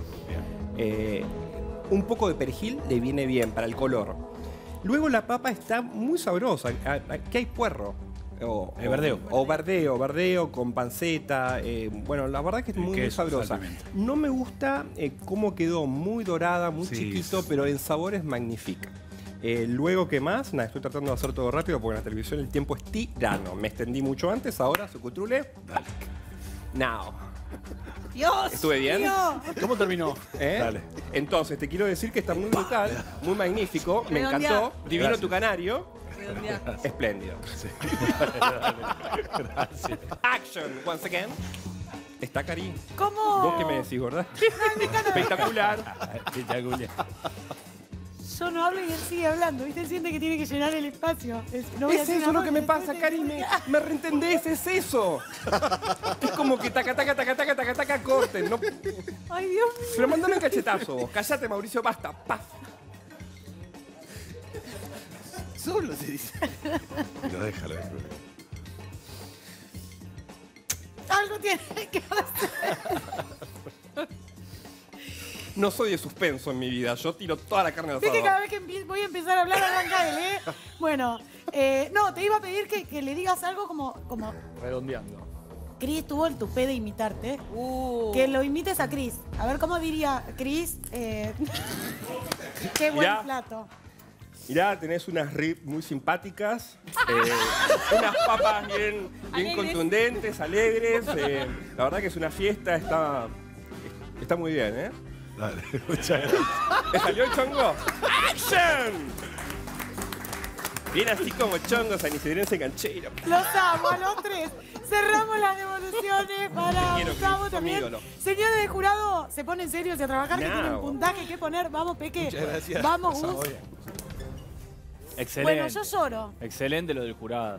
[SPEAKER 10] Un poco de perejil le viene bien para el color. Luego la papa está muy sabrosa. Aquí hay puerro.
[SPEAKER 9] verdeo.
[SPEAKER 10] O verdeo con panceta. Bueno, la verdad que es muy sabrosa. No me gusta cómo quedó, muy dorada, muy chiquito, pero en sabor es magnífica. Luego, ¿qué más? Nada, estoy tratando de hacer todo rápido porque en la televisión el tiempo es tirano. Me extendí mucho antes, ahora, sucutrule. Dale. Now.
[SPEAKER 1] Dios.
[SPEAKER 10] ¿Estuve bien?
[SPEAKER 1] Dios.
[SPEAKER 3] ¿Cómo terminó?
[SPEAKER 10] Dale. Entonces, te quiero decir que está muy brutal, muy magnífico, me encantó. Divino
[SPEAKER 9] Gracias.
[SPEAKER 10] tu canario. Espléndido.
[SPEAKER 9] Sí.
[SPEAKER 10] Gracias. Action, once again. Está Cari.
[SPEAKER 1] ¿Cómo?
[SPEAKER 10] ¿Vos qué me decís, verdad? Espectacular.
[SPEAKER 9] Espectacular.
[SPEAKER 1] Yo no hablo y él sigue hablando. ¿Viste? Él siente que tiene que llenar el espacio. No voy a
[SPEAKER 10] Es
[SPEAKER 1] decir
[SPEAKER 10] eso
[SPEAKER 1] nada
[SPEAKER 10] lo que me
[SPEAKER 1] más.
[SPEAKER 10] pasa, Cari, me reentendés, es eso. Es como que taca, corten. No...
[SPEAKER 1] Ay, Dios mío.
[SPEAKER 10] Pero mándame un cachetazo vos. Cállate, Mauricio, basta. Paf.
[SPEAKER 7] Solo se dice.
[SPEAKER 9] Pero déjalo.
[SPEAKER 1] Algo tiene que hacer.
[SPEAKER 10] No soy de suspenso en mi vida. Yo tiro toda la carne al
[SPEAKER 1] Viste que cada
[SPEAKER 10] asador.
[SPEAKER 1] vez que voy a empezar a hablar arranca él, ¿eh? Bueno, no, te iba a pedir que le digas algo como
[SPEAKER 2] Redondeando.
[SPEAKER 1] Cris tuvo el tupé de imitarte. Que lo imites a Cris. A ver cómo diría Cris. Qué buen
[SPEAKER 10] Mirá.
[SPEAKER 1] plato.
[SPEAKER 10] Mirá, tenés unas ribs muy simpáticas, unas papas bien
[SPEAKER 1] Alegres.
[SPEAKER 10] contundentes, alegres. La verdad que es una fiesta, está muy bien, ¿eh?
[SPEAKER 9] Dale, muchas gracias.
[SPEAKER 10] ¿Te salió el chongo? ¡Action! Bien así como chongo saniciderense canchero.
[SPEAKER 1] Los amo a los tres. Cerramos las devoluciones para
[SPEAKER 10] Te quiero,
[SPEAKER 1] Gustavo
[SPEAKER 10] Cris,
[SPEAKER 1] también.
[SPEAKER 10] ídolo.
[SPEAKER 1] Señores de jurado, se ponen serios y a trabajar que
[SPEAKER 10] No.
[SPEAKER 1] tienen puntaje que poner. Vamos, Peque.
[SPEAKER 2] Muchas gracias.
[SPEAKER 1] Vamos,
[SPEAKER 2] Pasamos
[SPEAKER 1] Gus.
[SPEAKER 2] bien. Excelente.
[SPEAKER 1] Bueno, yo lloro.
[SPEAKER 2] Excelente lo del jurado.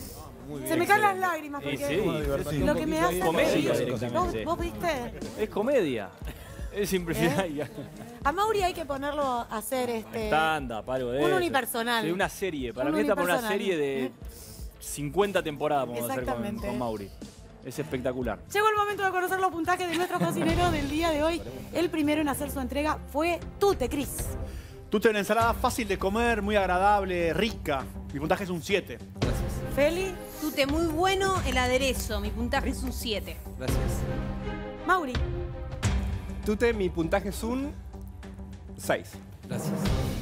[SPEAKER 1] Se me caen las lágrimas porque
[SPEAKER 2] Sí.
[SPEAKER 1] lo que me hace
[SPEAKER 2] Comedia
[SPEAKER 1] reír.
[SPEAKER 2] directamente.
[SPEAKER 1] ¿Vos viste?
[SPEAKER 2] Es comedia. Es impresionante.
[SPEAKER 1] A Mauri hay que ponerlo a hacer
[SPEAKER 2] Stand-up, algo de
[SPEAKER 1] un
[SPEAKER 2] eso.
[SPEAKER 1] unipersonal.
[SPEAKER 2] Sí, una serie. Para
[SPEAKER 1] Un
[SPEAKER 2] mí está por una
[SPEAKER 1] unipersonal.
[SPEAKER 2] serie de 50 temporadas vamos a hacer
[SPEAKER 1] Exactamente.
[SPEAKER 2] con Mauri. Es espectacular.
[SPEAKER 1] Llegó el momento de conocer los puntajes de nuestro cocinero del día de hoy. El primero en hacer su entrega fue Tute, Cris.
[SPEAKER 3] Tute, una ensalada fácil de comer, muy agradable, rica. Mi puntaje es un 7.
[SPEAKER 1] Feli.
[SPEAKER 8] Tute, muy bueno el aderezo. Mi puntaje es un 7.
[SPEAKER 11] Gracias.
[SPEAKER 1] Mauri.
[SPEAKER 10] Tute, mi puntaje es un 6.
[SPEAKER 11] Gracias.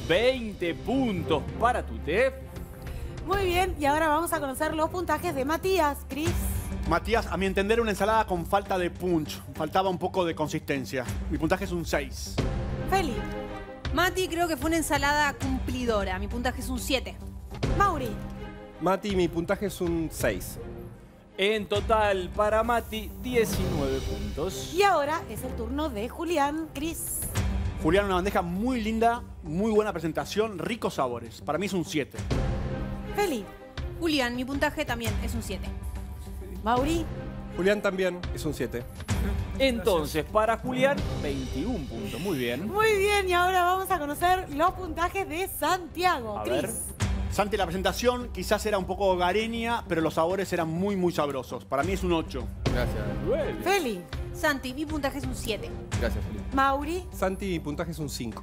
[SPEAKER 2] 20 puntos para Tute.
[SPEAKER 1] Muy bien, y ahora vamos a conocer los puntajes de Matías, Cris.
[SPEAKER 3] Matías, a mi entender, una ensalada con falta de punch. Faltaba un poco de consistencia. Mi puntaje es un 6.
[SPEAKER 1] Feli.
[SPEAKER 8] Mati, creo que fue una ensalada cumplidora. Mi puntaje es un 7.
[SPEAKER 1] Mauri.
[SPEAKER 10] Mati, mi puntaje es un 6.
[SPEAKER 2] En total para Mati, 19 puntos.
[SPEAKER 1] Y ahora es el turno de Julián, Cris.
[SPEAKER 3] Julián, una bandeja muy linda, muy buena presentación, ricos sabores. Para mí es un 7.
[SPEAKER 1] Feli.
[SPEAKER 8] Julián, mi puntaje también es un 7.
[SPEAKER 1] Mauri.
[SPEAKER 10] Julián también es un 7.
[SPEAKER 2] Entonces, para Julián, 21 puntos. Muy bien.
[SPEAKER 1] Muy bien, y ahora vamos a conocer los puntajes de Santiago,
[SPEAKER 3] A
[SPEAKER 1] Cris.
[SPEAKER 3] ver. Santi, la presentación quizás era un poco hogareña, pero los sabores eran muy, muy sabrosos. Para mí es un 8.
[SPEAKER 5] Gracias.
[SPEAKER 1] Feli.
[SPEAKER 8] Santi, mi puntaje es un 7.
[SPEAKER 5] Gracias, Felipe.
[SPEAKER 1] Mauri.
[SPEAKER 10] Santi, mi puntaje es un 5.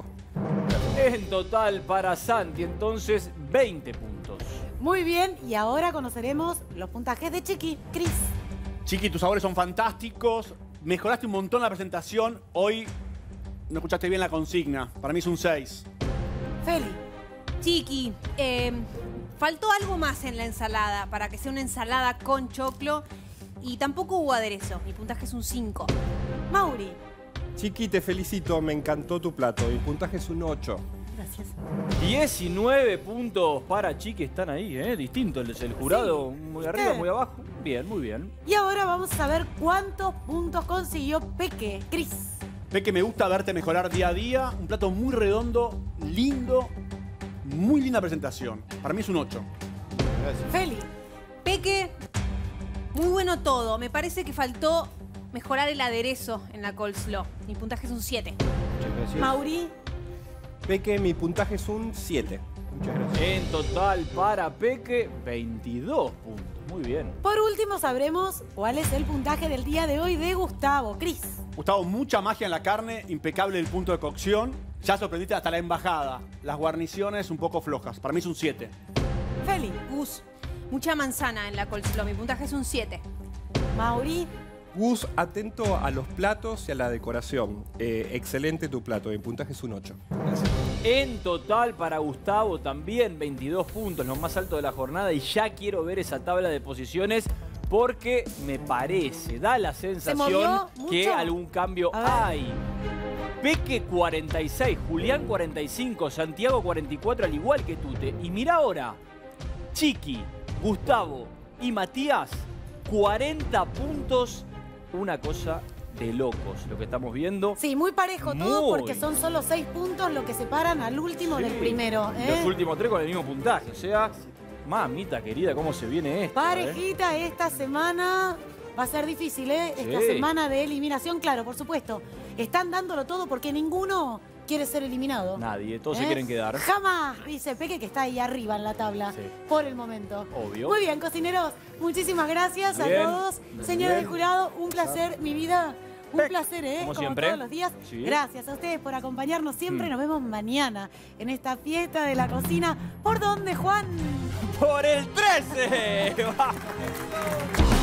[SPEAKER 2] En total para Santi, entonces, 20 puntos.
[SPEAKER 1] Muy bien, y ahora conoceremos los puntajes de Chiqui, Cris.
[SPEAKER 3] Chiqui, tus sabores son fantásticos. Mejoraste un montón la presentación. Hoy no escuchaste bien la consigna. Para mí es un 6.
[SPEAKER 1] Feli.
[SPEAKER 8] Chiqui, faltó algo más en la ensalada para que sea una ensalada con choclo y tampoco hubo aderezo. Mi puntaje es un 5.
[SPEAKER 1] Mauri.
[SPEAKER 10] Chiqui, te felicito, me encantó tu plato. Mi puntaje es un 8.
[SPEAKER 1] Gracias.
[SPEAKER 2] 19 puntos para Chiqui, están ahí, ¿eh? Distinto el jurado, muy arriba, muy abajo. Bien, muy bien.
[SPEAKER 1] Y ahora vamos a ver cuántos puntos consiguió Peque, Cris.
[SPEAKER 3] Peque, me gusta verte mejorar día a día. Un plato muy redondo, lindo, muy linda presentación. Para mí es un 8.
[SPEAKER 7] Gracias.
[SPEAKER 1] Feli.
[SPEAKER 8] Peque, muy bueno todo. Me parece que faltó mejorar el aderezo en la coleslaw. Mi puntaje es un 7.
[SPEAKER 7] Muchas gracias.
[SPEAKER 1] Mauri.
[SPEAKER 10] Peque, mi puntaje es un 7.
[SPEAKER 3] Muchas gracias.
[SPEAKER 2] En total para Peque, 22 puntos. Muy bien.
[SPEAKER 1] Por último, sabremos cuál es el puntaje del día de hoy de Gustavo. Cris.
[SPEAKER 3] Gustavo, mucha magia en la carne, impecable el punto de cocción. Ya sorprendiste hasta la embajada. Las guarniciones un poco flojas. Para mí es un 7.
[SPEAKER 1] Feli.
[SPEAKER 8] Gus, mucha manzana en la coleslaw. Mi puntaje es un 7.
[SPEAKER 1] Mauri.
[SPEAKER 10] Gus, atento a los platos y a la decoración. Excelente tu plato. Mi puntaje es un 8.
[SPEAKER 2] En total para Gustavo también 22 puntos, lo más alto de la jornada. Y ya quiero ver esa tabla de posiciones porque me parece, da la sensación que algún cambio hay. Peque 46, Julián 45, Santiago 44, al igual que Tute. Y mira ahora, Chiqui, Gustavo y Matías, 40 puntos. Una cosa de locos lo que estamos viendo.
[SPEAKER 1] Sí, muy parejo todo porque son solo 6 puntos lo que separan al último del primero.
[SPEAKER 2] Los últimos 3 con el mismo puntaje. O sea, mamita querida, cómo se viene esto.
[SPEAKER 1] Parejita esta semana. Va a ser difícil, ¿eh? Esta semana de eliminación, claro, por supuesto. Están dándolo todo porque ninguno quiere ser eliminado.
[SPEAKER 2] Nadie, todos se quieren quedar.
[SPEAKER 1] Jamás, dice Peque, que está ahí arriba en la tabla por el momento.
[SPEAKER 2] Obvio.
[SPEAKER 1] Muy bien, cocineros, muchísimas gracias a todos. Señores del jurado, un placer, mi vida. Un placer,
[SPEAKER 2] como
[SPEAKER 1] como
[SPEAKER 2] siempre.
[SPEAKER 1] todos los días.
[SPEAKER 2] Sí.
[SPEAKER 1] Gracias a ustedes por acompañarnos siempre. Nos vemos mañana en esta fiesta de la cocina. ¿Por dónde, Juan?
[SPEAKER 2] ¡Por el 13!